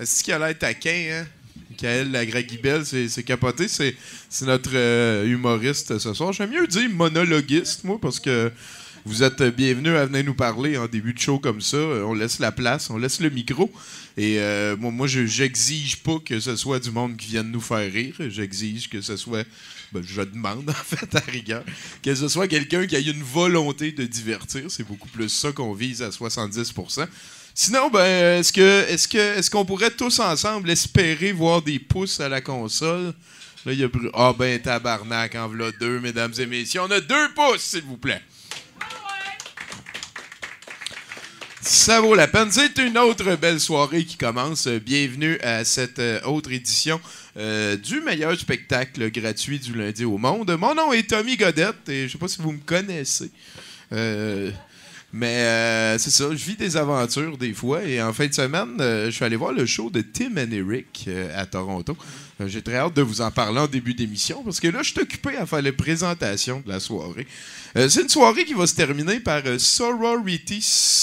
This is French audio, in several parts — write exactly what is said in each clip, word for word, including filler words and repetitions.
Est-ce qu'il a l'air taquin, hein? Michael Lagragibel, c'est capoté. C'est notre euh, humoriste ce soir. J'aime mieux dire monologuiste, moi, parce que vous êtes bienvenus à venir nous parler en début de show comme ça. On laisse la place, on laisse le micro. Et euh, moi, moi j'exige pas que ce soit du monde qui vienne nous faire rire. J'exige que ce soit... Ben, je demande, en fait, à rigueur, que ce soit quelqu'un qui ait une volonté de divertir. C'est beaucoup plus ça qu'on vise à soixante-dix pour cent. Sinon, ben, est-ce que est-ce que est-ce qu'on pourrait tous ensemble espérer voir des pouces à la console? Là, il y a plus... Ah ben tabarnak, en v'là deux, mesdames et messieurs. On a deux pouces, s'il vous plaît. Ça vaut la peine. C'est une autre belle soirée qui commence. Bienvenue à cette autre édition euh, du meilleur spectacle gratuit du lundi au monde. Mon nom est Tommy Godette et je sais pas si vous me connaissez. Euh, mais euh, c'est ça, je vis des aventures des fois. Et en fin de semaine, euh, je suis allé voir le show de Tim and Eric euh, à Toronto. Euh, J'ai très hâte de vous en parler en début d'émission parce que là, je suis occupé à faire les présentations de la soirée. Euh, c'est une soirée qui va se terminer par euh, Sorority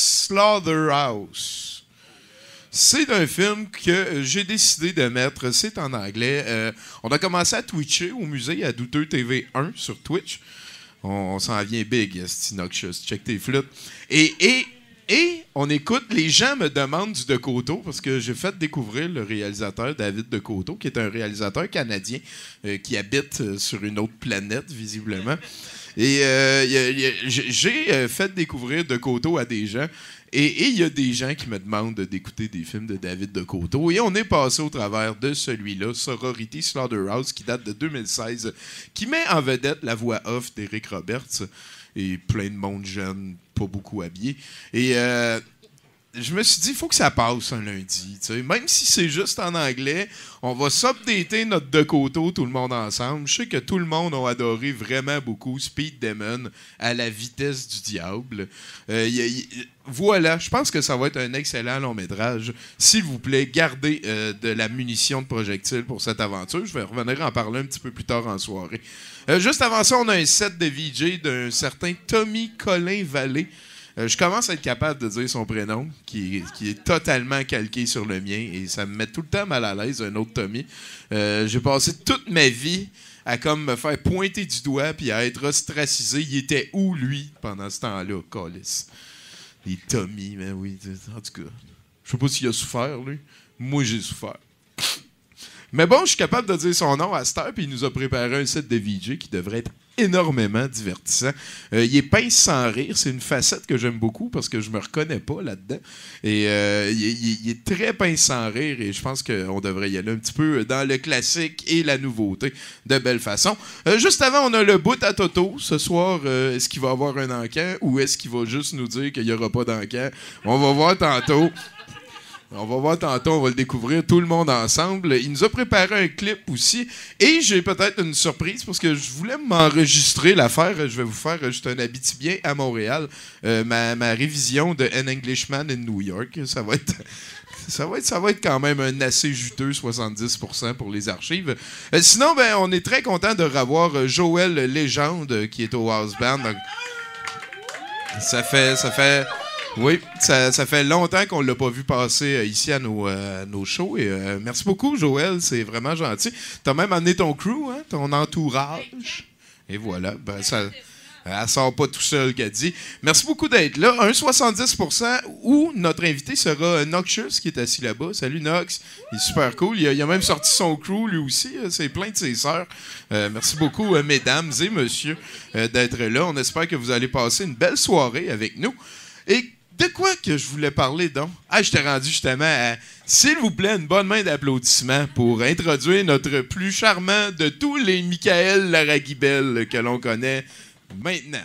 Slaughterhouse. C'est un film que euh, j'ai décidé de mettre. C'est en anglais. Euh, on a commencé à twitcher au musée à Douteux T V un sur Twitch. On, on s'en vient big, Stinoxious. Check tes flûtes. Et, et, et on écoute. Les gens me demandent du Decoteau parce que j'ai fait découvrir le réalisateur David Decoteau, qui est un réalisateur canadien euh, qui habite euh, sur une autre planète, visiblement. Et euh, j'ai euh, fait découvrir Decoteau à des gens. Et il y a des gens qui me demandent d'écouter des films de David Decoteau. Et on est passé au travers de celui-là, Sorority Slaughterhouse, qui date de deux mille seize, qui met en vedette la voix off d'Éric Roberts et plein de monde jeune, pas beaucoup habillé. Et euh, je me suis dit, il faut que ça passe un lundi. T'sais. Même si c'est juste en anglais, on va s'updater notre Decoteau, tout le monde ensemble. Je sais que tout le monde a adoré vraiment beaucoup Speed Demon à la vitesse du diable. Euh, y a, y, voilà, je pense que ça va être un excellent long métrage. S'il vous plaît, gardez euh, de la munition de projectiles pour cette aventure. Je vais revenir en parler un petit peu plus tard en soirée. Euh, juste avant ça, on a un set de V J d'un certain Tommy Colin Vallée. Euh, je commence à être capable de dire son prénom, qui est, qui est totalement calqué sur le mien, et ça me met tout le temps mal à l'aise, un autre Tommy. Euh, J'ai passé toute ma vie à comme me faire pointer du doigt puis à être ostracisé. Il était où, lui, pendant ce temps-là, câlisse? Les Tommy, mais oui. En tout cas, je sais pas s'il a souffert, lui. Moi, j'ai souffert. Mais bon, je suis capable de dire son nom à cette heure, puis il nous a préparé un set de V J qui devrait être énormément divertissant. Euh, il est pince sans rire. C'est une facette que j'aime beaucoup parce que je me reconnais pas là-dedans. Et euh, il, il, il est très pince sans rire et je pense qu'on devrait y aller un petit peu dans le classique et la nouveauté de belle façon. Euh, juste avant, on a le bout à Toto. Ce soir, euh, est-ce qu'il va y avoir un encan ou est-ce qu'il va juste nous dire qu'il n'y aura pas d'encan? On va voir tantôt. On va voir tantôt, on va le découvrir tout le monde ensemble. Il nous a préparé un clip aussi. Et j'ai peut-être une surprise parce que je voulais m'enregistrer l'affaire. Je vais vous faire juste un Abitibien à Montréal. Euh, ma, ma révision de An Englishman in New York. Ça va être... Ça va, être, ça va être quand même un assez juteux soixante-dix pour cent pour les archives. Euh, sinon, ben, on est très content de revoir Joël Légende qui est au House Band. Donc, ça fait... Ça fait Oui, ça, ça fait longtemps qu'on ne l'a pas vu passer euh, ici à nos, euh, nos shows. Et, euh, merci beaucoup, Joël. C'est vraiment gentil. Tu as même amené ton crew, hein, ton entourage. Et voilà. Ben, ça, elle sort pas tout seul, qu'a dit. Merci beaucoup d'être là. Un soixante-dix pour cent où notre invité sera Noxious, qui est assis là-bas. Salut, Nox. Il est super cool. Il a, il a même sorti son crew, lui aussi. C'est plein de ses sœurs. Euh, merci beaucoup, euh, mesdames et messieurs, euh, d'être là. On espère que vous allez passer une belle soirée avec nous. Et de quoi que je voulais parler, donc? Ah, je t'ai rendu justement à, s'il vous plaît, une bonne main d'applaudissements pour introduire notre plus charmant de tous les Michael Laragibel que l'on connaît maintenant.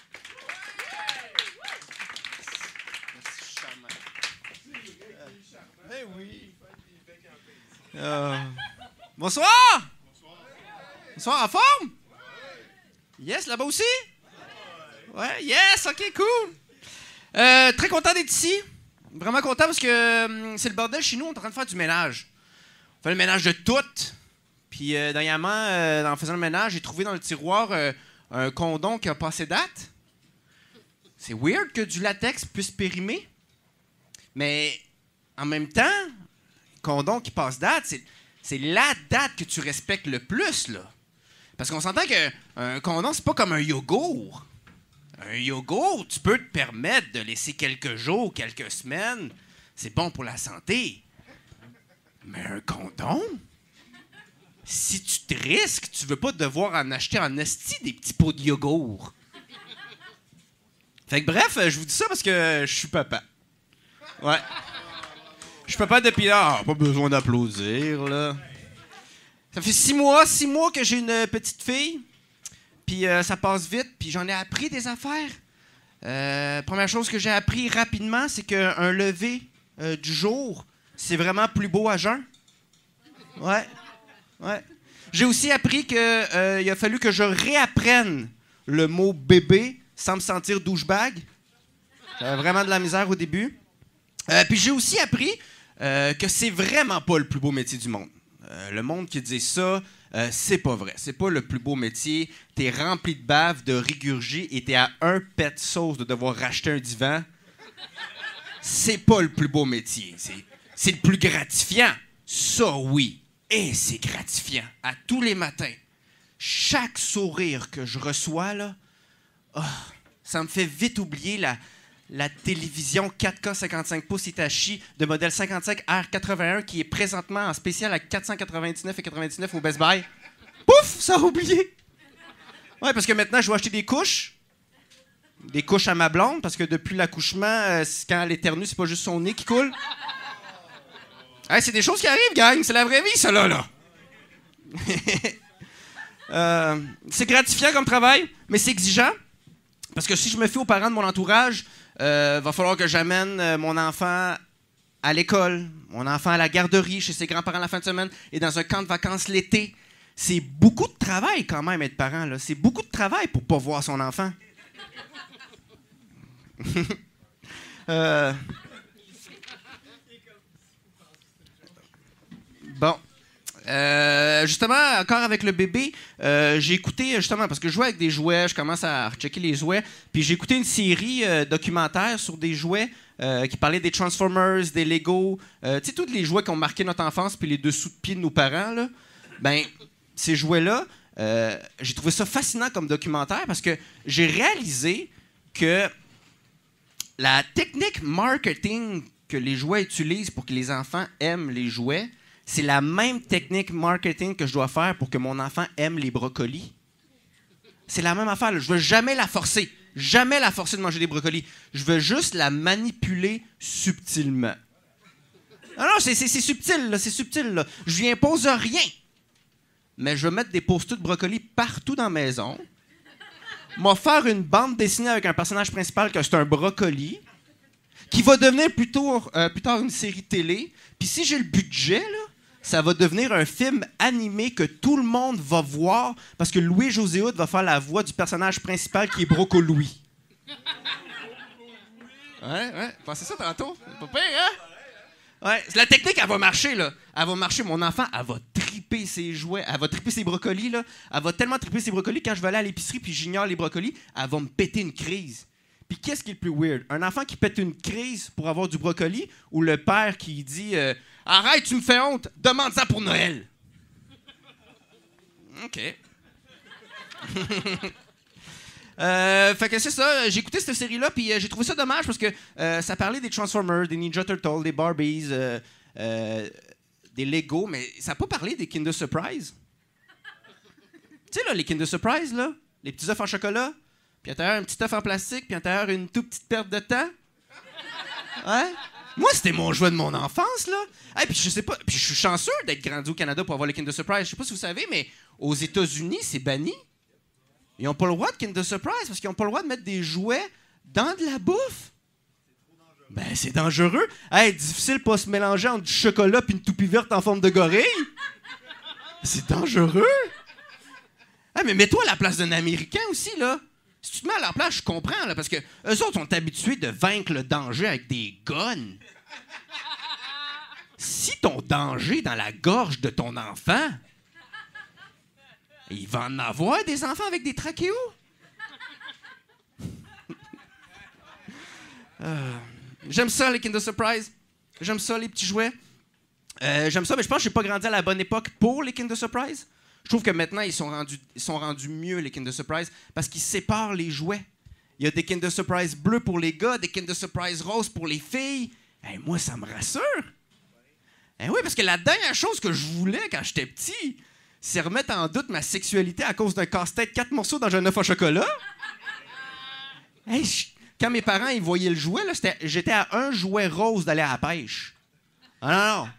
Eh oui. Euh, bonsoir! Bonsoir, en forme? Yes, là-bas aussi? Ouais, yes, ok, cool! Euh, très content d'être ici. Vraiment content parce que euh, c'est le bordel chez nous. On est en train de faire du ménage. On fait le ménage de tout. Puis euh, dernièrement, euh, en faisant le ménage, j'ai trouvé dans le tiroir euh, un condom qui a passé date. C'est weird que du latex puisse périmer. Mais en même temps, condom qui passe date, c'est, c'est la date que tu respectes le plus, là. Parce qu'on s'entend qu'un condom, c'est pas comme un yogourt. Un yogourt, tu peux te permettre de laisser quelques jours, quelques semaines. C'est bon pour la santé. Mais un condom, si tu te risques, tu veux pas devoir en acheter en esti des petits pots de yogourt. Fait que bref, je vous dis ça parce que je suis papa. Ouais. Je suis papa depuis là. Ah, pas besoin d'applaudir, là. Ça fait six mois, six mois que j'ai une petite fille. Puis euh, ça passe vite, puis j'en ai appris des affaires. Euh, première chose que j'ai appris rapidement, c'est qu'un lever euh, du jour, c'est vraiment plus beau à jeun. Ouais. Ouais. J'ai aussi appris qu'il euh, a fallu que je réapprenne le mot bébé sans me sentir douchebag. J'avais vraiment de la misère au début. Euh, puis j'ai aussi appris euh, que c'est vraiment pas le plus beau métier du monde. Euh, le monde qui dit ça, euh, c'est pas vrai. C'est pas le plus beau métier. T'es rempli de bave, de rigurgie et t'es à un pet de sauce de devoir racheter un divan. C'est pas le plus beau métier. C'est, c'est le plus gratifiant. Ça, oui. Et c'est gratifiant. À tous les matins, chaque sourire que je reçois, là, oh, ça me fait vite oublier la, la télévision quatre K cinquante-cinq pouces Hitachi de modèle cinquante-cinq R quatre-vingt-un qui est présentement en spécial à quatre cent quatre-vingt-dix-neuf et quatre-vingt-dix-neuf au Best Buy. Pouf! Ça a oublié! Ouais, parce que maintenant, je vais acheter des couches. Des couches à ma blonde, parce que depuis l'accouchement, euh, quand elle éternue, c'est pas juste son nez qui coule. Hey, c'est des choses qui arrivent, gang. C'est la vraie vie, ça, là. là. euh, c'est gratifiant comme travail, mais c'est exigeant. Parce que si je me fie aux parents de mon entourage, euh, va falloir que j'amène euh, mon enfant à l'école, mon enfant à la garderie, chez ses grands-parents la fin de semaine, et dans un camp de vacances l'été. C'est beaucoup de travail, quand même, être parent, là. C'est beaucoup de travail pour pas voir son enfant. euh... Bon. Euh, justement, encore avec le bébé, euh, j'ai écouté, justement, parce que je joue avec des jouets, je commence à rechecker les jouets, puis j'ai écouté une série euh, documentaire sur des jouets euh, qui parlait des Transformers, des Lego, euh, tu sais, tous les jouets qui ont marqué notre enfance, puis les dessous de pied de nos parents, là. Ben, ces jouets-là, euh, j'ai trouvé ça fascinant comme documentaire parce que j'ai réalisé que la technique marketing que les jouets utilisent pour que les enfants aiment les jouets, c'est la même technique marketing que je dois faire pour que mon enfant aime les brocolis. C'est la même affaire. Là. Je veux jamais la forcer. Jamais la forcer de manger des brocolis. Je veux juste la manipuler subtilement. Non, non, c'est, c'est, c'est subtil, là, c'est subtil. Là. Je lui impose rien. Mais je vais mettre des post-it de brocolis partout dans la maison. M'a faire une bande dessinée avec un personnage principal que c'est un brocoli, qui va devenir plutôt, euh, plus tard une série télé. Puis si j'ai le budget, là, ça va devenir un film animé que tout le monde va voir parce que Louis-José Hood va faire la voix du personnage principal qui est Broco-Louis. Ouais, ouais. Pensez ça tantôt. C'est pas pire, hein? Ouais. La technique, elle va marcher, là. Elle va marcher. Mon enfant, elle va triper ses jouets. Elle va triper ses brocolis, là. Elle va tellement triper ses brocolis quand je vais aller à l'épicerie puis j'ignore les brocolis, elle va me péter une crise. Puis qu'est-ce qui est le plus weird? Un enfant qui pète une crise pour avoir du brocoli ou le père qui dit euh, « Arrête, tu me fais honte, demande ça pour Noël. » OK. euh, fait que c'est ça, j'ai écouté cette série-là puis euh, j'ai trouvé ça dommage parce que euh, ça parlait des Transformers, des Ninja Turtles, des Barbies, euh, euh, des Lego, mais ça n'a pas parlé des Kinder Surprise. Tu sais, là, les Kinder Surprise, là, les petits œufs en chocolat. Puis à l'intérieur, un petit œuf en plastique, puis à l'intérieur, une toute petite perte de temps. Ouais? Moi, c'était mon jouet de mon enfance, là. Hey, puis je sais pas, puis je suis chanceux d'être grandi au Canada pour avoir le Kinder Surprise. Je sais pas si vous savez, mais aux États-Unis, c'est banni. Ils n'ont pas le droit de Kinder Surprise parce qu'ils n'ont pas le droit de mettre des jouets dans de la bouffe. Ben, c'est dangereux. Hey, difficile pas se mélanger entre du chocolat puis une toupie verte en forme de gorille. C'est dangereux. Hey, mais mets-toi à la place d'un Américain aussi, là. Si tu te mets à leur place, je comprends, là, parce que eux autres sont habitués de vaincre le danger avec des guns. Si ton danger est dans la gorge de ton enfant, il va en avoir des enfants avec des trachéos. euh, j'aime ça, les Kinder Surprise. J'aime ça, les petits jouets. Euh, j'aime ça, mais je pense que j'ai pas grandi à la bonne époque pour les Kinder Surprise. Je trouve que maintenant, ils sont rendus, ils sont rendus mieux, les Kinder Surprise, parce qu'ils séparent les jouets. Il y a des Kinder Surprise bleus pour les gars, des Kinder Surprise roses pour les filles. Hey, moi, ça me rassure. Eh oui, parce que la dernière chose que je voulais quand j'étais petit, c'est remettre en doute ma sexualité à cause d'un casse-tête quatre morceaux dans un œuf au chocolat. Hey, je- quand mes parents ils voyaient le jouet, là, c'était- j'étais à un jouet rose d'aller à la pêche. Ah non, non.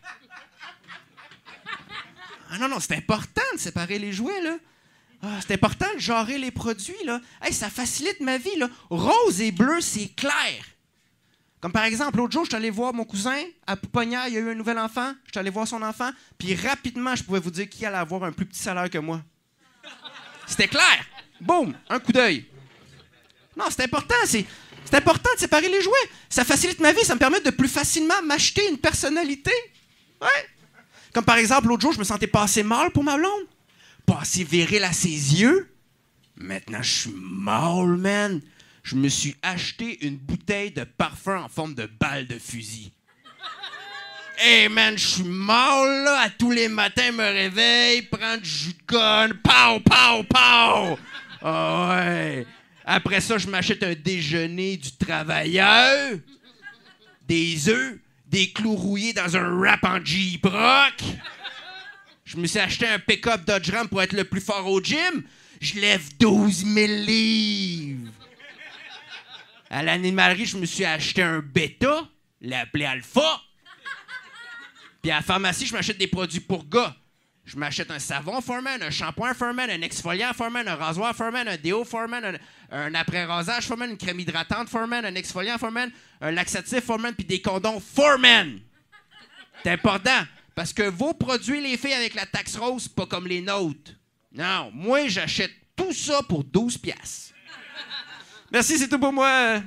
Ah non, non, c'est important de séparer les jouets, là. Ah, c'est important de genrer les produits, là. Hey, ça facilite ma vie, là. Rose et bleu, c'est clair. Comme par exemple, l'autre jour, je suis allé voir mon cousin à Pouponnière, il a eu un nouvel enfant. Je suis allé voir son enfant, puis rapidement, je pouvais vous dire qui allait avoir un plus petit salaire que moi. C'était clair. Boum, un coup d'œil. Non, c'est important, c'est, c'est important de séparer les jouets. Ça facilite ma vie, ça me permet de plus facilement m'acheter une personnalité. Ouais. Comme par exemple, l'autre jour, je me sentais pas assez mâle pour ma blonde. Pas assez viril à ses yeux. Maintenant, je suis mâle, man. Je me suis acheté une bouteille de parfum en forme de balle de fusil. Hey, man, je suis mâle, là. À tous les matins, je me réveille, prends du jus de conne. Pow, pow, pow! Ah ouais. Après ça, je m'achète un déjeuner du travailleur. Des œufs, des clous rouillés dans un wrap en Jeep Rock. Je me suis acheté un pick-up Dodge Ram pour être le plus fort au gym. Je lève douze mille livres. À l'animalerie, je me suis acheté un bêta, l'appelé Alpha. Puis à la pharmacie, je m'achète des produits pour gars. Je m'achète un savon Foreman, un shampoing Foreman, un exfoliant Foreman, un rasoir Foreman, un déo Foreman, un, un après-rasage Foreman, une crème hydratante Foreman, un exfoliant Foreman, un laxatif Foreman, puis des condoms Foreman. C'est important, parce que vos produits, les filles, avec la taxe rose, c'est pas comme les nôtres. Non, moi, j'achète tout ça pour douze piastres. Merci, c'est tout pour moi.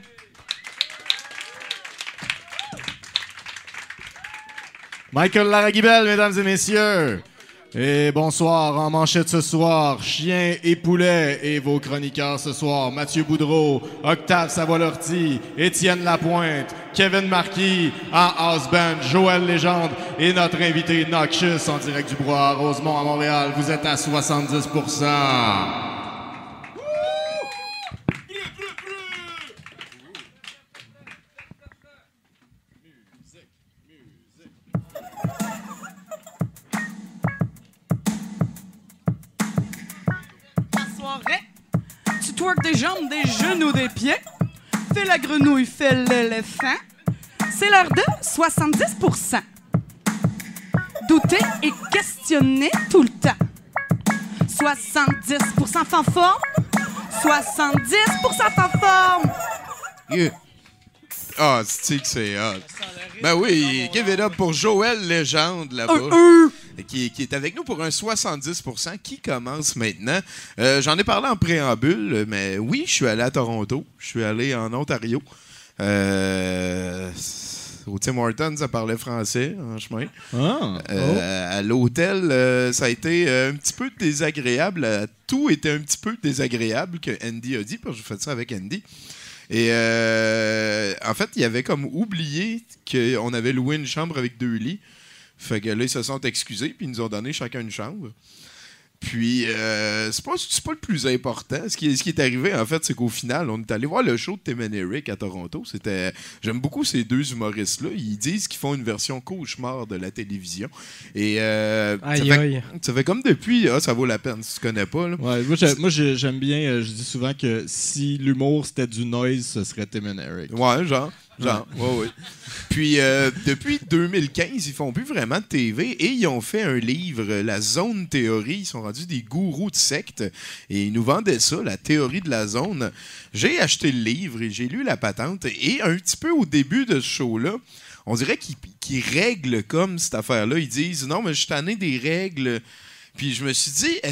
Michael Larraguibel, mesdames et messieurs. Et bonsoir, en manchette ce soir, Chien et Poulet et vos chroniqueurs ce soir, Mathieu Boudreau, Octave Savoie-Lortie, Étienne Lapointe, Kevin Marquis, en house band, Joël Légende et notre invité Noxious en direct du Bois à Rosemont à Montréal. Vous êtes à soixante-dix pour cent. Tu twerk des jambes, des genoux, des pieds. Fais la grenouille, fais l'éléphant. C'est l'heure de soixante-dix pour cent. Douter et questionner tout le temps. soixante-dix pour cent fanforme. soixante-dix pour cent fanforme. Yeah. Ah, c'est que c'est hot. Ben oui, give it up pour Joël Légende là-bas. Euh, euh. Qui, qui est avec nous pour un soixante-dix pour cent qui commence maintenant. Euh, j'en ai parlé en préambule, mais oui, je suis allé à Toronto. Je suis allé en Ontario. Euh, au Tim Hortons, ça parlait français en chemin. Ah, Euh, oh. À l'hôtel, euh, ça a été euh, un petit peu désagréable. Euh, Tout était un petit peu désagréable que Andy a dit, parce que j'ai fait ça avec Andy. Et euh, en fait, il avait comme oublié qu'on avait loué une chambre avec deux lits. Fait que là, ils se sont excusés, puis ils nous ont donné chacun une chambre. Puis, euh, c'est pas, c'est pas le plus important. Ce qui, est, ce qui est arrivé, en fait, c'est qu'au final, on est allé voir le show de Tim and Eric à Toronto. C'était, j'aime beaucoup ces deux humoristes-là. Ils disent qu'ils font une version cauchemar de la télévision. Et euh, ça, Aïe, fait, aïe. ça fait comme depuis, ah, ça vaut la peine si tu connais pas. Là. Ouais, moi, j'ai- moi, j'ai- j'aime bien, euh, je dis souvent que si l'humour c'était du noise, ce serait Tim and Eric. Ouais, genre. Genre, ouais, ouais. Puis, euh, depuis deux mille quinze, ils font plus vraiment de T V et ils ont fait un livre, La Zone Théorie. Ils sont rendus des gourous de secte et ils nous vendaient ça, la théorie de la zone. J'ai acheté le livre et j'ai lu la patente. Et un petit peu au début de ce show-là, on dirait qu'ils qu'ils règlent comme cette affaire-là. Ils disent non, mais je suis tanné des règles. Puis je me suis dit, est-ce que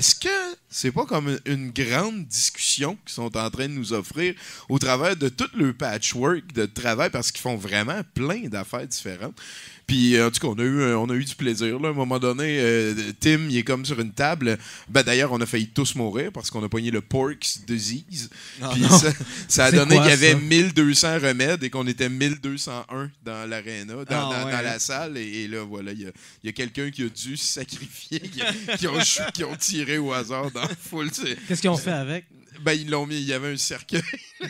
c'est pas comme une, une grande discussion qu'ils sont en train de nous offrir au travers de tout le patchwork de travail parce qu'ils font vraiment plein d'affaires différentes. Puis, en tout cas, on a eu, on a eu du plaisir. Là. À un moment donné, euh, Tim, il est comme sur une table. Ben, d'ailleurs, on a failli tous mourir parce qu'on a pogné le Porks disease. Puis ça, ça a C'est donné quoi, qu'il y avait ça? mille deux cents remèdes et qu'on était mille deux cent un dans l'aréna, dans, Ah, dans, ouais. dans la salle. Et, et là, voilà, il y a, il y a quelqu'un qui a dû se sacrifier, qui, qui, ont, qui ont tiré au hasard dans la foule. C'est- Qu'est-ce qu'ils ont fait avec? Ben, ils l'ont mis, il y avait un cercueil.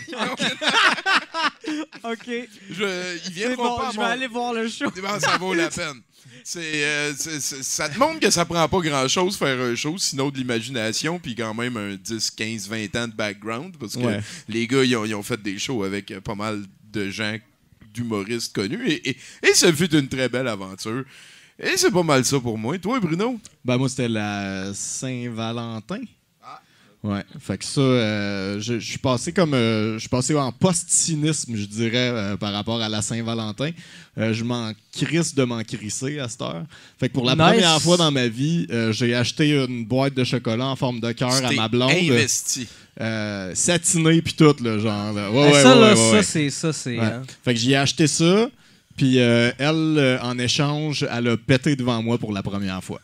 OK. Je, ils C'est viendront bon, pas à je vais mon- aller voir le show. Ben, ça vaut la peine. C'est, euh, c'est- c'est- ça te montre que ça prend pas grand-chose faire un show, sinon de l'imagination, puis quand même un dix, quinze, vingt ans de background, parce que Ouais. les gars, ils ont, ils ont fait des shows avec euh, pas mal de gens, d'humoristes connus, et, et, et ça fut une très belle aventure. Et c'est pas mal ça pour moi. Toi, Bruno? Ben, moi, c'était la Saint-Valentin. Ouais, fait que ça, euh, je, je suis passé comme, euh, je suis passé en post-cynisme, je dirais, euh, par rapport à la Saint-Valentin. Euh, je m'en crisse de m'en crisser à cette heure. Fait que pour la Nice. première fois dans ma vie, euh, j'ai acheté une boîte de chocolat en forme de cœur à T'es ma blonde, investi. euh, satinée puis tout, là, genre. Là. Ouais, Eh, ouais, ça, ouais, là, ouais, ça, ouais. c'est... Ça, c'est Ouais. hein. Fait que j'y ai acheté ça, puis euh, elle, euh, en échange, elle a pété devant moi pour la première fois.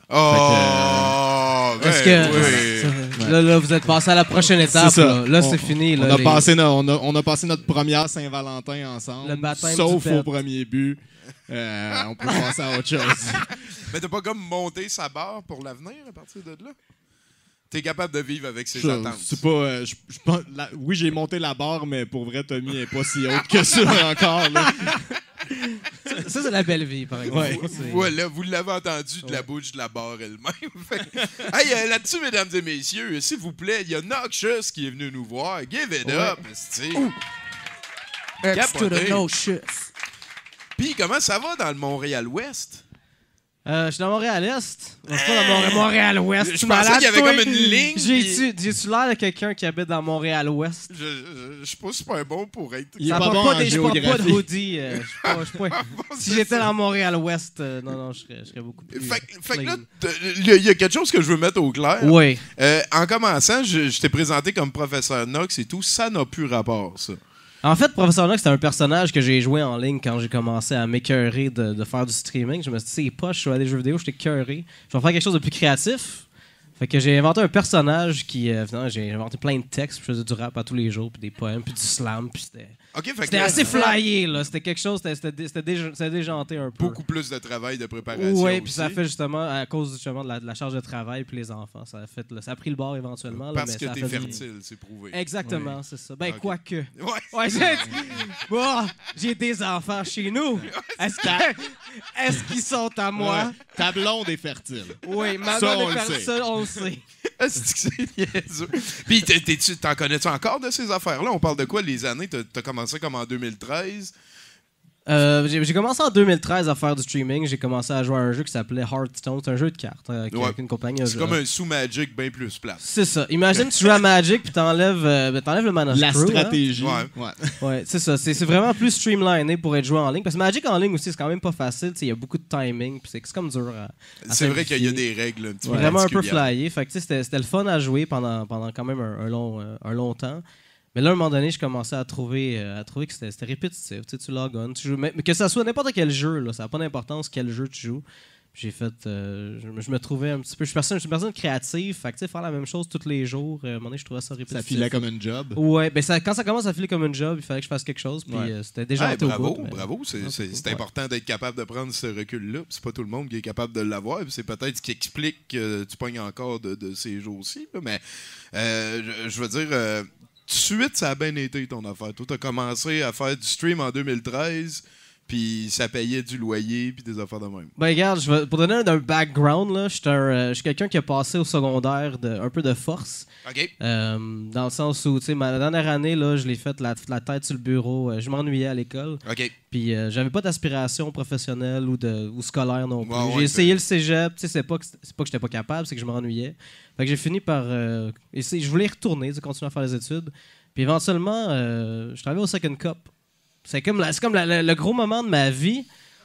Oh! ben Est-ce que... oui. ça- Là, là, vous êtes passé à la prochaine étape. C'est ça. Là, Là, On- c'est fini. On Là, a, les- passé no- on, a, on a passé notre première Saint-Valentin ensemble, Le baptême sauf du au pet. premier but. Euh, on peut passer à autre chose. Mais t'as pas comme monté sa barre pour l'avenir à partir de là? T'es capable de vivre avec ses Je- attentes. C'est pas, euh, je- je pense- la- oui, j'ai monté la barre, mais pour vrai, Tommy est pas si haute que ça encore. Là. Ça, c'est la belle vie, par exemple. Ouais. C'est- Voilà, vous l'avez entendu de la bouche de la barre elle-même. Fait que- hey, euh, là-dessus, mesdames et messieurs, s'il vous plaît, il y a Noxious qui est venu nous voir. Give it up, esti. X to the Capoté. noxious. Puis, comment ça va dans le Montréal-Ouest? Euh, je suis dans Montréal-Est. Je suis pas dans Montréal- Montréal-Ouest. Je Tu pensais malade, qu'il y avait toi? comme une ligne, J'ai-tu j'ai-tu l'air de quelqu'un qui habite dans Montréal-Ouest? Je, je, je suis pas super bon pour être... Il est Ça pas porte bon en des- je porte pas de géographie. hoodie. euh, je suis pas- je suis pas- si j'étais dans Montréal-Ouest, euh, non, non, je serais, je serais beaucoup plus... Fait, que- fait que là, clean. t- il y, a- il y a quelque chose que je veux mettre au clair. Oui. Euh, en commençant, je, je t'ai présenté comme professeur Nox et tout. Ça n'a plus rapport, ça. En fait, Professeur Nox, c'était un personnage que j'ai joué en ligne quand j'ai commencé à m'écœurer de, de faire du streaming. Je me suis dit, c'est pas, je suis à des jeux vidéo, j'étais écœuré. Je vais faire quelque chose de plus créatif. Fait que j'ai inventé un personnage qui... Euh, finalement, j'ai inventé plein de textes, puis je faisais du rap à tous les jours, puis des poèmes, puis du slam, puis c'était... OK, fait que C'était là, assez flyé, là. C'était quelque chose, c'était- c'était c'était déja- c'était déjanté un peu. beaucoup plus de travail de préparation. Oui, puis aussi. ça fait justement, à cause justement de la, de la charge de travail puis les enfants, ça a, fait, là, ça a pris le bord éventuellement. là, Parce mais que ça a t'es fait du- fertile, c'est prouvé. Exactement, c'est ça. Ben, Ok. quoique. Ouais. Ouais, j'ai Bon, j'ai des enfants chez nous. Est-ce que- est-ce qu'ils sont à moi? Ouais. Ta blonde est fertile. Oui, maman Ça, on est le per- sait. ça, on le sait. Est-ce que c'est niaiseux? Puis t'es- t'es-tu- t'en connais-tu encore de ces affaires-là? On parle de quoi, les années? T'as t'as commencé comme en deux mille treize? Euh, j'ai j'ai commencé en deux mille treize à faire du streaming. J'ai commencé à jouer à un jeu qui s'appelait Hearthstone. C'est un jeu de cartes euh, Ouais. avec une compagnie. C'est euh, comme un sous-Magic bien plus plat. C'est ça. Imagine tu joues à Magic puis t'enlèves euh, ben, t'enlèves le mana La screw, hein. stratégie. Ouais. Ouais. Ouais, c'est ça. C'est c'est vraiment plus streamliné pour être joué en ligne. Parce que Magic en ligne aussi, c'est quand même pas facile. Tu sais, il y a beaucoup de timing. Puis c'est c'est comme dur à. à C'est vrai qu'il y a simplifier. des règles un petit Ouais. peu Vraiment un peu particulières. flyé. Fait que tu sais, c'était c'était le fun à jouer pendant, pendant quand même un, un long, euh, un long temps. Mais là, à un moment donné, je commençais à trouver, euh, à trouver que c'était c'était répétitif. Tu sais, tu log on, tu joues. Mais, mais que ça soit n'importe quel jeu, là, ça n'a pas d'importance quel jeu tu joues. Puis J'ai fait. euh, je, me- je me trouvais un petit peu. Je suis personne, je suis une personne créative. Fait que tu sais, faire la même chose tous les jours, euh, à un moment donné, je trouvais ça répétitif. Ça filait comme un job. Ouais, ben ça, quand ça commence à filer comme un job, il fallait que je fasse quelque chose. Puis Ouais. euh, c'était déjà Hey, hâte au bravo, bout, mais- bravo. C'est Ouais, c'est- c'est ouais. important d'être capable de prendre ce recul-là. puis C'est pas tout le monde qui est capable de l'avoir. puis C'est peut-être ce qui explique que tu pognes encore de, de ces jours-ci. là. Mais euh, je, je veux dire, euh, tout de suite, ça a bien été ton affaire. Toi, tu as commencé à faire du stream en deux mille treize, puis ça payait du loyer, puis des affaires de même. Ben regarde, je vais- pour donner un, un background, là, je suis un, euh, je suis quelqu'un qui a passé au secondaire de, un peu de force. OK. Euh, dans le sens où, tu sais, ma dernière année, là, je l'ai faite la, la tête sur le bureau. Euh, je m'ennuyais à l'école. OK. Puis euh, j'avais pas d'aspiration professionnelle ou, de, ou scolaire non plus. Ouais, ouais, j'ai essayé c'est- le cégep. Tu sais, c'est pas que c'est pas que j'étais pas capable, c'est que je m'ennuyais. Fait que j'ai fini par euh, essayer. Je voulais y retourner, tu sais, continuer à faire les études. Puis éventuellement, euh, je travaillais au Second Cup. C'est comme, la- c'est comme la- la- le gros moment de ma vie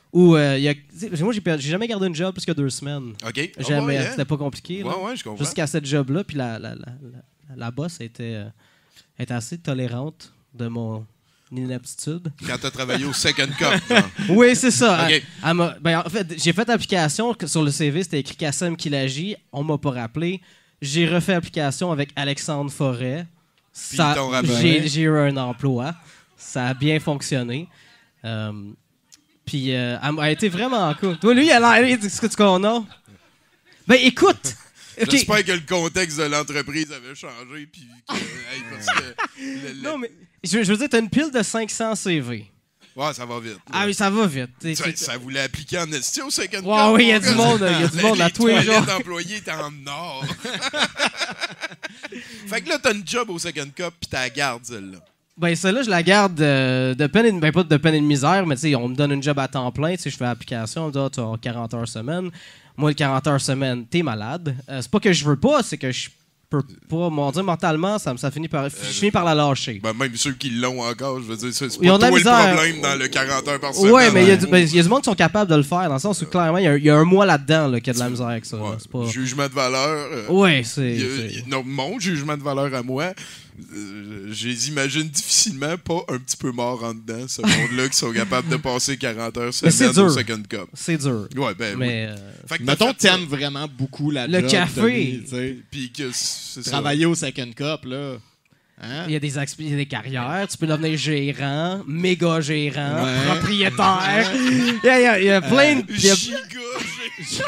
Où, euh, il y a, moi, j'ai, j'ai jamais gardé une job plus que deux semaines. OK. Jamais. Ah ouais, hein? C'était pas compliqué. Là. Ouais, ouais, je comprends. Jusqu'à cette job-là, puis la, la, la, la, la boss était, euh, était assez tolérante de mon inaptitude. Quand t'as travaillé au Second Cup. Hein. Oui, c'est ça. OK. Elle, elle m'a, ben, en fait, j'ai fait application sur le C V, c'était écrit Kassem Kilagi. On m'a pas rappelé. J'ai refait application avec Alexandre Forêt. Puis Ça, ils t'ont rappelé. j'ai, j'ai eu un emploi. Ça a bien fonctionné. Euh, Puis euh, elle a été vraiment cool. Toi, lui, il a l'air. Est-ce que tu connais? Ben, écoute! Okay. J'espère que le contexte de l'entreprise avait changé. Puis que, hey, parce que le- le- Non, mais je, je veux dire, t'as une pile de cinq cents C V. Ouais, ça va vite. Ah oui, ça va vite. T'sais, Ça, t'sais- ça voulait appliquer en esti au Second Cup. Ouais, oui, il y a mon du gars. monde, il y a du monde à tous les jours. Les employés étaient en or. Fait que là, t'as une job au Second Cup, puis t'as la garde, celle-là. Ben, celle-là, je la garde euh, de peine et de, ben, pas de peine et de misère, mais tu sais, on me donne une job à temps plein, tu sais, je fais l'application, on me dit, ah, tu as quarante heures semaine. Moi, le quarante heures semaine, t'es malade. Euh, c'est pas que je veux pas, c'est que je peux pas, mon Dieu, mentalement, ça, ça finit par, je finis par la lâcher. Ben, même ceux qui l'ont encore, je veux dire, c'est c'est Ils ont pas de la toi le misère. problème dans le quarante heures par semaine. Ouais, mais il y, a hein. du- ben, il y a du monde qui sont capables de le faire, dans le sens où, clairement, il y a, il y a un mois là-dedans là, qui a de la misère avec ça. Ouais. là. C'est pas... Jugement de valeur. euh, Ouais, c'est... il y a- c'est- il y a- non, mon jugement de valeur à moi, euh, je les imagine difficilement pas un petit peu morts en dedans, ce monde-là qui sont capables de passer quarante heures Mais c'est semaine au dur. Second Cup. C'est dur. Ouais, ben oui. Mais... euh, Fait que t'as Mettons fait que ça, t'aimes vraiment beaucoup la Le job, café. Denis, tu sais. puis que c'est ça. Travailler au Second Cup, là. Hein? Il y a des, exp- il y a des carrières, tu peux devenir gérant, méga gérant, Ouais. propriétaire. Il y a, il y a- il y a plein de. il y a- Giga, j'ai-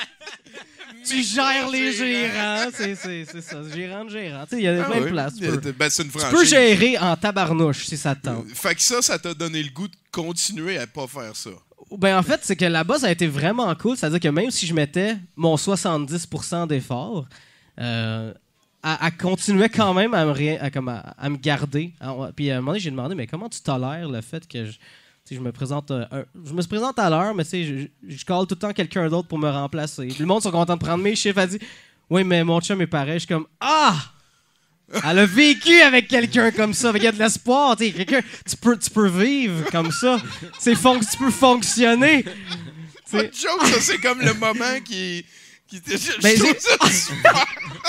tu gères les gérants, c'est, c'est, c'est ça, gérant de gérant. Tu sais, il y a Ah plein ouais. de places. Tu peux, Ben, c'est une tu franchise. peux gérer en tabarnouche si ça te tente. Fait que ça, ça t'a donné le goût de continuer à pas faire ça. Ben, en fait, c'est que là-bas, ça a été vraiment cool. C'est-à-dire que même si je mettais mon soixante-dix pour cent d'effort, euh, elle, elle continuait quand même à me, ré- à, comme à, à me garder. Alors, puis à un moment donné, j'ai demandé, mais comment tu tolères le fait que je, tu sais, je me présente euh, un- je me présente à l'heure, mais tu sais, je, je call tout le temps quelqu'un d'autre pour me remplacer. Puis le monde sont contents de prendre mes chiffres. Elle dit, oui, mais mon chum est pareil. Je suis comme, ah! Elle a vécu avec quelqu'un comme ça, avec il y a de l'espoir, tu sais, quelqu'un, tu peux, tu peux vivre comme ça, c'est fonc- tu peux fonctionner. Pas de joke, ça, c'est comme le moment qui. qui je, je Ben, trouve j'ai- ça super.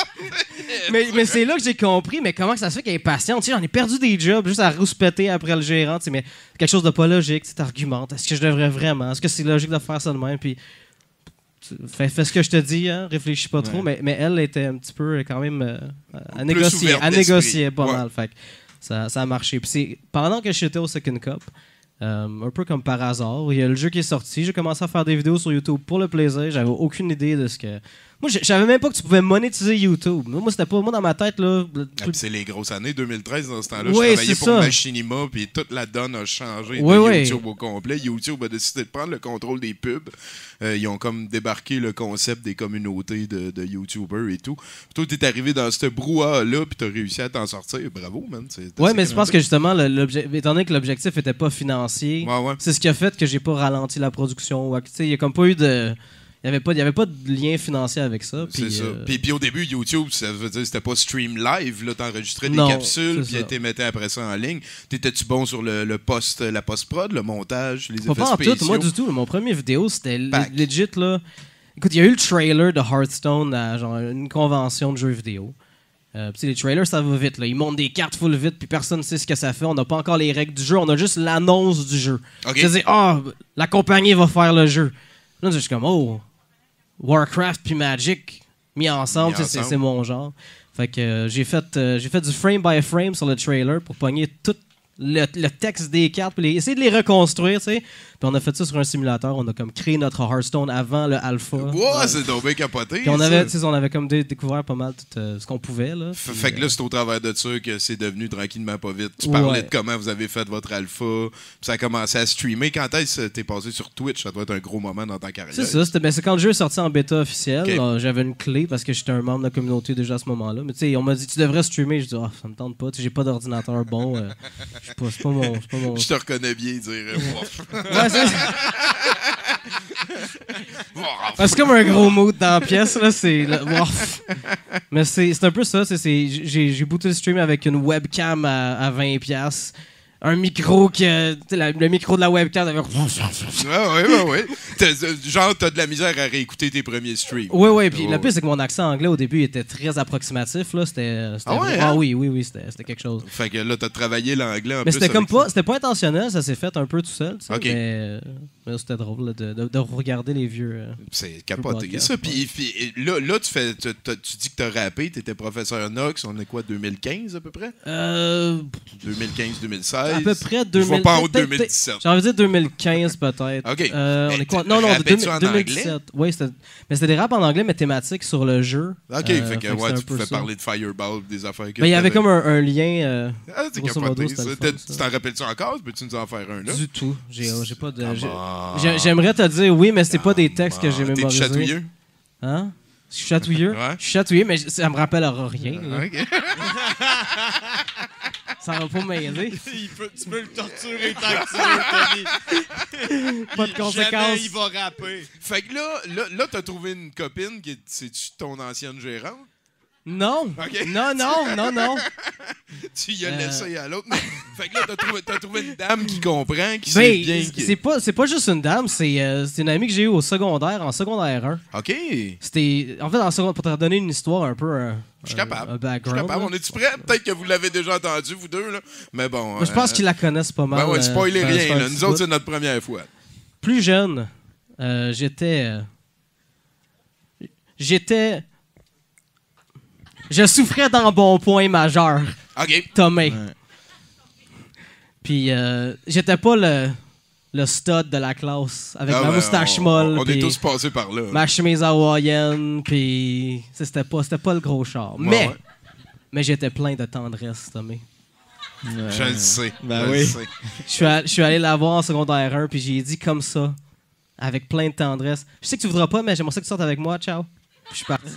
Mais, mais c'est là que j'ai compris, mais comment que ça se fait qu'elle est patiente. Tu sais, j'en ai perdu des jobs juste à rouspéter après le gérant, tu sais, mais quelque chose de pas logique, tu t'argumentes. Est-ce que je devrais vraiment? Est-ce que c'est logique de faire ça de même? Puis, tu- fais, fais ce que je te dis, hein, réfléchis pas trop, mais, mais elle était un petit peu quand même euh, à négocier, ouverte à d'esprit. négocier pas Ouais. mal. Fait que ça, ça a marché. Puis c'est pendant que j'étais au Second Cup, euh, un peu comme par hasard, il y a le jeu qui est sorti, j'ai commencé à faire des vidéos sur YouTube pour le plaisir, j'avais aucune idée de ce que... Moi, je je savais même pas que tu pouvais monétiser YouTube. Moi, moi, c'était pas... Moi, dans ma tête, là... le Ah, truc- puis c'est les grosses années deux mille treize dans ce temps-là. Ouais, je travaillais c'est pour ça. Machinima, puis toute la donne a changé Ouais, de ouais. YouTube au complet. YouTube a décidé de prendre le contrôle des pubs. Euh, ils ont comme débarqué le concept des communautés de, de YouTubers et tout. Puis toi, t'es arrivé dans ce brouhaha-là, puis t'as réussi à t'en sortir. Bravo, man. C'est- Ouais, c'est mais je pense que justement, le- l'obje- étant donné que l'objectif était pas financier, Ouais, ouais. c'est ce qui a fait que j'ai pas ralenti la production. Ouais, tu sais, il y a comme pas eu de... Il y avait pas, il y avait pas de lien financier avec ça. C'est puis, ça. euh, Puis, puis au début, YouTube, ça veut dire que c'était pas stream live. Là, t'enregistrais des Non, capsules, c'est puis ça. tu mettais après ça en ligne. T'étais-tu bon sur le, le post, la post-prod, le montage, les Pas, effets pas en spéciaux? tout, moi du tout. Mon premier vidéo, c'était le- Pack. legit, là. Écoute, il y a eu le trailer de Hearthstone à genre une convention de jeux vidéo. Euh, puis tu sais, les trailers, ça va vite. Là. Ils montent des cartes full vite, puis personne ne sait ce que ça fait. On n'a pas encore les règles du jeu, on a juste l'annonce du jeu. OK. C'est-à-dire, ah, la compagnie va faire le jeu. Là, je suis comme, oh, Warcraft puis Magic mis ensemble, Mis tu sais, c'est ensemble. c'est mon genre. Fait que euh, j'ai fait, euh, j'ai fait du frame by frame sur le trailer pour pogner tout le, le texte des cartes, puis les- essayer de les reconstruire, tu sais. Puis on a fait ça sur un simulateur, on a comme créé notre Hearthstone avant le alpha. Wow, Ouais. c'est donc bien capoté. Puis on ça. avait, tu sais, on avait comme dé- découvert pas mal tout euh, ce qu'on pouvait, là. F- Puis, Fait que là, euh, c'est au travers de ça que c'est devenu tranquillement pas vite. Tu Ouais. parlais de comment vous avez fait votre alpha, puis ça a commencé à streamer. Quand est-ce que t'es passé sur Twitch? Ça doit être un gros moment dans ta carrière. c'est ça, c'était, ben, c'est quand le jeu est sorti en bêta officielle. Ok. là, j'avais une clé parce que j'étais un membre de la communauté déjà à ce moment-là. Mais tu sais, on m'a dit, tu devrais streamer. Je dis, ah, ça me tente pas. Tu sais, j'ai pas d'ordinateur bon. euh, je sais pas, c'est pas mon. C'est pas mon... Je te reconnais bien dire. euh, Wouf. Ouais, c'est... Ah, c'est comme un gros mood dans la pièce, là. C'est. là, ouf. Mais c'est, c'est un peu ça. c'est- c'est- j'ai, j'ai booté le stream avec une webcam à, à vingt dollars. un micro que. Tu sais, la- le micro de la webcam avait. Ah, ouais, ouais, ouais. T'as- genre, t'as de la misère à réécouter tes premiers streams. Oui, oui, puis Oh, le pire, c'est que mon accent anglais au début était très approximatif. Là. C'était, c'était Ah ouais, vrai- hein? ah oui, oui, oui, c'était, c'était quelque chose. Fait que là, t'as travaillé l'anglais en Mais plus. c'était comme avec pas, ça. c'était pas intentionnel, ça s'est fait un peu tout seul. tu sais, Ok. Mais, mais c'était drôle là, de, de, de regarder les vieux. euh. C'est capoté, podcast, ça. Puis, puis là, là, tu, fais, tu, tu- tu dis que t'as rappé, t'étais professeur Knox, on est quoi, deux mille quinze à peu près? Euh, deux mille quinze deux mille seize? à peu près deux Je mille. vais pas en haut de peut-être- deux mille dix-sept. J'ai envie de dire deux mille quinze peut-être. OK. Euh, on Mais est quoi? tu Non, non, rappais-tu deux mille- en deux mille dix-sept. Oui, c'était, mais c'était des raps en anglais, mais thématiques sur le jeu. OK, Euh, fait que, fait que ouais, c'est un tu peu pouvais ça. parler de Fireball, des affaires que Mais il y avait t'avais- comme un, un lien. euh, Ah, c'est grosso capoté, modo, c'était ça. le fun, T'as- ça. Tu t'en rappelles-tu encore? Peux-tu nous en faire un, là? Du tout. J'ai, j'ai pas de. j'ai- Come j'ai- on. J'aimerais te dire oui, mais c'est pas des textes que j'ai Ah, T'es mémorisés. chatouilleux? Hein? Je suis chatouilleux? Ouais. Je suis chatouilleux, mais ça me rappellera rien. là. OK. Ça va pas m'aider. Il peut- tu peux le torturer tant que tu veux, Tony. Pas de Il- conséquences. Jamais il va rapper. Fait que là, là, là t'as trouvé une copine qui est, c'est-tu ton ancienne gérante? Non. Ok. Non, non, non, non. Tu y as Euh. laissé à l'autre. mais- Fait que là, t'as trouvé, t'as trouvé une dame qui comprend, qui sait bien. Ben, qui- c'est pas, c'est pas juste une dame, c'est, euh, c'est une amie que j'ai eue au secondaire, en secondaire un. OK. C'était, en fait, en secondaire, pour te donner une histoire un peu. Un, Je suis un- capable. Un Je suis background. capable. là. On est-tu prêts? Peut-être que vous l'avez déjà entendu, vous deux, là. Mais bon. Moi, je pense euh, qu'ils la connaissent pas mal. Ben ouais, euh, spoiler ça- ça rien, fait un là. petit Nous autres, bout. c'est notre première fois. Plus jeune, euh, j'étais. euh, j'étais. Je souffrais d'embonpoint majeur, OK. Tomé. Puis euh, j'étais pas le, le stud de la classe, avec Ah ma ben, moustache on- molle. On, on est puis tous passés par là. ma chemise hawaïenne, puis tu sais, c'était pas, c'était pas le gros char. Ouais, mais, ouais. mais j'étais plein de tendresse, Tomé. Je le sais. Ben je oui. le sais. Je suis allé- je suis allé la voir en secondaire un, puis j'ai dit comme ça, avec plein de tendresse. Je sais que tu voudras pas, mais j'aimerais ça que tu sortes avec moi, ciao. Puis je suis parti.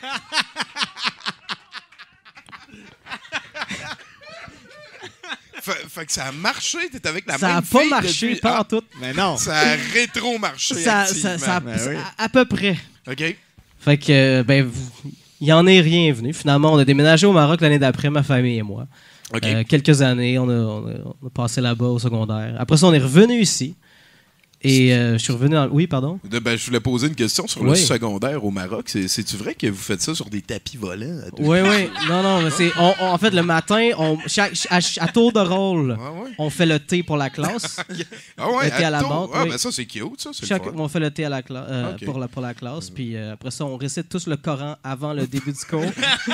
Fait, fait que ça a marché, t'es avec la Ça même a pas fille marché, depuis- pas Ah, en tout. Mais non. Ça a rétro-marché Ça, activement. ça, ça- Ben ça- oui. à, à peu près. OK. Fait que, euh, ben, vous- il en est rien venu. Finalement, on a déménagé au Maroc l'année d'après, ma famille et moi. OK. Euh, quelques années, on a, on, a, on a passé là-bas au secondaire. Après ça, on est revenu ici. Et euh, je suis revenu dans... Oui, pardon? De- ben, je voulais poser une question sur le Oui. secondaire au Maroc. C'est- C'est-tu vrai que vous faites ça sur des tapis volants? à deux? Oui, oui. Non, non, mais c'est... on- on- en fait, le matin, on, chaque, à, à tour de rôle, Ah ouais? on fait le thé pour la classe. Ah ouais, Le thé à la tôt. menthe, Ah, oui. ben ça, c'est cute, ça. C'est Chaque- le fun. on fait le thé à la cla- euh, Ok. pour, la, pour la classe. Puis euh, après ça, on récite tous le Coran avant le début du cours.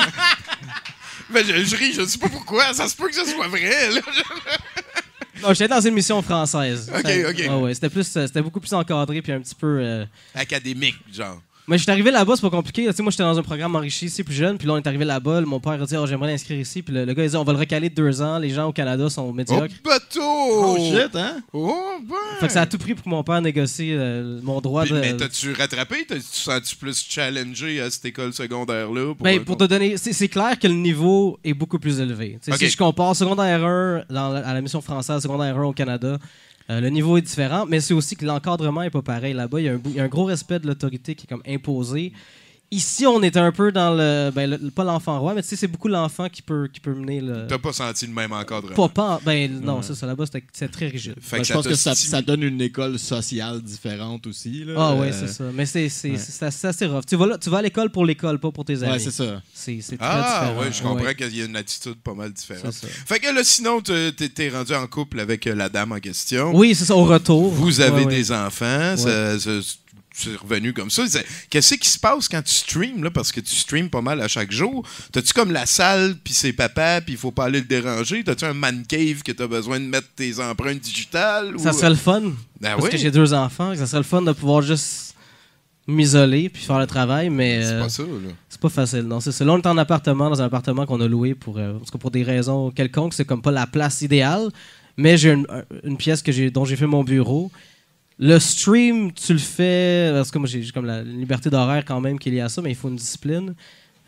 Ben, je, je ris, je sais pas pourquoi. Ça se peut que ce soit vrai, là. Non, j'étais dans une mission française. Ok, Ça- ok. ouais, ouais, c'était, plus, euh, c'était beaucoup plus encadré puis un petit peu... euh, Académique, genre. Mais je suis arrivé là-bas, c'est pas compliqué. Tu sais, moi, j'étais dans un programme enrichi ici, plus jeune. Puis là, on est arrivé là-bas. Mon père a dit, oh, j'aimerais l'inscrire ici. Puis le, le gars, il dit, on va le recaler de deux ans. Les gens au Canada sont Oh, médiocres. bateau! Oh shit, hein? Oh, ben! Fait que ça a tout pris pour que mon père négocie euh, mon droit Puis, de... Mais t'as-tu rattrapé? T'as- Tu sens-tu plus challengé à cette école secondaire-là? Pour, Ben, euh, pour te donner, c'est, c'est clair que le niveau est beaucoup plus élevé. Tu sais, Ok. Si je compare secondaire un dans la- à la mission française, secondaire un au Canada, euh, le niveau est différent, mais c'est aussi que l'encadrement est pas pareil. Là-bas, il y, a un bou- il y a un gros respect de l'autorité qui est comme imposé. Ici, on est un peu dans le... Ben, le- pas l'enfant roi, mais tu sais, c'est beaucoup l'enfant qui peut, qui peut mener le... T'as pas senti le même encadrement? Pas, pas- ben non, c'est ça. Là-bas, c'était, c'était très rigide. Fait Ben, que je pense t'a que ça, stimulé. ça donne une école sociale différente aussi. Là. Ah ouais, Euh, c'est ça. Mais c'est, c'est, ouais. c'est, c'est assez- c'est assez rough. Tu vas, là- tu vas à l'école pour l'école, pas pour tes amis. Ouais, c'est ça. C'est, c'est très Ah, différent. ouais, je comprends Ouais. qu'il y a une attitude pas mal différente. C'est ça. Fait que là, sinon, t'es t'es rendu en couple avec euh, la dame en question. Oui, c'est ça, au retour. Vous avez Ouais, ouais. des enfants. ça- ça- c'est revenu comme ça. C'est- Qu'est-ce qui se passe quand tu streams, là, parce que tu streams pas mal à chaque jour? T'as-tu comme la salle, puis c'est papa, puis il faut pas aller le déranger? T'as-tu un man cave que t'as besoin de mettre tes empreintes digitales? Ça ou- serait le fun. Ben parce oui. que j'ai deux enfants. Ça serait le fun de pouvoir juste m'isoler puis faire le travail, mais C'est euh, pas ça, là. c'est pas facile. Non, c'est ça. Là, on est en appartement, dans un appartement qu'on a loué pour, euh, parce que pour des raisons quelconques. C'est comme pas la place idéale, mais j'ai une, une pièce que j'ai, dont j'ai fait mon bureau. Le stream, tu le fais, parce que moi j'ai j'ai comme la liberté d'horaire quand même qui est liée à ça, mais il faut une discipline.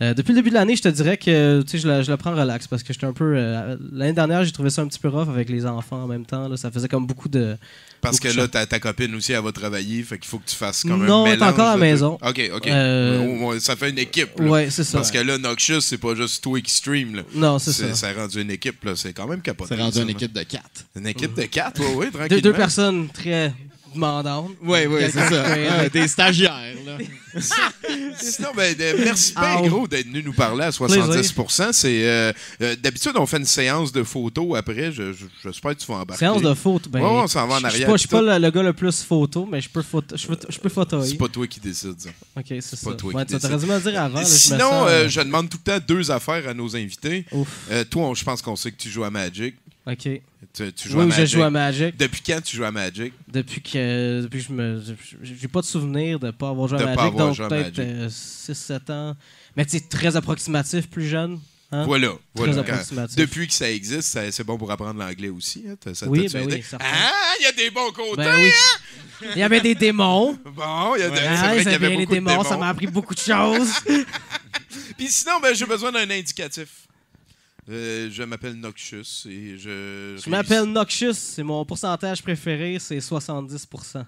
Euh, depuis le début de l'année, je te dirais que je le, je le prends relax parce que j'étais un peu. Euh, l'année dernière, j'ai trouvé ça un petit peu rough avec les enfants en même temps. Là, ça faisait comme beaucoup de. Parce beaucoup que de là, ta, ta copine aussi, elle va travailler, fait qu'il faut que tu fasses comme non, un mélange. Non, t'es encore à la de... maison. OK, OK. Euh... Au moins, ça fait une équipe. Là. Ouais, c'est ça. Parce que là, Noxious, c'est pas juste toi qui stream. Là. Non, c'est ça. Ça a rendu une équipe, là. C'est quand même capoté. C'est rendu ça, une là. équipe de quatre. Une équipe de quatre, oui, oui, tranquillement. Deux, deux personnes très demandantes. Oui, oui, c'est ça. Ah, des stagiaires, là. Sinon, ben, de, merci bien Ow. gros d'être venu nous parler à soixante-dix pour cent. C'est, euh, euh, d'habitude, on fait une séance de photos après. Je, je, j'espère que tu vas embarquer. Séance de photo. Ben, Ouais, ouais, on s'en va en je- Je arrière, suis pas, je suis puis pas le, le gars le plus photo, mais je peux, photo, je peux, je peux photoyer. C'est pas toi qui décides, ça. Ok, c'est ça. pas toi Ouais, qui tu décides. aurais dû me le dire avant. Là, je me Sinon, sens, euh, euh, je demande tout le temps deux affaires à nos invités. Ouf. Euh, toi, on- je pense qu'on sait que tu joues à Magic. Ok. Tu, tu joues Oui, à je Magic. joue à Magic. Depuis quand tu joues à Magic? Depuis que, depuis que je me. J'ai pas de souvenir de pas avoir joué De à pas Magic, avoir donc joué à peut-être Magic. six sept ans. Mais tu sais, très approximatif, plus jeune. Hein? Voilà. voilà. Très Quand- approximatif. depuis que ça existe, ça- c'est bon pour apprendre l'anglais aussi. Hein? Ça Oui, t'a-tu ben aidé? oui, certain. Ah, il y a des bons côtés! Ben oui. Il y avait des démons. Bon, il y a de- c'est Ah, vrai ils qu'il y avait avaient les beaucoup de démons, démons. ça m'a appris beaucoup de choses. Puis sinon, ben, j'ai besoin d'un indicatif. Euh, je m'appelle Noxious et je... Je m'appelle Noxious, c'est mon pourcentage préféré, c'est soixante-dix pour cent.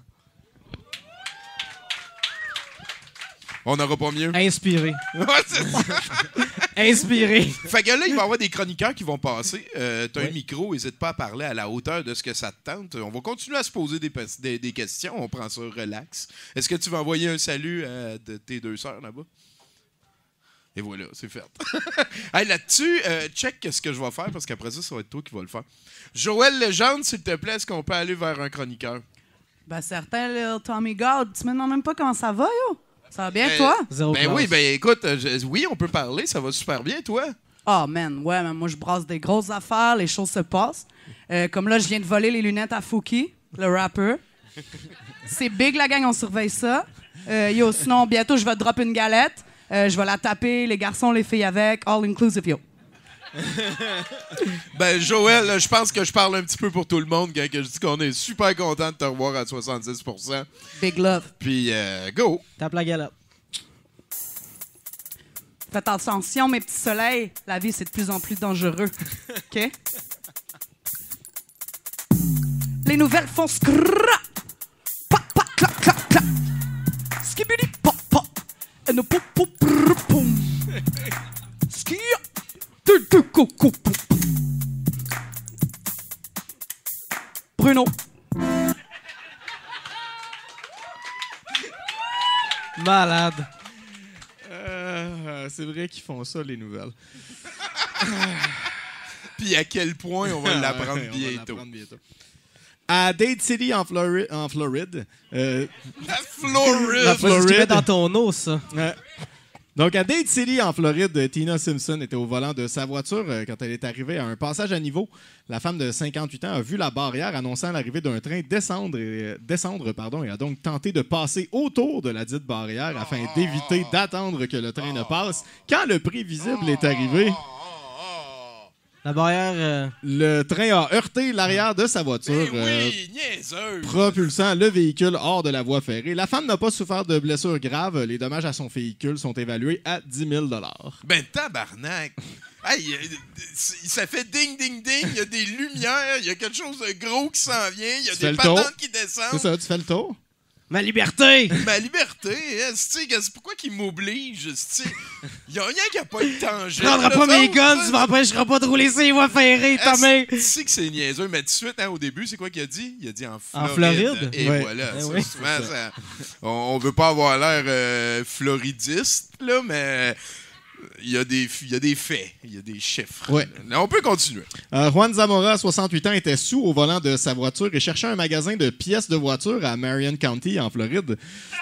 On n'aura pas mieux. Inspiré. Ouais, c'est ça. Inspiré. Fait que là, il va y avoir des chroniqueurs qui vont passer. Euh, T'as Ouais. un micro, n'hésite pas à parler à la hauteur de ce que ça te tente. On va continuer à se poser des, pe- des, des questions. On prend ça relax. Est-ce que tu vas envoyer un salut à de tes deux sœurs là-bas? Et voilà, c'est fait. Hey, là-dessus, euh, check ce que je vais faire parce qu'après ça, ça va être toi qui vas le faire. Joël Legendre, s'il te plaît, est-ce qu'on peut aller vers un chroniqueur? Ben, certain, là, Tommy God, tu me demandes même pas comment ça va, yo? Ça va bien, Euh, toi? Zéro Ben classe. oui, ben écoute, euh, je- oui, on peut parler, ça va super bien, toi. Oh, man, ouais, mais moi, je brasse des grosses affaires, les choses se passent. Euh, comme là, je viens de voler les lunettes à Fouki, le rapper. C'est big, la gang, on surveille ça. Euh, yo, sinon, bientôt, je vais drop une galette. Euh, je vais la taper, les garçons, les filles avec, all inclusive, yo. Ben Joël, là, je pense que je parle un petit peu pour tout le monde quand que je dis qu'on est super content de te revoir à soixante-dix pour cent. Big love. Puis, euh, go! Tape la galette. Faites attention, mes petits soleils. La vie, c'est de plus en plus dangereux. OK? Les nouvelles font scrrra. Pa, pa, clac, clac, clac. Skibidi, pop, pop. Et no, pou, pou, prr, poum. Ski, tu, tu, cou, cou, pou. Bruno. Malade. Euh, c'est vrai qu'ils font ça, les nouvelles. Puis à quel point on va l'apprendre Ouais, on va bientôt. l'apprendre bientôt. À Dade City, en, Flori- en Floride. euh, La Floride! La Faut que tu Floride. mets dans ton eau, ça. Ouais. Donc, à Dade City, en Floride, Tina Simpson était au volant de sa voiture euh, quand elle est arrivée à un passage à niveau. La femme de cinquante-huit ans a vu la barrière annonçant l'arrivée d'un train descendre, et, descendre pardon, et a donc tenté de passer autour de la dite barrière afin d'éviter d'attendre que le train ne passe. Quand le prévisible est arrivé, La barrière. euh, le train a heurté l'arrière de sa voiture. Eh euh, oui, niaiseuse! propulsant le véhicule hors de la voie ferrée. La femme n'a pas souffert de blessures graves. Les dommages à son véhicule sont évalués à dix mille dollars. Ben tabarnak! Hey, euh, ça fait ding ding ding, il y a des lumières, il y a quelque chose de gros qui s'en vient, il y a Tu fais des le tour? patentes qui C'est descendent. ça, tu fais le tour? Ma liberté! Ma liberté, hein, c'est que c'est pourquoi qu'ils m'obligent, c'est il y a rien qui a pas de danger. Tu prendras pas mes guns, tu m'empêcheras pas de rouler ces voies ferrées, ta main! Tu sais que c'est niaiseux, mais tout de suite, hein, au début, c'est quoi qu'il a dit? Il a dit en Floride. En Floride? Et Ouais. voilà. Eh ça, oui. souvent, ça- on, on veut pas avoir l'air euh, floridiste, là, mais il y, a des, il y a des faits, il y a des chiffres. Ouais. Là, on peut continuer. Euh, Juan Zamora, soixante-huit ans, était sous au volant de sa voiture et cherchait un magasin de pièces de voiture à Marion County, en Floride.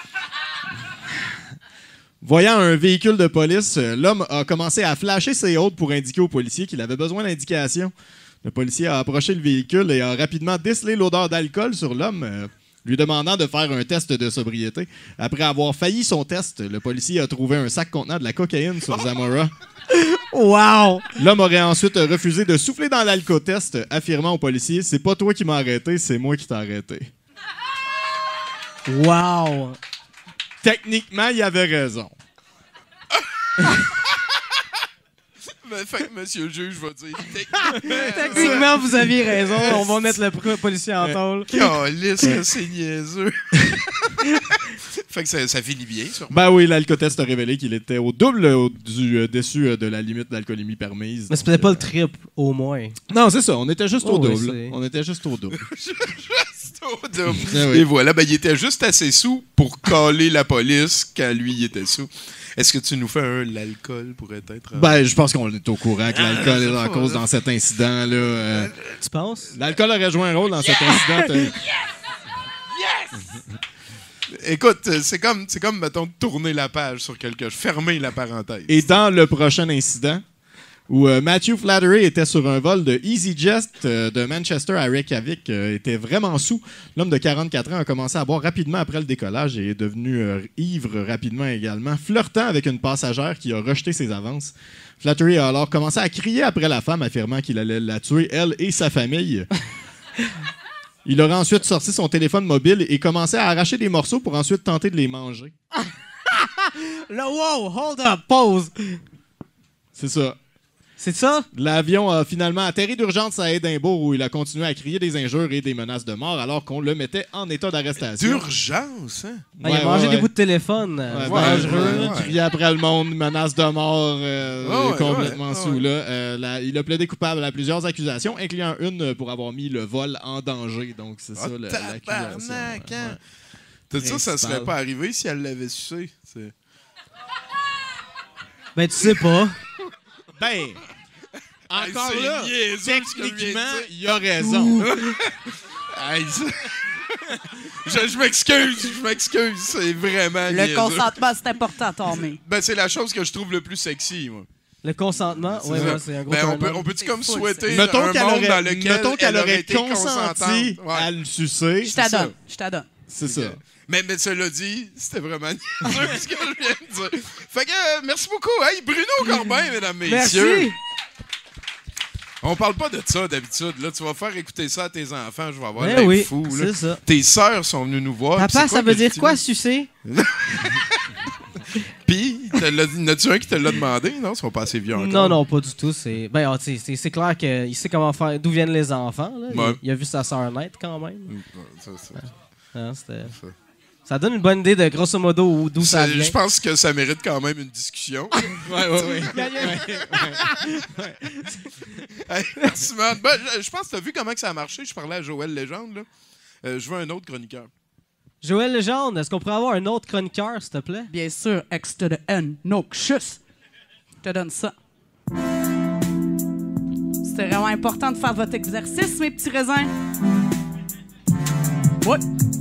Voyant un véhicule de police, euh, l'homme a commencé à flasher ses hôtes pour indiquer au policier qu'il avait besoin d'indications. Le policier a approché le véhicule et a rapidement décelé l'odeur d'alcool sur l'homme, euh, lui demandant de faire un test de sobriété. Après avoir failli son test, le policier a trouvé un sac contenant de la cocaïne sur Zamora. Wow! L'homme aurait ensuite refusé de souffler dans l'alcotest, affirmant au policier « C'est pas toi qui m'as arrêté, c'est moi qui t'ai arrêté. Wow! » Techniquement, il avait raison. Mais fait que monsieur le juge va dire Techniquement, vous aviez raison. On va mettre le pro- policier en tôle. Calisse que c'est niaiseux. Fait que ça, ça finit bien, sûrement. Ben oui, l'alcotest a révélé qu'il était au double au- du euh, dessus euh, de la limite d'alcoolémie permise. Mais c'est peut-être pas le triple, au moins. Non, c'est ça. On était juste Oh, au oui, double. c'est- On était juste au double. Juste au double. Ah oui. Et voilà, ben, il était juste assez sous pour caler la police quand lui, il était sous. Est-ce que tu nous fais un l'alcool pourrait être... Ben, je pense qu'on est au courant que l'alcool je est sais en pas, cause là. dans cet incident-là. euh. Tu penses? L'alcool aurait joué un rôle dans cet incident. t'as- Écoute, c'est comme, c'est comme, mettons, tourner la page sur quelque chose, fermer la parenthèse. Et dans le prochain incident, où euh, Matthew Flattery était sur un vol de EasyJet euh, de Manchester à Reykjavik, euh, était vraiment sous. L'homme de quarante-quatre ans a commencé à boire rapidement après le décollage et est devenu euh, ivre rapidement également, flirtant avec une passagère qui a rejeté ses avances. Flattery a alors commencé à crier après la femme, affirmant qu'il allait la tuer, elle et sa famille. Il aurait ensuite sorti son téléphone mobile et commencé à arracher des morceaux pour ensuite tenter de les manger. Là, wow, hold up, pause. C'est ça. C'est ça? L'avion a finalement atterri d'urgence à Édimbourg où il a continué à crier des injures et des menaces de mort alors qu'on le mettait en état d'arrestation. D'urgence, hein? Ah, il a Ouais, mangé ouais, des ouais. bouts de téléphone. euh, Ouais, dangereux. ouais, ouais, il ouais. criait après le monde, menace de mort, euh, Ouais, ouais, complètement ouais, sous. ouais. Là. Euh, la- il a plaidé coupable à plusieurs accusations, incluant une pour avoir mis le vol en danger. Donc, c'est ça Ah, le- l'accusation. tabarnak, ouais, hein? ouais. T'as dit ça, ça Principal. serait pas arrivé si elle l'avait sucé. C'est- Ben, tu sais pas. Ben, encore c'est là, niaiseux, ce que je viens de techniquement, dire. il a raison. Hey, ça- je je m'excuse, je m'excuse. C'est vraiment Le niaiseux. consentement, c'est important, Tommy. Ben, c'est la chose que je trouve le plus sexy, moi. Le consentement, C'est ouais, ça. ouais, c'est un gros Ben, on turn peut, on. on peut-tu comme C'est full souhaiter Mettons un qu'elle monde aurait, dans lequel mettons qu'elle elle aurait été consenti consentante. Ouais. à le sucer. Je c'est ça. t'adonne, je t'adonne. C'est ça. Mais, mais cela dit, c'était vraiment niaiseux ce que je viens de dire. Fait que, euh, merci beaucoup. Hey, Bruno Corbin, mesdames, messieurs. Merci. On parle pas de ça d'habitude. Là, tu vas faire écouter ça à tes enfants. Je vais avoir Ben l'air oui, fou. c'est Là. ça. Tes sœurs sont venues nous voir. Papa, Puis c'est ça veut que dire tu quoi, dis? sucer? Puis, te l'a dit- n'as-tu un qui te l'a demandé? Non, ils sont pas assez vieux encore. Non, non, pas du tout. C'est ben, ah, tu sais, c'est- c'est clair qu'il sait comment faire, d'où viennent les enfants. Là. Il- Ouais. Il, a vu sa sœur naître quand même. Ça, ça- Hein, c'était- ça. Ça donne une bonne idée de grosso modo où- d'où ça Ça- vient. Je pense que ça mérite quand même une discussion. Ouais, ouais, ouais. Hey, merci, man. Ben, je, je pense que tu as vu comment que ça a marché. Je parlais à Joël Legendre. Là. Euh, je veux un autre chroniqueur. Joël Legendre, est-ce qu'on pourrait avoir un autre chroniqueur, s'il te plaît? Bien sûr, X to the N, no chus. Je te donne ça. C'était vraiment important de faire votre exercice, mes petits raisins. Ouais.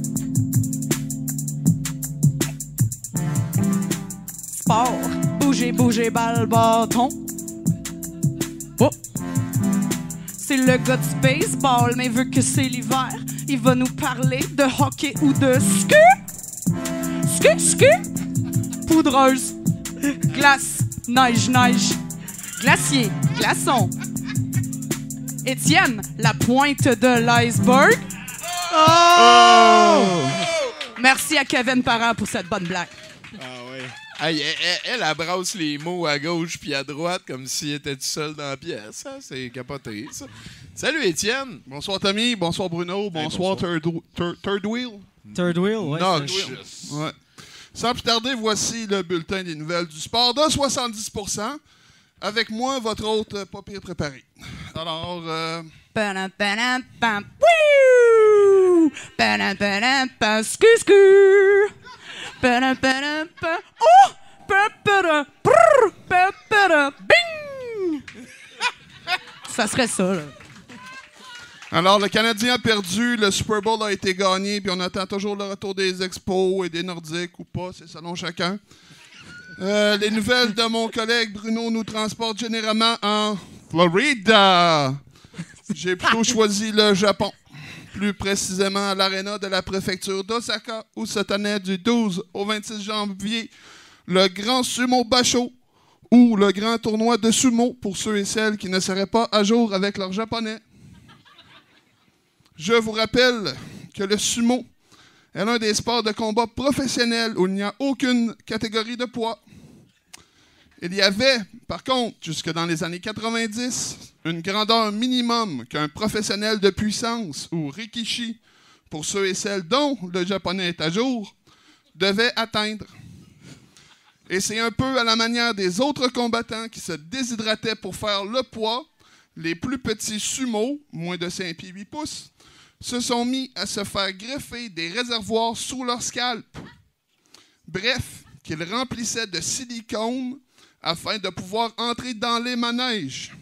Sport. Bouger, bouger, balle, bâton. Oh. C'est le gars de baseball, mais vu que c'est l'hiver, il va nous parler de hockey ou de ski. Ski, ski. Poudreuse. Glace, neige, neige. Glacier, glaçon. Étienne, la pointe de l'iceberg. Oh! Merci à Kevin Parent pour cette bonne blague. Ah ouais. Hey, elle, elle, elle abrasse les mots à gauche puis à droite comme s'il était tout seul dans la pièce. Hein? C'est capoté, ça. Salut, Étienne. Bonsoir Tommy, bonsoir Bruno, bonsoir, bonsoir. Third, third, third Wheel. Third wheel, ouais. Non, c'est- je- Ouais. Sans plus tarder, voici le bulletin des nouvelles du sport de soixante-dix pour cent. Avec moi, votre hôte euh, pas pire préparé. Alors, euh, Pam, pam, pam, wouh! Pam, pam, pam, scu, scu! Pam, pam, pam, oh! Pam, pam, brrr! Pam, pam, bing! Ça serait ça, là. alors, le Canadien a perdu, le Super Bowl a été gagné, puis on attend toujours le retour des Expos et des Nordiques ou pas, c'est selon chacun. Euh, les nouvelles de mon collègue Bruno nous transportent généralement en Florida. J'ai plutôt choisi le Japon, plus précisément à l'aréna de la préfecture d'Osaka, où se tenait du douze au vingt-six janvier le Grand Sumo Basho, ou le grand tournoi de sumo pour ceux et celles qui ne seraient pas à jour avec leur japonais. Je vous rappelle que le sumo est l'un des sports de combat professionnels où il n'y a aucune catégorie de poids. Il y avait, par contre, jusque dans les années quatre-vingt-dix, une grandeur minimum qu'un professionnel de puissance, ou rikishi, pour ceux et celles dont le japonais est à jour, devait atteindre. Et c'est un peu à la manière des autres combattants qui se déshydrataient pour faire le poids, les plus petits sumo, moins de cinq pieds huit pouces, se sont mis à se faire greffer des réservoirs sous leur scalp. Bref, qu'ils remplissaient de silicone afin de pouvoir entrer dans les manèges.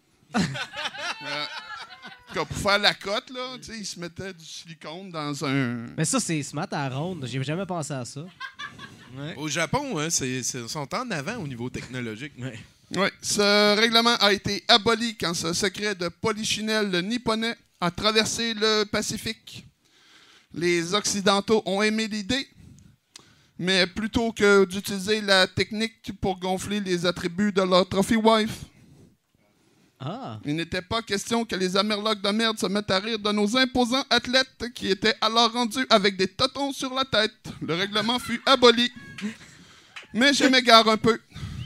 euh, pour faire la cote, là, ils se mettaient du silicone dans un... Mais ça, c'est se mettre à la ronde. J'ai jamais pensé à ça. Ouais. Au Japon, hein, c'est, c'est, ils sont en avant au niveau technologique. Ouais. Oui, ce règlement a été aboli quand ce secret de polichinelle nipponnais a traversé le Pacifique. Les Occidentaux ont aimé l'idée, mais plutôt que d'utiliser la technique pour gonfler les attributs de leur trophy wife, Ah! il n'était pas question que les Amerlocs de merde se mettent à rire de nos imposants athlètes qui étaient alors rendus avec des totons sur la tête. Le règlement fut aboli. Mais je m'égare un peu.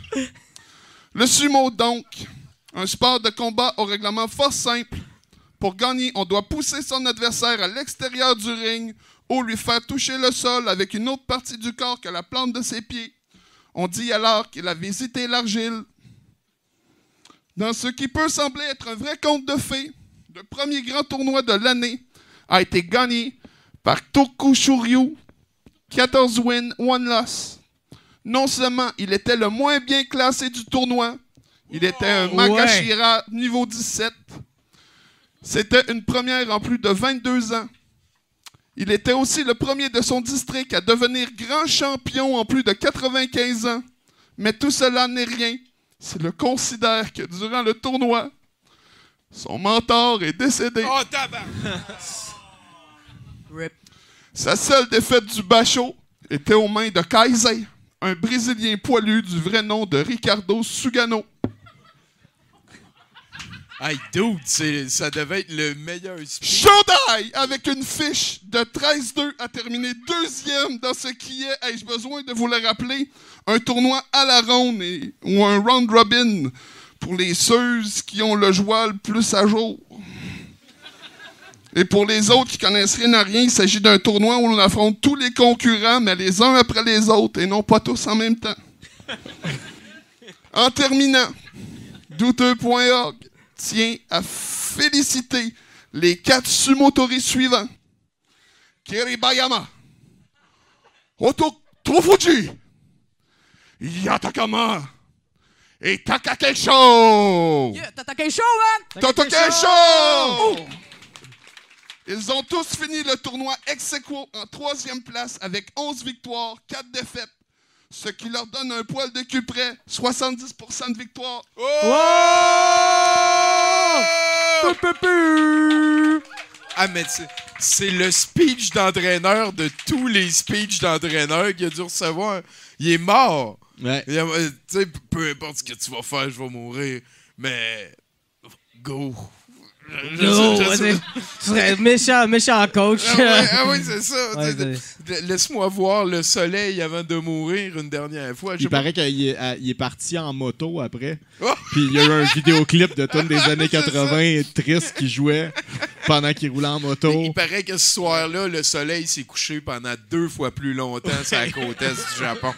Le sumo, donc, un sport de combat au règlement fort simple. Pour gagner, on doit pousser son adversaire à l'extérieur du ring ou lui faire toucher le sol avec une autre partie du corps que la plante de ses pieds. On dit alors qu'il a visité l'argile. Dans ce qui peut sembler être un vrai conte de fées, le premier grand tournoi de l'année a été gagné par Tokushoryu, quatorze wins, one loss. Non seulement il était le moins bien classé du tournoi, il était un Makashira niveau dix-sept. C'était une première en plus de vingt-deux ans. Il était aussi le premier de son district à devenir grand champion en plus de quatre-vingt-quinze ans. Mais tout cela n'est rien. S'il le considère que durant le tournoi, son mentor est décédé. Oh, tabac! Rip. Sa seule défaite du bachot était aux mains de Kaisei, un Brésilien poilu du vrai nom de Ricardo Sugano. Hey, dude, c'est, ça devait être le meilleur speech. Shodai, avec une fiche de treize deux, a terminé deuxième dans ce qui est, ai-je besoin de vous le rappeler, un tournoi à la ronde et, ou un round robin pour les ceux qui ont le joie le plus à jour. Et pour les autres qui connaissent rien à rien, il s'agit d'un tournoi où on affronte tous les concurrents, mais les uns après les autres, et non pas tous en même temps. En terminant, douteux point org tient à féliciter les quatre sumotori suivants. Kiribayama, Oto Tofuji, Yatakama et Takakesho. Yeah, t'as quelque chose, man! Takakesho! Ils ont tous fini le tournoi ex aequo en troisième place avec onze victoires, quatre défaites. Ce qui leur donne un poil de cul près, soixante-dix pour cent de victoire. Oh! Ah, mais c'est, c'est le speech d'entraîneur de tous les speeches d'entraîneur qu'il a dû recevoir. Il est mort. Ouais. Il a- Tu sais, peu importe ce que tu vas faire, je vais mourir. Mais. Go. Je- je- No, je- je- ouais, tu serais méchant, méchant coach. Ah ouais, ah ouais, c'est ça. Ouais, Tu sais, c'est- de- Laisse-moi voir le soleil avant de mourir une dernière fois. Je sais Il pas. paraît qu'il est, à- il est parti en moto après. Oh! Puis il y a eu un vidéoclip de tune des années C'est ça. quatre-vingts triste qui jouait pendant qu'il roulait en moto. Il paraît que ce soir-là, le soleil s'est couché pendant deux fois plus longtemps sur la côte est du Japon.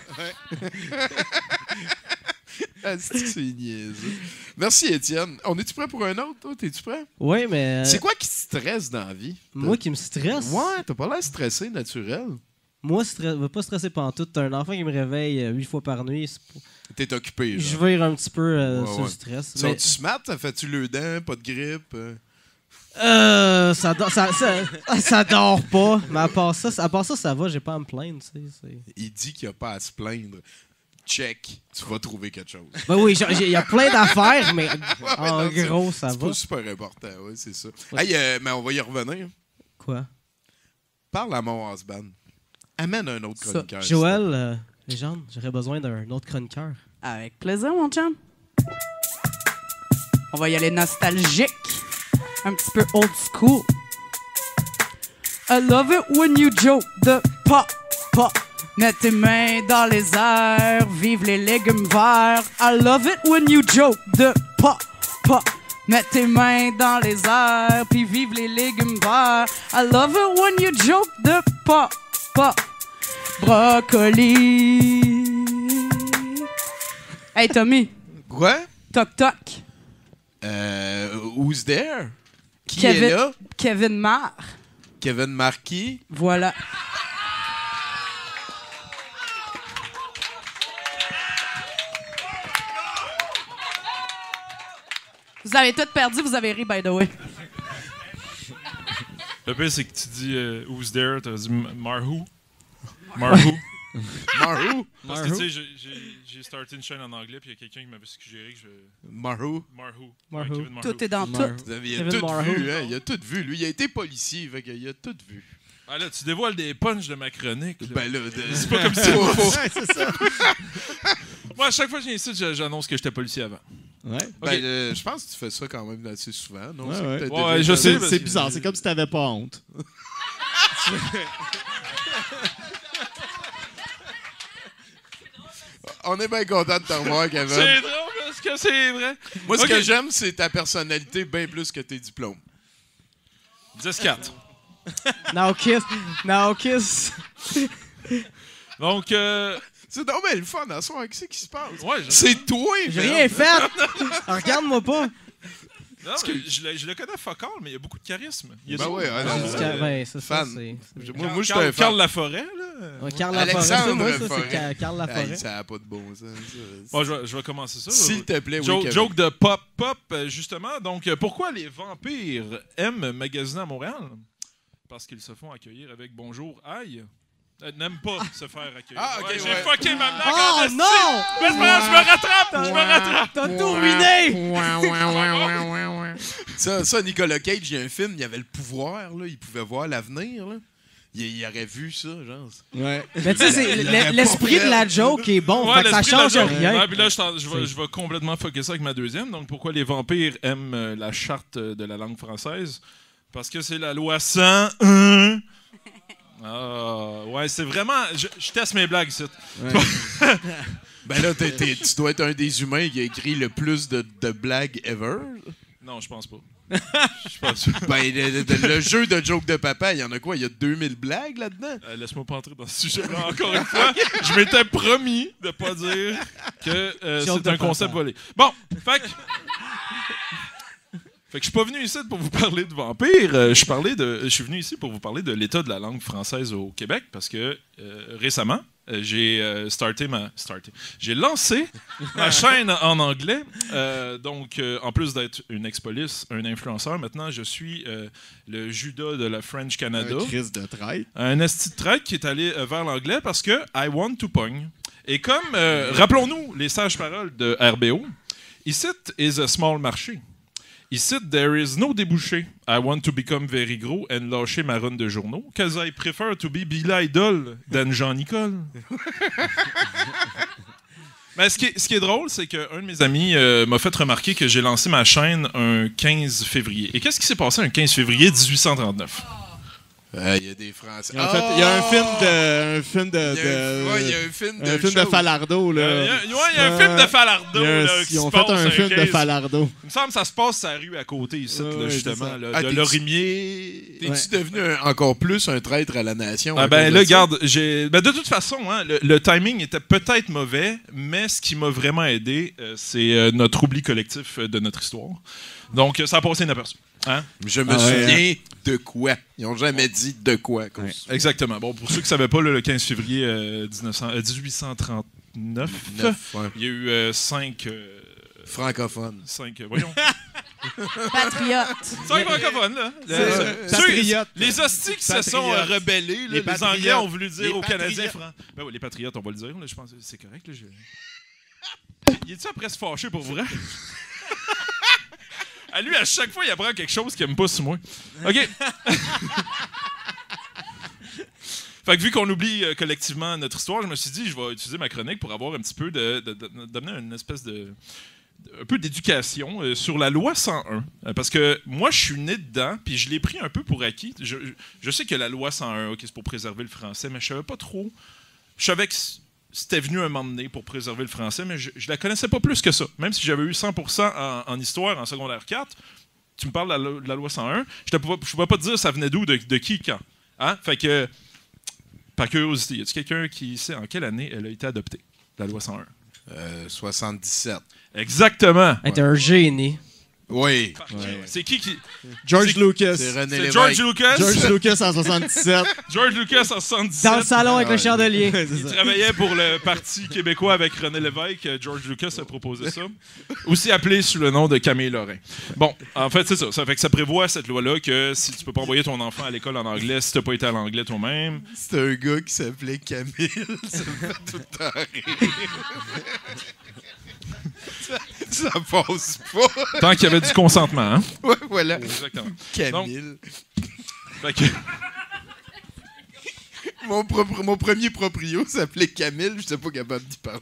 Ah, c'est que c'est niaiseux. Merci, Étienne. On est-tu prêt pour un autre, toi? T'es-tu prêt? Oui, mais. euh, C'est quoi qui te stresse dans la vie? Moi qui me stresse. Ouais, t'as pas l'air stressé, naturel. Moi, je ne pas stresser pantoute. T'as un enfant qui me réveille euh, huit fois par nuit. c'est pas- T'es occupé, Je là. vire un petit peu euh, Ouais, sur ouais. le stress. Sont-tu mais- smart? Ça fait-tu le dent? Pas de grippe? euh? Euh, ça, do- ça, ça, ça dort pas. Mais à part ça, à part ça, ça va. J'ai pas à me plaindre. Tu sais, c'est- Il dit qu'il n'y a pas à se plaindre. Check. Tu vas trouver quelque chose. Ben oui, j'ai- j'ai- il y a plein d'affaires, mais en non, c'est- gros, ça C'est va. pas super important, oui, c'est ça. Ouais. Hey, euh, mais on va y revenir. Quoi? Parle à mon husband. Amène un autre Ça, chroniqueur. Joël, euh, légende, j'aurais besoin d'un autre chroniqueur. Avec plaisir, mon chum. On va y aller nostalgique. Un petit peu old school. I love it when you joke the pop, pop. Mets tes mains dans les airs, vive les légumes verts. I love it when you joke de pas, pas. Mets tes mains dans les airs, puis vive les légumes verts. I love it when you joke de pas, pas. Brocoli. Hey Tommy, Quoi? toc toc. Euh, who's there? Qui Kevin, est là? Kevin Marr. Kevin Marquis. Voilà. Vous avez tout perdu, vous avez ri, by the way. Le pire, c'est que tu dis euh, Who's there? T'as dit M- Marhou. Marhou. Marhou. Parce que tu sais, j'ai- j'ai j'ai starté une chaîne en anglais, puis il y a quelqu'un qui m'avait suggéré que je. Marhou. Marhou. Marhou. Ouais, Kevin Marhou. Tout est dans Marr. tout. Il a Kevin tout Marhou. vu, hein? Il a tout vu. Lui, il a été policier, fait qu'il a tout vu. Ah là, tu dévoiles des punchs de ma chronique. Là. Ben là, de- C'est pas comme si. Faut- faut- Ouais, c'est ça. Moi, à chaque fois que je viens ici, j'a- j'annonce que j'étais policier avant. Ouais. Ben, Ok. euh, je pense que tu fais ça quand même assez souvent, non? Ouais, C'est que ouais. t'as Ouais, déjà- je sais. C'est parce c'est que- bizarre, c'est comme si t'avais pas honte. On est bien content de te revoir, Kevin. C'est drôle parce que c'est vrai. Moi, ce Ok. que j'aime, c'est ta personnalité bien plus que tes diplômes. dix quatre. Now kiss. Now kiss. Donc, euh, C'est donc bien le fun à soir. Qu'est-ce qui se passe? ouais, je, C'est toi, J'ai man. rien fait. Regarde-moi pas. non, mais je, le- je le connais fuck all, mais il y a beaucoup de charisme. Il y a Ben du- ouais, ouais, Ah, non, c'est- Ca- ben, c'est ça. fan. C'est. Je- Carl- Moi, moi je suis Carl- un Carl fan. Laforêt, là. Ouais, Carl Laforêt, c'est Alexandre moi, ça, Forêt. c'est Ca- Carl Laforêt. Hey, ça n'a pas de bon sens. ça. Bon, je vais, je vais commencer ça. S'il te plaît, oui, Joke, Kevin. joke de pop-pop, euh, justement. Donc, euh, pourquoi les vampires aiment magasiner à Montréal? Parce qu'ils se font accueillir avec bonjour, aïe. Euh, n'aiment pas se faire accueillir. Ah, ok, Ouais, J'ai ouais. fucké ma blague. Oh en esti. non! Mais c'est pas grave, je me rattrape, je me rattrape. T'as tout ruiné! Ça, ça, Nicolas Cage, il y a un film, il avait le pouvoir, là, il pouvait voir l'avenir. Là. Il, il aurait vu ça, genre. Ouais. Mais tu sais, c'est- Il l'aurait le- l'esprit pas de la fait. joke est bon, Ouais, fait que ça l'esprit de la change joke. rien. Ouais, puis là, je, t'en- je vais, je vais complètement fucker ça avec ma deuxième. Donc, pourquoi les vampires aiment euh, la charte euh, de la langue française? Parce que c'est la loi cent un. Ah, ouais, c'est vraiment... Je, je teste mes blagues, ici. Ben là, t'es- t'es- tu dois être un des humains qui a écrit le plus de, de blagues ever. Non, je pense pas. Je suis pas sûr. Ben, le, le- le jeu de joke de papa, il y en a quoi? Il y a deux mille blagues là-dedans? Euh, Laisse-moi pas entrer dans ce sujet-là encore une fois. Je m'étais promis de pas dire que euh, Joke c'est de un concept papa. volé. Bon, fait que... Fait que je suis pas venu ici pour vous parler de vampires. Euh, je, parlais de, je suis venu ici pour vous parler de l'état de la langue française au Québec parce que euh, récemment, euh, j'ai euh, starté ma... Starté. J'ai lancé ma chaîne en anglais. Euh, donc, euh, en plus d'être une ex-police, un influenceur, maintenant, je suis euh, le Judas de la French Canada. Un crise de traite. Un esti de traite qui est allé euh, vers l'anglais parce que I want to pogne. Et comme, euh, rappelons-nous les sages paroles de R B O, ici is a small marché. Ici, there is no débouché. I want to become very gros and lâcher ma run de journaux. Cause I prefer to be Billy Idol than Jean-Nicole. Mais ce qui est, ce qui est drôle, c'est qu'un de mes amis euh, m'a fait remarquer que j'ai lancé ma chaîne un quinze février. Et qu'est-ce qui s'est passé un quinze février dix-huit cent trente-neuf? Euh, Il y a des Français. En fait, il y a un film de. Un film de. Il y a un- de- ouais, il y a un film de un film de choses. Falardeau, là. Euh, Il y a- ouais, il y a un Euh, film de Falardeau. Il y a un- là, qui ils ont se fait passe un film de quinze. Falardeau. Il me semble que ça se passe sur la rue à côté ici, Ouais, là, ouais, justement. c'est ça. Là, Ah, de t'es-tu- Lorimier. T'es-tu Ouais. devenu un- encore plus un traître à la nation? Ah à ben cause là, de ça? regarde, j'ai. Ben de toute façon, hein, le, le timing était peut-être mauvais, mais ce qui m'a vraiment aidé, euh, c'est euh, notre oubli collectif euh, de notre histoire. Donc, euh, ça a passé inaperçu. Hein? Je me Ah ouais, souviens de quoi. Ils n'ont jamais dit de quoi. à cause Ouais. de ça. Exactement. Bon, pour ceux qui ne savaient pas, là, le quinze février euh, dix-neuf cents euh, dix-huit cent trente-neuf, Neuf, ouais. il y a eu euh, cinq. euh, Francophone. cinq, euh, voyons. Patriote. Cinq francophones, là. C'est- Euh, ceux- Patriotes. Les hosties qui se sont euh, Patriotes. rebellés, là, Les les, patriotes. Anglais ont voulu dire Les aux Canadiens patriotes. francs. Ben oui, les patriotes, on va le dire, là, je pense que c'est correct. Là, je... Il est-tu après se fâcher pour vrai? À lui, à chaque fois, il apprend quelque chose qu'il aime pas sur moi. OK. Fait que vu qu'on oublie euh, collectivement notre histoire, je me suis dit, je vais utiliser ma chronique pour avoir un petit peu de, de- de- d'amener une espèce de un peu d'éducation euh, sur la loi cent un. Euh, parce que moi, je suis né dedans, puis je l'ai pris un peu pour acquis. Je, je sais que la loi cent un, OK, c'est pour préserver le français, mais je savais pas trop je savais que c'était venu un moment donné pour préserver le français, mais je, je la connaissais pas plus que ça. Même si j'avais eu cent pour cent en, en histoire en secondaire quatre, tu me parles de la, de la loi cent un, je ne pouvais pas te dire ça venait d'où, de, de qui, quand. Hein? Fait que, par curiosité, y a-t-il quelqu'un qui sait en quelle année elle a été adoptée, la loi cent un? Euh, soixante-dix-sept. Exactement. Hey, t'es un génie. Oui. Ouais. C'est qui qui... George c'est, Lucas. C'est René C'est Lévesque. George Lucas. George Lucas en soixante-dix-sept. George Lucas en soixante-dix-sept. Dans le salon avec Ah, le chandelier. Il travaillait pour le Parti québécois avec René Lévesque. George Lucas a proposé ça. Aussi appelé sous le nom de Camille Lorrain. Bon, en fait, c'est ça. Ça fait que ça prévoit cette loi-là que si tu peux pas envoyer ton enfant à l'école en anglais, si tu n'as pas été à l'anglais toi-même. C'est un gars qui s'appelait Camille. Ça me fait tout le temps rire. ça, ça passe pas. Tant qu'il y avait du consentement, hein? Ouais, voilà. Exactement. Camille. Fait que... Mon, propre, mon premier proprio s'appelait Camille, je n'étais pas capable d'y parler.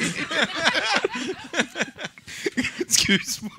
Excuse-moi.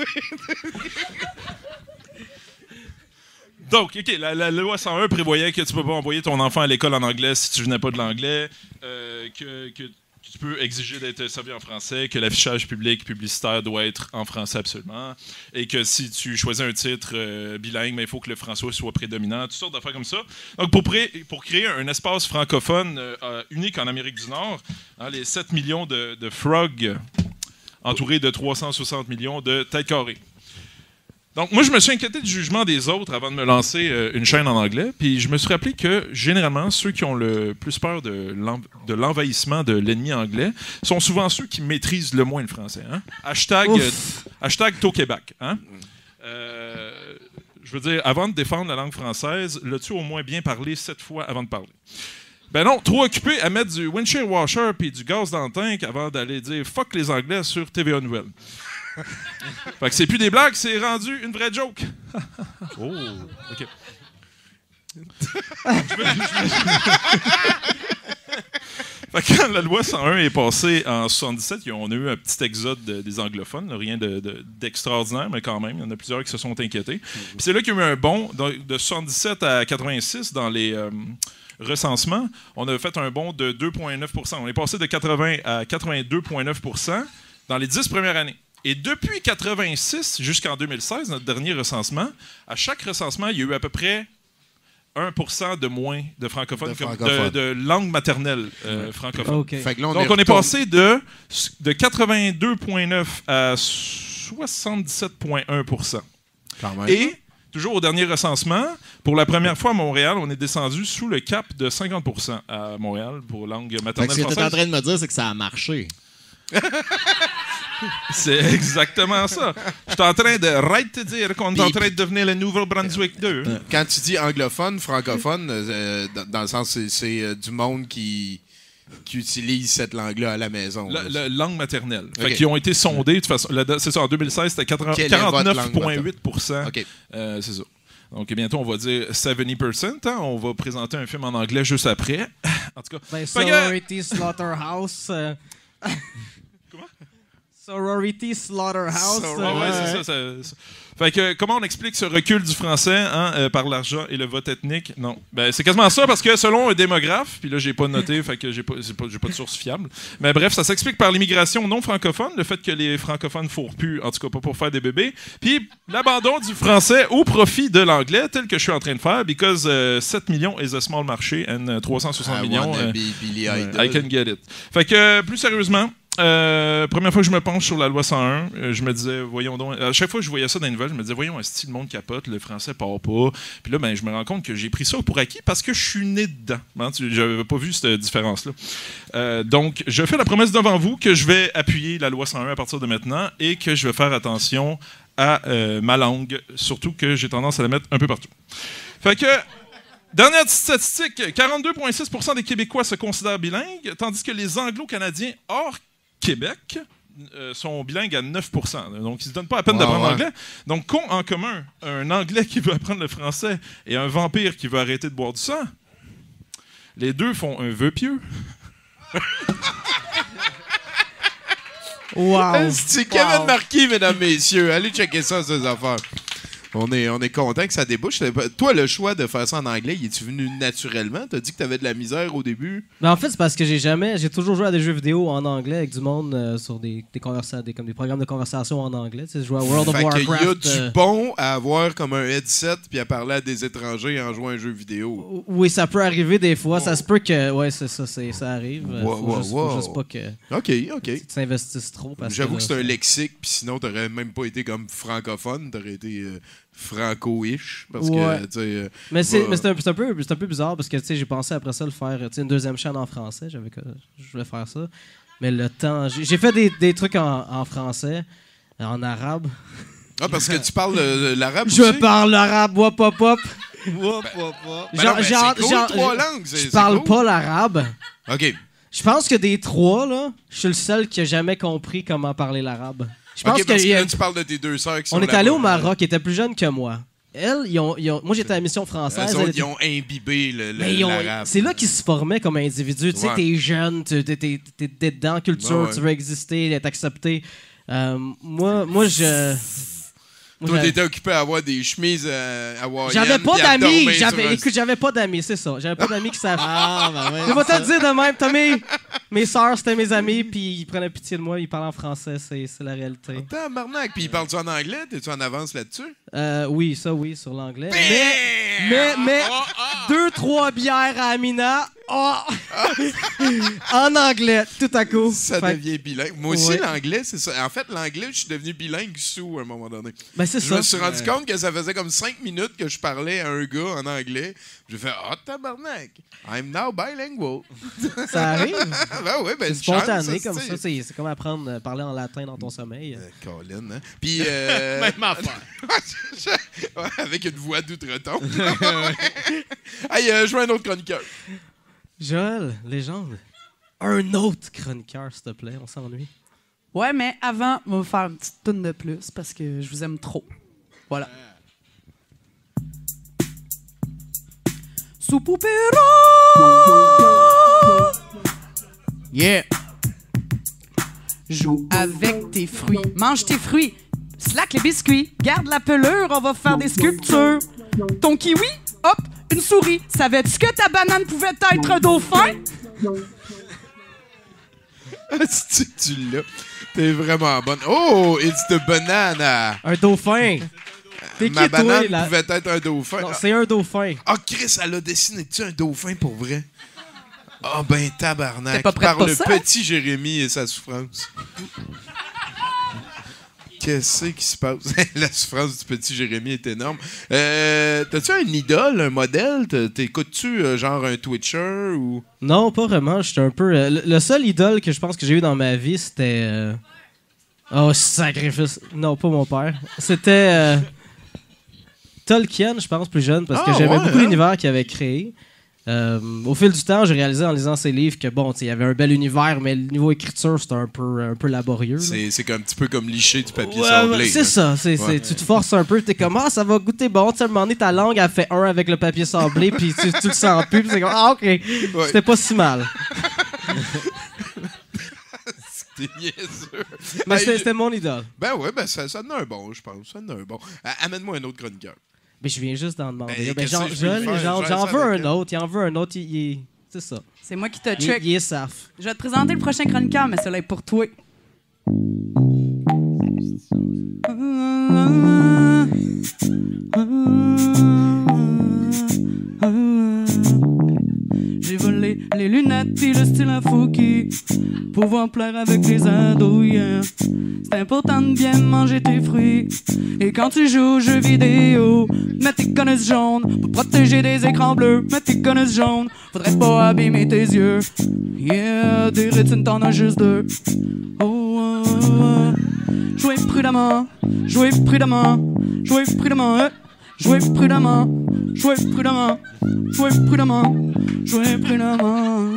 Donc, OK, la, la loi cent un prévoyait que tu peux pas envoyer ton enfant à l'école en anglais si tu venais pas de l'anglais, euh, que, que tu peux exiger d'être servi en français, que l'affichage public publicitaire doit être en français absolument, et que si tu choisis un titre euh, bilingue, mais il faut que le français soit prédominant, toutes sortes d'affaires comme ça. Donc, pour, pré- pour créer un espace francophone euh, unique en Amérique du Nord, hein, les sept millions de, de frogs entourés de trois cent soixante millions de têtes carrées. Donc, moi, je me suis inquiété du jugement des autres avant de me lancer euh, une chaîne en anglais. Puis, je me suis rappelé que, généralement, ceux qui ont le plus peur de, l'en- de l'envahissement de l'ennemi anglais sont souvent ceux qui maîtrisent le moins le français. Hein? Hashtag, euh, hashtag Tau Québec. Hein? Euh, je veux dire, avant de défendre la langue française, l'as-tu au moins bien parlé sept fois avant de parler? Ben non, trop occupé à mettre du windshield washer puis du gaz dans le tank avant d'aller dire « fuck les Anglais » sur T V A Nouvelles. Fait que c'est plus des blagues, c'est rendu une vraie joke. Oh, OK. Fait que quand la loi cent un est passée en soixante-dix-sept, on a eu un petit exode de, des anglophones, là, rien de, de, d'extraordinaire, mais quand même, il y en a plusieurs qui se sont inquiétés. Puis c'est là qu'il y a eu un bond de, de soixante-dix-sept à quatre-vingt-six dans les euh, recensements. On a fait un bond de deux virgule neuf pour cent. On est passé de quatre-vingts à quatre-vingt-deux virgule neuf pour cent dans les dix premières années. Et depuis quatre-vingt-six jusqu'en deux mille seize, notre dernier recensement, à chaque recensement, il y a eu à peu près un pour cent de moins de francophones, De comme francophones. de, de langue maternelle euh, francophone. OK. Fait que là, on Donc, on est retourné- passé de, de quatre-vingt-deux virgule neuf à soixante-dix-sept virgule un pour cent. Quand même. Et, toujours au dernier recensement, pour la première fois à Montréal, on est descendu sous le cap de cinquante pour cent à Montréal pour langue Fait que maternelle ce que t'es en française. train de me dire, c'est que ça a marché. C'est exactement ça. Je suis en train de right te dire qu'on est en train de devenir le Nouveau-Brunswick deux. Quand tu dis anglophone, francophone, euh, dans, dans le sens c'est, c'est euh, du monde qui, qui utilise cette langue-là à la maison. La, là. la langue maternelle. Ok. Fait qu'ils ont été sondés. De toute façon, la- c'est ça, en deux mille seize, c'était Quelle est votre quarante-neuf virgule langue huit pour cent. OK. Euh, c'est ça. Donc, bientôt, on va dire soixante pour cent. Hein? On va présenter un film en anglais juste après. En tout cas. Ben, Fait que- Sorority Slaughterhouse. euh, Comment? Sorority Slaughterhouse. Soror- Ah ouais, euh, c'est ça, ça- ça. Fait que, comment on explique ce recul du français hein, euh, par l'argent et le vote ethnique? Non. Ben, c'est quasiment ça, parce que selon un démographe, puis là, j'ai pas noté, fait que j'ai pas, j'ai pas, j'ai pas de source fiable. Mais bref, ça s'explique par l'immigration non francophone, le fait que les francophones fourrent plus, en tout cas pas pour faire des bébés, puis l'abandon du français au profit de l'anglais, tel que je suis en train de faire, because euh, sept millions is a small marché and euh, trois cent soixante I millions. wanna euh, be Billy Idol. I can get it. Fait que, euh, plus sérieusement, euh, première fois que je me penche sur la loi cent un, euh, je me disais, voyons donc, à chaque fois que je voyais ça dans les nouvelles, je me disais, voyons, est-ce que le monde capote, le français part pas. Puis là, ben, je me rends compte que j'ai pris ça pour acquis parce que je suis né dedans. Hein, tu- j'avais pas vu cette différence-là. Euh, donc, je fais la promesse devant vous que je vais appuyer la loi cent un à partir de maintenant et que je vais faire attention à euh, ma langue, surtout que j'ai tendance à la mettre un peu partout. Fait que, dernière petite statistique, quarante-deux virgule six pour cent des Québécois se considèrent bilingues, tandis que les Anglo-Canadiens hors Québec euh, sont bilingues à neuf pour cent. Donc, ils ne se donnent pas la peine Ouais, d'apprendre ouais. l'anglais. Donc, qu'ont en commun un Anglais qui veut apprendre le français et un vampire qui veut arrêter de boire du sang? Les deux font un vœu pieux. Wow. C'est Kevin Wow. Marquis, mesdames, messieurs. Allez checker ça, ces affaires. On est, on est content que ça débouche. Toi, le choix de faire ça en anglais, il est-tu venu naturellement? T'as dit que t'avais de la misère au début? Mais en fait, c'est parce que j'ai jamais... J'ai toujours joué à des jeux vidéo en anglais avec du monde euh, sur des, des, conversa- des, comme des programmes de conversation en anglais. Tu sais, je jouais à World of Fait qu'il Warcraft. y a du euh, bon à avoir comme un headset puis à parler à des étrangers en jouant à un jeu vidéo. Oui, ça peut arriver des fois. Oh. Ça se peut que... Ouais, c'est ça, c'est, ça arrive. Euh, Wow, faut, wow, juste, wow. faut juste pas que OK, OK. tu t'investisses trop. parce J'avoue que, là, c'est un ça- lexique, puis sinon, t'aurais même pas été comme francophone, t'aurais été euh, franco-ish. Parce Ouais. que, tu sais. euh, Mais c'est, va- mais c'est, un, c'est, un peu, c'est un peu bizarre parce que tu sais, j'ai pensé après ça le faire, tu sais, une deuxième chaîne en français. J'avais, que- je voulais faire ça. Mais le temps. J'ai, j'ai fait des, des trucs en, en français, en arabe. Ah, parce que tu parles euh, l'arabe Je aussi? parle l'arabe, wop, wop, wop. Wop, wop, wop. Ben non, ben, c'est cool, trois langues. c'est- Je c'est parle cool. pas l'arabe. OK. Je pense que des trois, là, je suis le seul qui a jamais compris comment parler l'arabe. Je pense OK, parce que que y a- là, tu parles de tes deux sœurs qui sont on est là-bas. allé au Maroc, ils étaient plus jeunes que moi. Elles, ils ont, ils ont- moi j'étais à la mission française. Elles elles autres, étaient- ils ont imbibé le, le- Mais ils ont- l'arabe. c'est là qu'ils se formaient comme individus. Tu sais, Ouais. t'es jeune, tu- t'es, t'es, t'es- t'es dedans la culture, Ouais, ouais. tu veux exister, être accepté. Euh, moi, moi, je. moi, Toi, j'avais- t'étais occupé à avoir des chemises euh, hawaïennes. J'avais pas puis à d'amis. dormir J'avais, sur un- écoute, j'avais pas d'amis, c'est ça. J'avais pas d'amis qui savent. Ah, ben ouais. Je vais te le dire de même, Tommy. Mes sœurs, c'était mes amis, puis ils prenaient pitié de moi, ils parlaient en français, c'est, c'est la réalité. Tabarnak. Puis, parles-tu en anglais? T'es-tu en avance là-dessus? Euh, oui, ça, oui, sur l'anglais. Mais, mais, mais, deux, trois bières à Amina. Oh! En anglais, tout à coup. Ça Fait- devient bilingue. Moi aussi, Ouais. l'anglais, c'est ça. En fait, l'anglais, je suis devenu bilingue sous à un moment donné. Ben, c'est Je ça. me suis rendu compte que ça faisait comme cinq minutes que je parlais à un gars en anglais. J'ai fait « Ah, tabarnak! I'm now bilingual! Ça arrive. » Ben oui, ben C'est spontané chance, comme tu ça. sais. C'est, c'est comme apprendre à parler en latin dans ton sommeil. Euh, Colin, hein? Puis... Euh... Même affaire. Ouais, avec une voix d'outre-tombe. Hey, euh, je veux un autre chroniqueur. Joël, légende. Un autre chroniqueur, s'il te plaît, on s'ennuie. Ouais, mais avant, on va faire une petite toune de plus parce que je vous aime trop. Voilà. Soupoupéro! Yeah. Joue avec tes fruits. Mange tes fruits. Slack les biscuits. Garde la pelure, on va faire des sculptures. Ton kiwi, hop, une souris. Savais-tu que ta banane pouvait être un dauphin? Si tu l'as. T'es vraiment bonne. Oh, it's the banana. Un dauphin. T'es Ma qui, toi, banane là? pouvait être un dauphin. Non, c'est un dauphin. Ah, Chris, elle a dessiné-tu un dauphin pour vrai? Ah, ben tabarnak. T'es pas prête Par pour le ça? petit Jérémy et sa souffrance. Qu'est-ce qui se passe? La souffrance du petit Jérémy est énorme. Euh, T'as-tu un idole, un modèle? T'es- T'écoutes-tu euh, genre un Twitcher ou... Non, pas vraiment. J'étais un peu. euh, le, le seul idole que je pense que j'ai eu dans ma vie, c'était. euh, Oh, sacrifice. Non, pas mon père. C'était. euh, Tolkien, je pense, plus jeune, parce que Ah, j'aimais ouais, beaucoup hein? l'univers qu'il avait créé. Euh, au fil du temps, j'ai réalisé en lisant ses livres que, bon, tu sais, il y avait un bel univers, mais le niveau écriture, c'était un peu, un peu laborieux. là. C'est c'est comme un petit peu comme licher du papier Ouais, sablé. ouais, c'est là. ça. C'est, Ouais. c'est- tu te forces un peu, t'es comme, ah, ça va goûter bon. Tu sais, à un moment donné, ta langue, elle fait un avec le papier sablé, puis tu, tu le sens plus, puis c'est comme, ah, OK. C'était pas si mal. T'es niaiseux. Mais Hey, c'était, c'était mon idole. Ben ouais, ben ça, ça en a un bon, je pense. Ça en a un bon. Euh, Amène-moi un autre chroniqueur. Mais je viens juste d'en demander. Ben, Ben, qu'est-ce j'en, que je peux Joël, faire? j'en, Je j'en reste veux avec un elle. autre. Il en veut un autre. Il, il est- c'est ça. C'est moi qui te Il, check. il est saf. Je vais te présenter le prochain chroniqueur, mais cela est pour toi. J'ai volé les lunettes puis le style à Fouki. Pouvoir plaire avec les ados, yeah. C'est important de bien manger tes fruits. Et quand tu joues aux jeux vidéo, mets tes connaisses jaunes pour protéger des écrans bleus. Mets tes connaisses jaunes, faudrait pas abîmer tes yeux. Yeah, des rétines t'en as juste deux. Oh, oh, oh, oh. Jouez prudemment, jouez prudemment, jouez prudemment, euh. Jouez prudemment, jouez prudemment, jouez prudemment, jouez prudemment.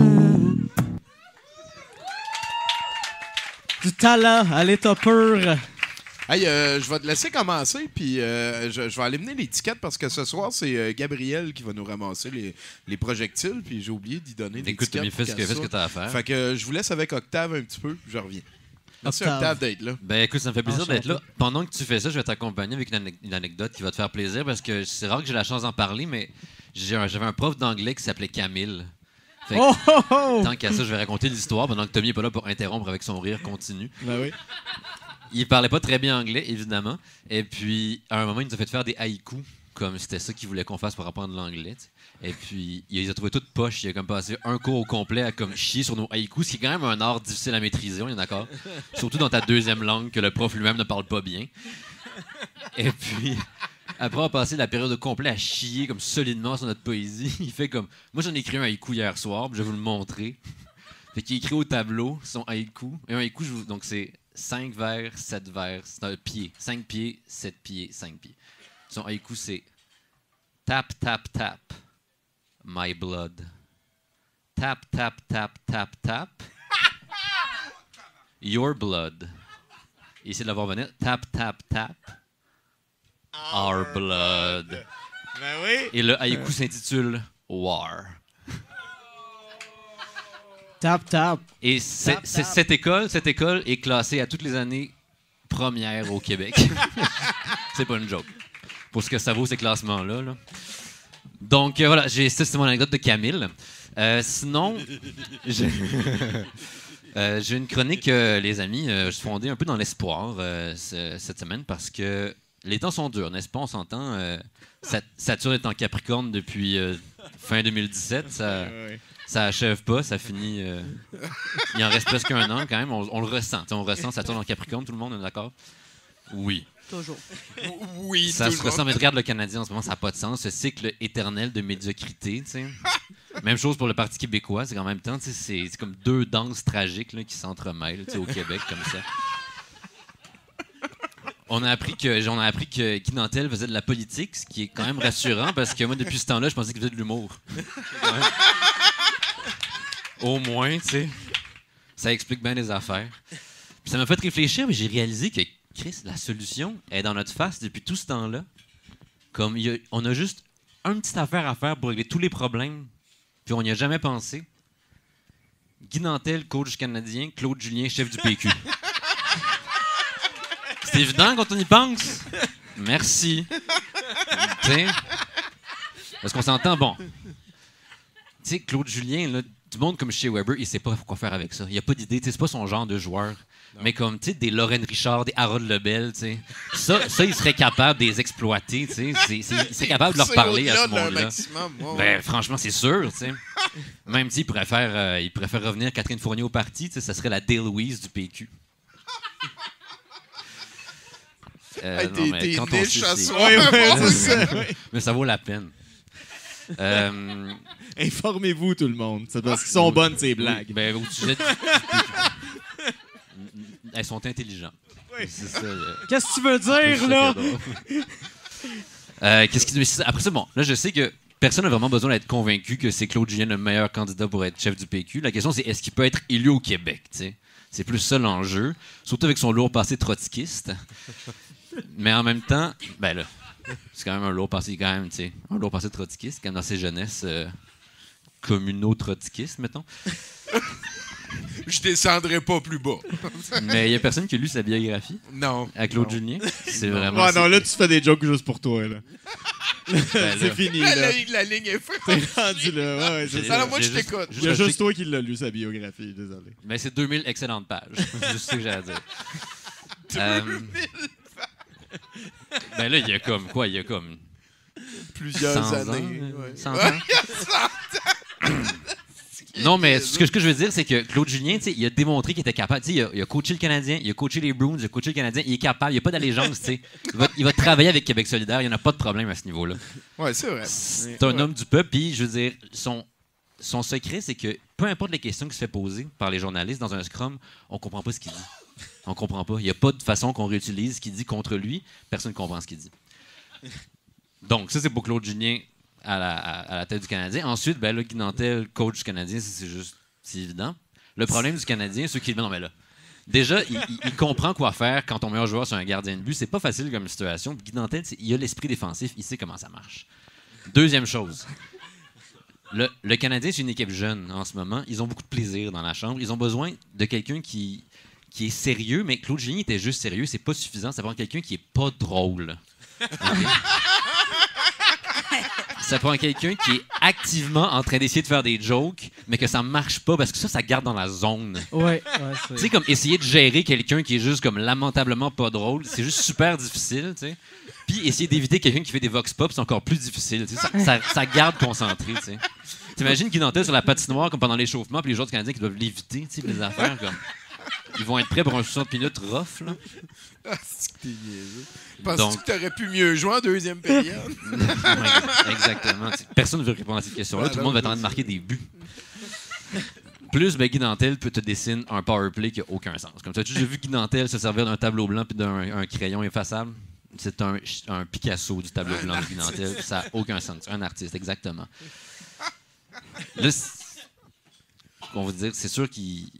Du talent à l'état pur. Hey, euh, je vais te laisser commencer, puis euh, je, je vais aller mener l'étiquette parce que ce soir, c'est euh, Gabriel qui va nous ramasser les, les projectiles, puis j'ai oublié d'y donner Écoute, l'étiquette. Tommy, fais ce pour que, qu'elle fais ce que sorte. t'as à faire. Fait que euh, je vous laisse avec Octave un petit peu, puis je reviens. Merci, Octave. Octave, d'être là. Ben écoute, ça me fait plaisir Enchanté. d'être là. Pendant que tu fais ça, je vais t'accompagner avec une, ane- une anecdote qui va te faire plaisir parce que c'est rare que j'ai la chance d'en parler, mais j'ai un- j'avais un prof d'anglais qui s'appelait Camille. Fait que, Oh, oh, oh! tant qu'à ça, je vais raconter l'histoire pendant que Tommy n'est pas là pour interrompre avec son rire continu. Ben oui. Il parlait pas très bien anglais, évidemment. Et puis, à un moment, il nous a fait faire des haïkus, comme c'était ça qu'il voulait qu'on fasse pour apprendre l'anglais. tu sais. Et puis, il les a trouvés toutes poches. Il a comme passé un cours au complet à comme chier sur nos haïkus, ce qui est quand même un art difficile à maîtriser, on est d'accord? Surtout dans ta deuxième langue, que le prof lui-même ne parle pas bien. Et puis, après avoir passé la période au complet à chier comme solidement sur notre poésie, il fait comme... Moi, j'en ai écrit un haïku hier soir, puis je vais vous le montrer. Fait qu'il écrit au tableau son haïku. Et un haïku, je vous- donc c'est cinq vers, sept vers, c'est un pied. cinq pieds, sept pieds, cinq pieds. Son haïku, c'est tap, tap, tap, my blood. Tap, tap, tap, tap, tap, your blood. Et essayez de l'avoir venir. Tap, tap, tap, our blood. Ben oui. Et le haïku s'intitule War. Tap, tap. Et c'est- Tap, c'est- tap. cette école, cette école est classée à toutes les années première au Québec. C'est pas une joke. Pour ce que ça vaut, ces classements-là. là. Donc, euh, voilà, j'ai, ça, c'est mon anecdote de Camille. Euh, sinon, j'ai, euh, j'ai une chronique, euh, les amis. Euh, je suis fondé un peu dans l'espoir euh, ce- cette semaine parce que les temps sont durs, n'est-ce pas? On s'entend. Euh, Sat- Saturne est en Capricorne depuis euh, fin deux mille dix-sept. Ça, Ouais. ça achève pas, ça finit. euh, il en reste presque un an quand même. On, on le ressent. t'sais, On ressent Saturne en Capricorne, tout le monde est d'accord? Oui. Toujours. Oui, Ça tout se le monde. ressent. Mais regarde le Canadien en ce moment, ça n'a pas de sens. Ce cycle éternel de médiocrité, tu sais. Même chose pour le Parti québécois. C'est qu'en même temps, tu sais, c'est c'est comme deux danses tragiques là, qui s'entremêlent tu sais, au Québec, comme ça. On a appris que on a appris que Guy Nantel faisait de la politique, ce qui est quand même rassurant parce que moi, depuis ce temps-là, je pensais qu'il faisait de l'humour. Ouais. Au moins, tu sais. Ça explique bien les affaires. Puis ça m'a fait réfléchir, mais j'ai réalisé que, Chris, la solution est dans notre face depuis tout ce temps-là. Comme il y a- on a juste une petite affaire à faire pour régler tous les problèmes, puis on n'y a jamais pensé. Guy Nantel, coach canadien, Claude Julien, chef du P Q. C'est évident quand on y pense. Merci. Tu sais, parce qu'on s'entend, bon. Tu sais, Claude Julien, là, du monde comme chez Weber, il sait pas quoi faire avec ça. Il a pas d'idée. Tu sais, c'est pas son genre de joueur. Mais comme, tu sais, des Lorraine Richard, des Harold Lebel, tu sais. Ça, ça, il serait capable de les exploiter, tu sais. C'est- c'est- Il serait capable de leur C'est parler à au-delà ce de leur monde-là. maximum, ouais, ouais. Ben, franchement, c'est sûr, tu sais. Même s'il pourrait faire, euh, il pourrait faire revenir Catherine Fournier au parti, tu sais, ça serait la Dale Louise du P Q. Euh, Hey, non, t'es- mais t'es quand on niche sait, à c'est- soir. Oui, oui, Bon, c'est ça. oui. Mais ça vaut la peine. Euh, Informez-vous, tout le monde. C'est parce qu'ils sont bonnes, ces blagues. oui, ben, au sujet du- Elles sont intelligentes. C'est ça. euh, Qu'est-ce que tu veux c'est dire, ça là? qui est drôle. Euh, qu'est-ce qui... mais c'est- Après ça, bon, là, je sais que personne n'a vraiment besoin d'être convaincu que c'est Claude Julien le meilleur candidat pour être chef du P Q. La question, c'est est-ce qu'il peut être élu au Québec, tu sais? C'est plus ça l'enjeu, surtout avec son lourd passé trotskiste. Mais en même temps, ben là, c'est quand même un lourd passé, quand même, tu sais, un lourd passé trotskiste, quand dans ses jeunesses euh, communaux-trotskistes, mettons. Je descendrai pas plus bas. Mais il y a personne qui a lu sa biographie Non. à Claude Non. Julien. C'est vraiment. Ouais, non, c'est- là, tu fais des jokes juste pour toi, là. ben C'est là, fini, La, là. la- la ligne est faite. T'es rendu là. Ouais, ouais, c'est j'ai- ça. Alors, moi, j'ai je juste- t'écoute. Il y a acheté- juste toi qui l'as lu, sa biographie. Désolé. Mais c'est deux mille excellentes pages. C'est juste ça que j'ai à dire. Euh, ben là, il y a comme quoi? Il y a comme Plusieurs cent années. ans, ouais. cent ans. Non, mais ce que, ce que je veux dire, c'est que Claude Julien, tu sais, il a démontré qu'il était capable. Tu sais, Il a, il a coaché le Canadien, il a coaché les Bruins, il a coaché le Canadien. Il est capable, il n'y a pas d'allégeance. tu sais. Il va, il va travailler avec Québec solidaire, il n'y en a pas de problème à ce niveau-là. Ouais, c'est vrai. C'est un homme du peuple, puis je veux dire, son, son secret, c'est que peu importe les questions qui se fait poser par les journalistes dans un scrum, on comprend pas ce qu'il dit. On comprend pas. Il n'y a pas de façon qu'on réutilise ce qu'il dit contre lui. Personne ne comprend ce qu'il dit. Donc, ça, c'est pour Claude Julien à la, à, à la tête du Canadien. Ensuite, ben là, Guy Nantel, coach du Canadien, c'est c'est juste, c'est évident. Le problème du Canadien, ceux qui disent, non, mais là, déjà, il, il- il comprend quoi faire quand ton meilleur joueur, c'est un gardien de but. C'est pas facile comme situation. Guy Nantel, c'est- il a l'esprit défensif, il sait comment ça marche. Deuxième chose. Le, le Canadien, c'est une équipe jeune en ce moment. Ils ont beaucoup de plaisir dans la chambre. Ils ont besoin de quelqu'un qui, qui est sérieux, mais Claude Julien était juste sérieux, c'est pas suffisant. Ça prend quelqu'un qui est pas drôle. Okay? Ça prend quelqu'un qui est activement en train d'essayer de faire des jokes, mais que ça marche pas parce que ça, ça garde dans la zone. Ouais, ouais, tu sais, comme essayer de gérer quelqu'un qui est juste comme lamentablement pas drôle, c'est juste super difficile, tu sais. Puis essayer d'éviter quelqu'un qui fait des vox pop, c'est encore plus difficile. Tu sais. Ça, ça, ça garde concentré, tu sais. T'imagines Guy Nantel sur la patinoire comme pendant l'échauffement, puis les autres Canadiens qui doivent l'éviter, tu sais, les affaires comme. Ils vont être prêts pour un soixante minutes rough, là. Ah, c'est que t'es niaiseux. Penses-tu que t'aurais pu mieux jouer en deuxième période? Ouais, exactement. Personne ne veut répondre à cette question-là. Ah, tout le monde va être en train de marquer des buts. Plus, ben, Guy Nantel peut te dessiner un powerplay qui n'a aucun sens. Comme ça, tu as déjà vu Guy Nantel se servir d'un tableau blanc et d'un crayon effaçable? C'est un, un Picasso du tableau blanc de Guy Nantel. Ça n'a aucun sens. Un artiste, exactement. Là, on va dire, c'est sûr qu'il...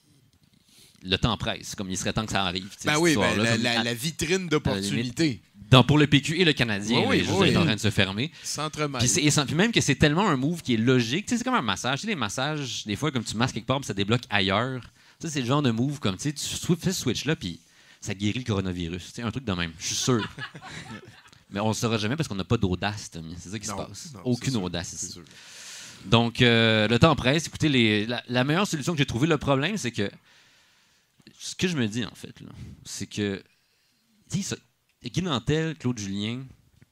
Le temps presse, comme il serait temps que ça arrive. Ben oui, ben, la, comme, la, la vitrine d'opportunité. Dans, pour le P Q et le Canadien, oui, là, oui, oui. est en train de se fermer. Centre-mal. Puis, puis même que c'est tellement un move qui est logique. Tu sais, c'est comme un massage. Tu sais, les massages, des fois, comme tu masques quelque part, puis ça débloque ailleurs. Tu sais, c'est le genre de move comme, tu sais, tu fais ce switch-là, puis ça guérit le coronavirus. Tu sais, un truc de même. Je suis sûr. Mais on ne le saura jamais parce qu'on n'a pas d'audace, Tommy. C'est ça qui non, se passe. Non, Aucune sûr, audace ici. Sûr. Donc, euh, le temps presse. Écoutez, les, la, la meilleure solution que j'ai trouvée, le problème, c'est que ce que je me dis, en fait, là, c'est que Guy Nantel, Claude Julien,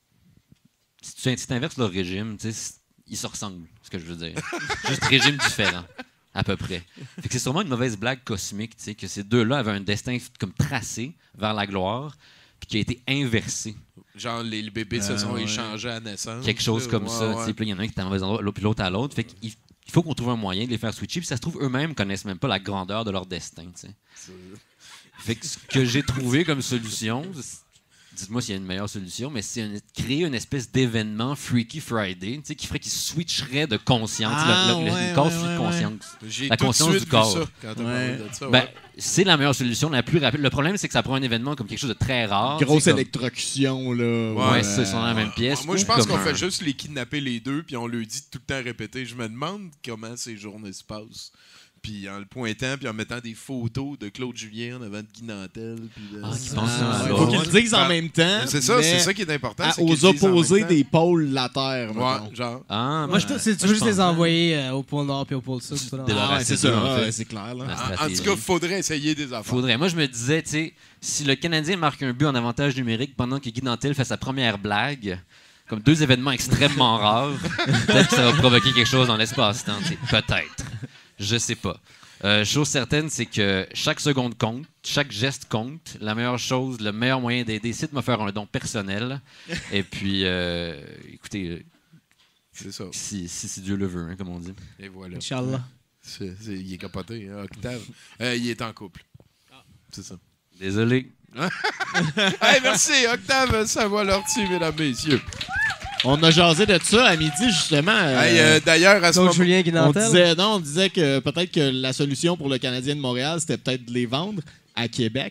si tu si inverses leur régime, ils se ressemblent, ce que je veux dire. Juste régime différent, à peu près. Fait que c'est sûrement une mauvaise blague cosmique, que ces deux-là avaient un destin comme tracé vers la gloire, puis qui a été inversé. Genre, les, les bébés euh, se sont ouais. échangés à naissance. Quelque chose là, comme ouais, ça. Ouais. Puis il y en a un qui est à un mauvais endroit, puis l'autre à l'autre. Fait qu'il il faut qu'on trouve un moyen de les faire switcher. Puis ça se trouve, eux-mêmes connaissent même pas la grandeur de leur destin. T'sais. Fait que ce que j'ai trouvé comme solution, dites-moi s'il y a une meilleure solution, mais c'est une, créer une espèce d'événement Freaky Friday qui ferait qu'ils switcheraient de conscience. Ah, le, le, ouais, le corps ouais, suit ouais, conscience. J'ai la tout conscience de suite du corps. Vu ça, quand t'as ouais. parlé de ça, ben, ouais. c'est la meilleure solution, la plus rapide. Le problème, c'est que ça prend un événement comme quelque chose de très rare. Grosse comme... électrocution, là. Ouais, ouais. ça, ils sont dans la même pièce. Moi, je pense qu'on un... fait juste les kidnapper les deux, puis on leur dit tout le temps répéter. Je me demande comment ces journées se passent. Puis en le pointant, puis en mettant des photos de Claude Julien en avant de Guy Nantel. Puis de... Ah, qui ah, pense ça. Il faut qu'ils le disent en même temps. C'est ça, c'est ça qui est important. À, c'est aux opposés des pôles de la Terre. Ouais, genre. Ah, moi, je c'est tu veux juste les envoyer euh, au pôle Nord puis au pôle Sud. Ah, c'est ça, en fait. C'est clair. Là. En, en tout cas, il faudrait essayer des affaires. Faudrait. Moi, je me disais, tu sais, si le Canadien marque un but en avantage numérique pendant que Guy Nantel fait sa première blague, comme deux événements extrêmement rares, peut-être que ça va provoquer quelque chose dans l'espace-temps. Peut-être. Je sais pas. Euh, chose certaine, c'est que chaque seconde compte, chaque geste compte. La meilleure chose, le meilleur moyen d'aider, c'est de me faire un don personnel. Et puis, euh, écoutez, euh, c'est ça. Si, si, si Dieu le veut, hein, comme on dit. Et voilà. Inch'Allah. C'est, c'est, il est capoté, hein, Octave. Euh, il est en couple. C'est ça. Désolé. Hey, merci, Octave Savoie-Lortie, mesdames, messieurs. On a jasé de ça à midi, justement. Euh, hey, euh, d'ailleurs, à ce moment... Julien on disait, non, on disait que peut-être que la solution pour le Canadien de Montréal, c'était peut-être de les vendre à Québec.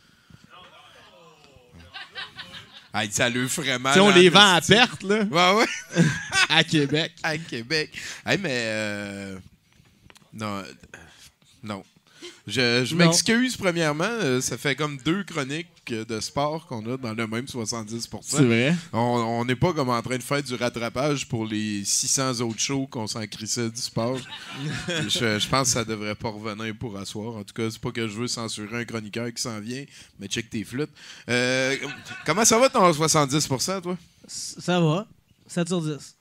Hey, ça le ferait mal. Si on les vend à perte, là. Ouais, ouais. À Québec. À Québec. Hey, mais... Euh... Non. Euh... Non. Je, je m'excuse, premièrement. Euh, ça fait comme deux chroniques de sport qu'on a dans le même soixante-dix pour cent. C'est vrai. On n'est pas comme en train de faire du rattrapage pour les six cents autres shows qu'on s'en crissait du sport. je, je pense que ça devrait pas revenir pour asseoir. En tout cas, c'est pas que je veux censurer un chroniqueur qui s'en vient, mais check tes flûtes. Euh, comment ça va ton soixante-dix pour cent, toi? Ça va. sept sur dix.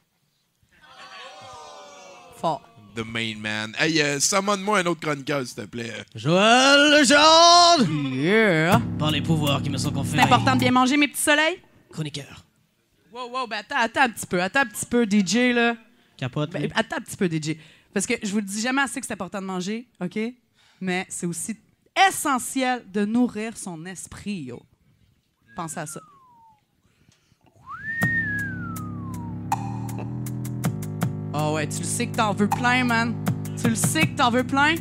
Fort. The main man. Hey, euh, summon-moi un autre chroniqueur, s'il te plaît. Joël Legendre! Yeah! Par les pouvoirs qui me sont conférés. C'est important de bien manger, mes petits soleils? Chroniqueur. Wow, wow, ben attends, attends un petit peu. Attends un petit peu, D J, là. Capote. Ben, attends un petit peu, D J. Parce que je vous le dis jamais assez que c'est important de manger, OK? Mais c'est aussi essentiel de nourrir son esprit, yo. Pensez à ça. Ah oh ouais, tu le sais que t'en veux plein, man. Tu le sais que t'en veux plein?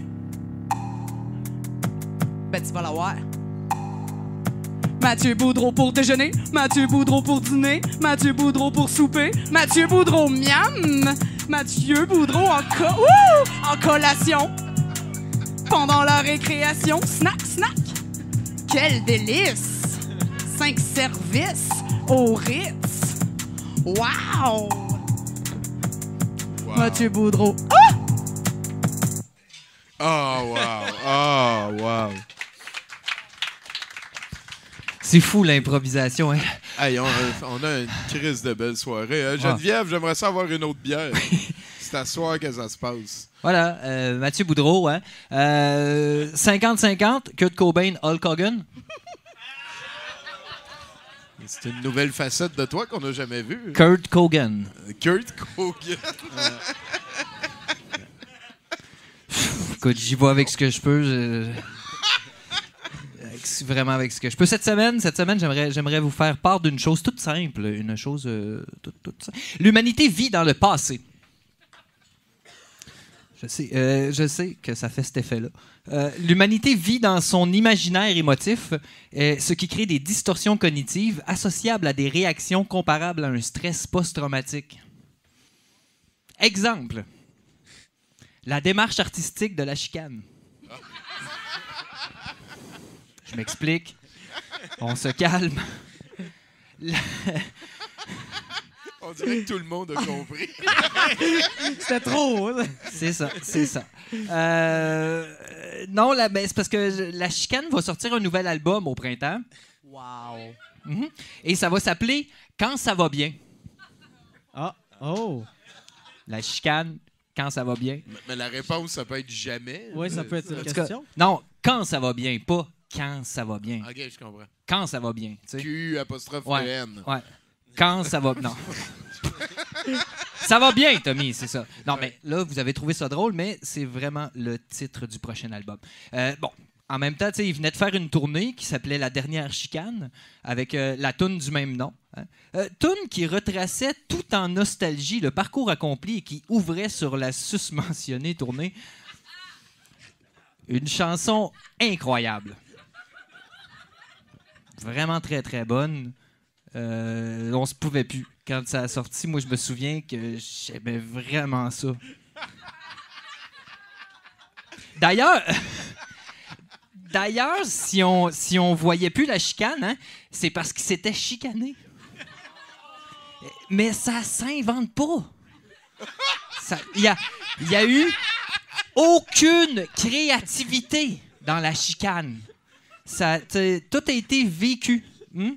Ben, tu vas l'avoir. Mathieu Boudreau pour déjeuner, Mathieu Boudreau pour dîner, Mathieu Boudreau pour souper, Mathieu Boudreau miam, Mathieu Boudreau en, co- Ouh! en collation. pendant la récréation. Snack, snack. Quel délice. Cinq services au Ritz. Wow. Wow. Mathieu Boudreau. Oh, wow. Oh, wow. C'est fou l'improvisation, hein? Hey, on, on a une crise de belle soirée. Hein? Geneviève, ah. j'aimerais ça avoir une autre bière. C'est à soir que ça se passe. Voilà, euh, Mathieu Boudreau, hein? Euh, cinquante cinquante, Kurt Cobain, Hulk Hogan. C'est une nouvelle facette de toi qu'on n'a jamais vue. Kurt Cogan. Euh, Kurt Cogan. Écoute, j'y vais avec ce que je peux. Je... Vraiment avec ce que je peux. Cette semaine, cette semaine, j'aimerais, j'aimerais vous faire part d'une chose toute simple, une chose euh, toute, toute simple. L'humanité vit dans le passé. Je sais, euh, je sais que ça fait cet effet-là. Euh, l'humanité vit dans son imaginaire émotif, euh, ce qui crée des distorsions cognitives associables à des réactions comparables à un stress post-traumatique. Exemple. La démarche artistique de la chicane. Je m'explique. On se calme. La... On dirait que tout le monde a compris. C'était trop. Hein? C'est ça, c'est ça. Euh, non, la, ben, c'est parce que la chicane va sortir un nouvel album au printemps. Wow. Mm-hmm. Et ça va s'appeler Quand ça va bien. Ah, oh. La chicane, quand ça va bien. Mais, mais la réponse, ça peut être jamais. Oui, ça peut être une En tout question. cas, non, quand ça va bien, pas quand ça va bien. OK, je comprends. Quand ça va bien. tu sais. Q apostrophe Ouais, E N. ouais. Quand ça va... Non. Ça va bien, Tommy, c'est ça. Non, mais là, vous avez trouvé ça drôle, mais c'est vraiment le titre du prochain album. Euh, bon, en même temps, tu sais, il venait de faire une tournée qui s'appelait La Dernière Chicane, avec euh, la toune du même nom. Hein. Euh, toune qui retraçait tout en nostalgie le parcours accompli et qui ouvrait sur la susmentionnée tournée. Une chanson incroyable. Vraiment très, très bonne. Euh, on se pouvait plus. Quand ça a sorti, moi, je me souviens que j'aimais vraiment ça. D'ailleurs, d'ailleurs, si on, si on voyait plus la chicane, hein, c'est parce qu'il s'était chicané. Mais ça s'invente pas. Il y a, y a eu aucune créativité dans la chicane. Ça, tout a été vécu. Hmm?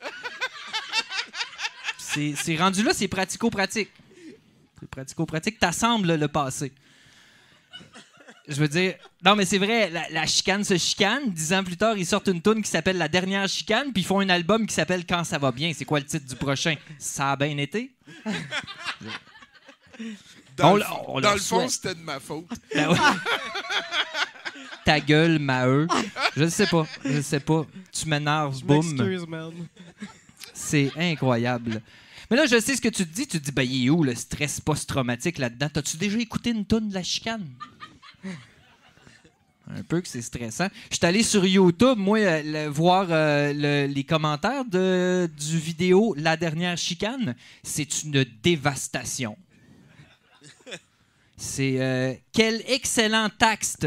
C'est, c'est rendu là, c'est pratico-pratique. C'est pratico-pratique. T'assembles le passé. Je veux dire... Non, mais c'est vrai, la, la chicane se chicane. Dix ans plus tard, ils sortent une toune qui s'appelle La Dernière Chicane, puis ils font un album qui s'appelle Quand ça va bien. C'est quoi le titre du prochain? Ça a bien été? Dans on, le, on dans le le fond, souhaite. c'était de ma faute. Ben ouais. Ta gueule, Maheu. Je ne sais pas. Je ne sais pas. Tu m'énerves, boum. Excuse, man. C'est incroyable. Mais là, je sais ce que tu te dis. Tu te dis, ben, il est où le stress post-traumatique là-dedans? T'as-tu déjà écouté une toune de la chicane? Un peu que c'est stressant. Je suis allé sur YouTube, moi, euh, le, voir euh, le, les commentaires de, du vidéo La Dernière Chicane. C'est une dévastation. C'est euh, quel excellent texte.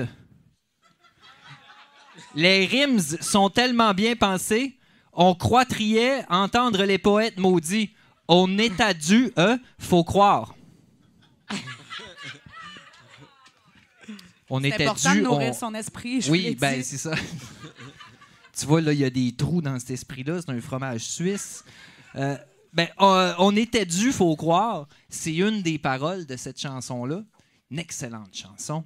Les rimes sont tellement bien pensées, on croit trier entendre les poètes maudits. On est à dû, hein, faut croire. On C'est était important dû. de nourrir on... son esprit, je Oui, l'ai ben dit. c'est ça. Tu vois, là, il y a des trous dans cet esprit-là. C'est un fromage suisse. Euh, ben, on, on était dû, faut croire. C'est une des paroles de cette chanson-là. Une excellente chanson.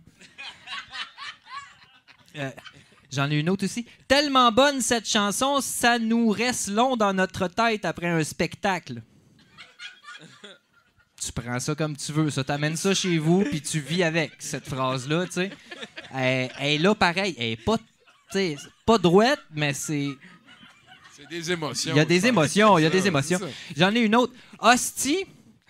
Euh, J'en ai une autre aussi. Tellement bonne cette chanson, ça nous reste long dans notre tête après un spectacle. Tu prends ça comme tu veux. Ça t'amène ça chez vous, puis tu vis avec cette phrase-là, tu sais. Elle, elle est là, pareil. Elle est pas, tu sais, pas droite, mais c'est... C'est des émotions. Il y a des je pense. émotions, il y a C'est des ça, émotions. c'est ça. J'en ai une autre. Hostie.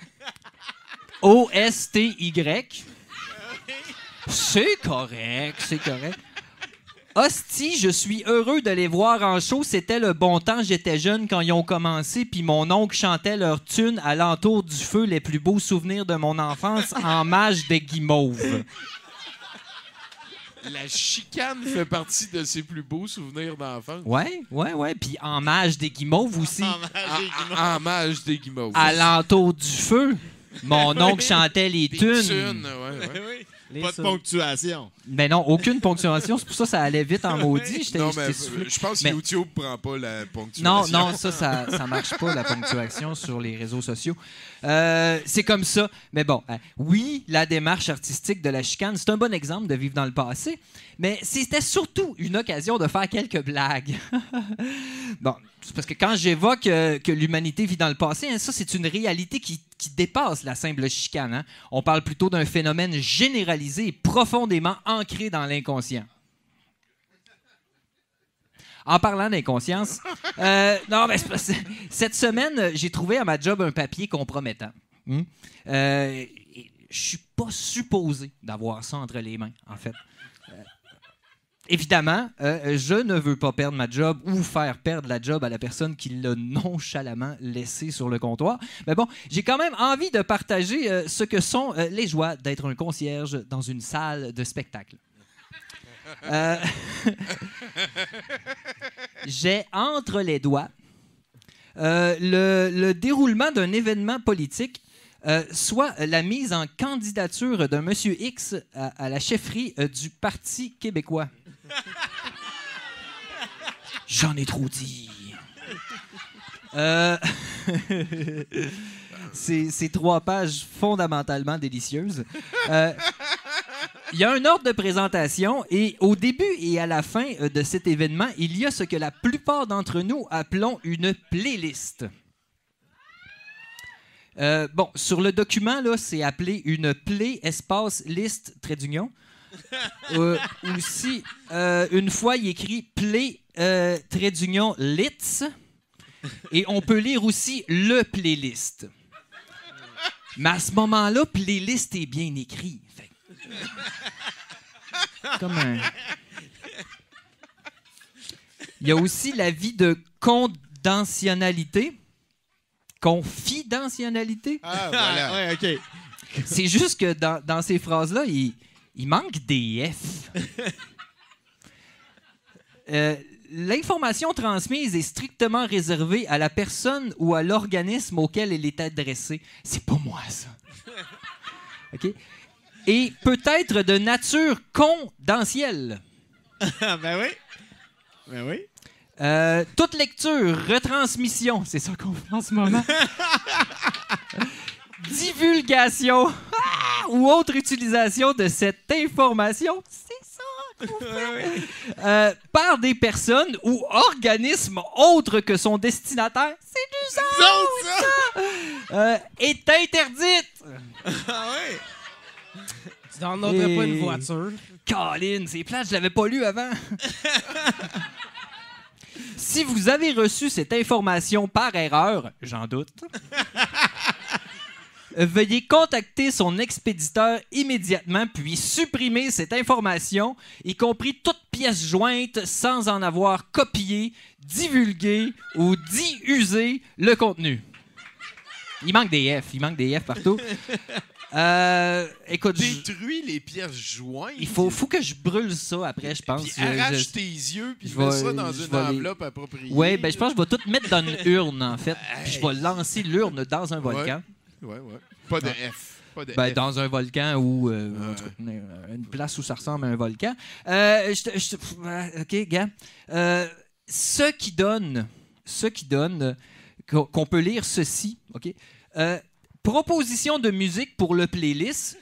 O S T Y. C'est correct, c'est correct. Hostie, je suis heureux de les voir en show. C'était le bon temps. J'étais jeune quand ils ont commencé, puis mon oncle chantait leur tune à l'entour du feu, les plus beaux souvenirs de mon enfance en mage de guimauve. La chicane fait partie de ses plus beaux souvenirs d'enfance. Ouais, ouais, ouais. Puis en mage des guimauves aussi. En, en mage des guimauves. Alentour du feu. Mon oncle chantait les Des tunes. tunes, ouais, ouais. Les Pas de ça. ponctuation. Mais non, aucune ponctuation. C'est pour ça que ça allait vite en maudit. J'étais Non, j'étais mais soufflé. je pense Mais- que YouTube prend pas la ponctuation. Non, non, ça, ça, ça marche pas, la ponctuation sur les réseaux sociaux. Euh, c'est comme ça. Mais bon, hein, oui, la démarche artistique de la chicane, c'est un bon exemple de vivre dans le passé, mais c'était surtout une occasion de faire quelques blagues. Bon, c'est parce que quand j'évoque euh, que l'humanité vit dans le passé, hein, ça, c'est une réalité qui, qui dépasse la simple chicane. Hein. On parle plutôt d'un phénomène généralisé et profondément ancré dans l'inconscient. En parlant d'inconscience, euh, non, mais c'est pas- c'est- cette semaine, j'ai trouvé à ma job un papier compromettant. Hmm? Euh, et je suis pas supposé d'avoir ça entre les mains, en fait. Euh, évidemment, euh, je ne veux pas perdre ma job ou faire perdre la job à la personne qui l'a nonchalamment laissé sur le comptoir. Mais bon, j'ai quand même envie de partager euh, ce que sont euh, les joies d'être un concierge dans une salle de spectacle. Euh, J'ai entre les doigts euh, le, le déroulement d'un événement politique, euh, soit la mise en candidature d'un monsieur X à, à la chefferie euh, du Parti québécois. J'en ai trop dit. Euh, c'est, c'est trois pages fondamentalement délicieuses. Euh, Il y a un ordre de présentation et au début et à la fin euh, de cet événement, il y a ce que la plupart d'entre nous appelons une playlist. Euh, bon, sur le document, là, c'est appelé une play espace liste trait d'union. Euh, aussi, euh, une fois, il écrit play euh, trait d'union lits et on peut lire aussi le playlist. Mais à ce moment-là, playlist est bien écrit. Fait comme un... Il y a aussi l'avis de condentionnalité. Confidentialité. Ah, voilà. ouais, OK. C'est juste que dans, dans ces phrases-là, il, il manque des F. Euh, L'information transmise est strictement réservée à la personne ou à l'organisme auquel elle est adressée. C'est pas moi, ça. OK? Et peut être de nature confidentielle. ben oui. Ben oui. Euh, toute lecture, retransmission, c'est ça qu'on fait en ce moment. Divulgation ah, ou autre utilisation de cette information, c'est ça qu'on fait. Euh, par des personnes ou organismes autres que son destinataire, c'est du sang, ça, euh, est interdite. Ah oui. Tu downloaderais pas une Et- voiture. Colin, c'est plate, je l'avais pas lu avant. Si vous avez reçu cette information par erreur, j'en doute, veuillez contacter son expéditeur immédiatement puis supprimer cette information, y compris toute pièce jointe sans en avoir copié, divulgué ou diffusé le contenu. Il manque des F, il manque des F partout. Euh, écoute, je- Détruis les pièces jointes. il faut, faut que je brûle ça après, je pense. Puis Je- arrache je- tes yeux, puis je mets vais- ça dans je une vais les- enveloppe appropriée. Ouais, ben je pense que je vais tout mettre dans une urne, en fait. Puis je vais lancer l'urne dans un volcan. Ouais, ouais. Pas de F. Pas de Ben, F. dans un volcan ou euh, en tout cas, une, une place où ça ressemble à un volcan. Euh, je te- je te- pff, euh, OK, gars. Euh, ce qui donne, ce qui donne euh, qu'on qu'on peut lire ceci, OK? Euh, proposition de musique pour le playlist.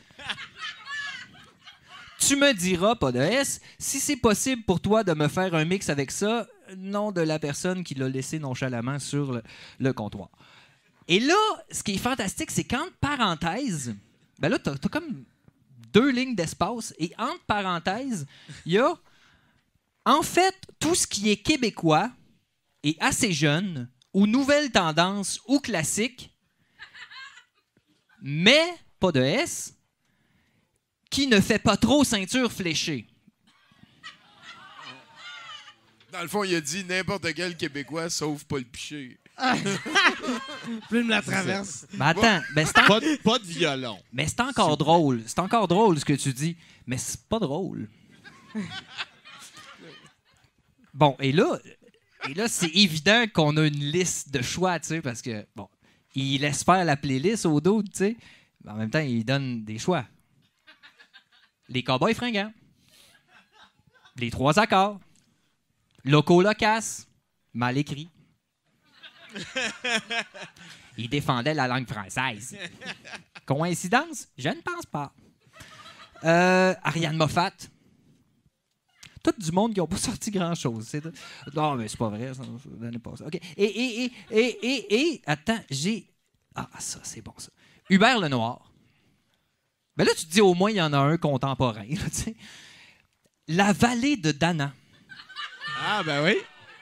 Tu me diras, pas de S, si c'est possible pour toi de me faire un mix avec ça, nom de la personne qui l'a laissé nonchalamment sur le, le comptoir. Et là, ce qui est fantastique, c'est qu'entre parenthèses, ben là, t'as as comme deux lignes d'espace, et entre parenthèses, il y a, en fait, tout ce qui est québécois et assez jeune, ou nouvelle tendance, ou classique, mais, pas de S, qui ne fait pas trop ceinture fléchée. Dans le fond, il a dit n'importe quel Québécois, sauf Paul Piché. Plume la traverse. Mais attends, ben c'est en- Pas de, pas de violon. mais c'est encore drôle. C'est encore drôle ce que tu dis, mais c'est pas drôle. Bon, et là, et là c'est évident qu'on a une liste de choix, tu sais, parce que, bon, il laisse faire la playlist au dos, tu sais, mais en même temps, il donne des choix. Les Cowboys fringants. Les trois accords. Loco loquace. Mal écrit. Il défendait la langue française. Coïncidence? Je ne pense pas. Euh, Ariane Moffat. Tout du monde qui n'a pas sorti grand-chose. C'est... Non, mais c'est pas vrai. Ça, l'année passée. OK. Et, et, et, et, et, et, attends, j'ai... Ah, ça, c'est bon, ça. Hubert Lenoir. Ben là, tu te dis, au moins, il y en a un contemporain. Là, tu sais. La vallée de Dana. Ah, ben oui.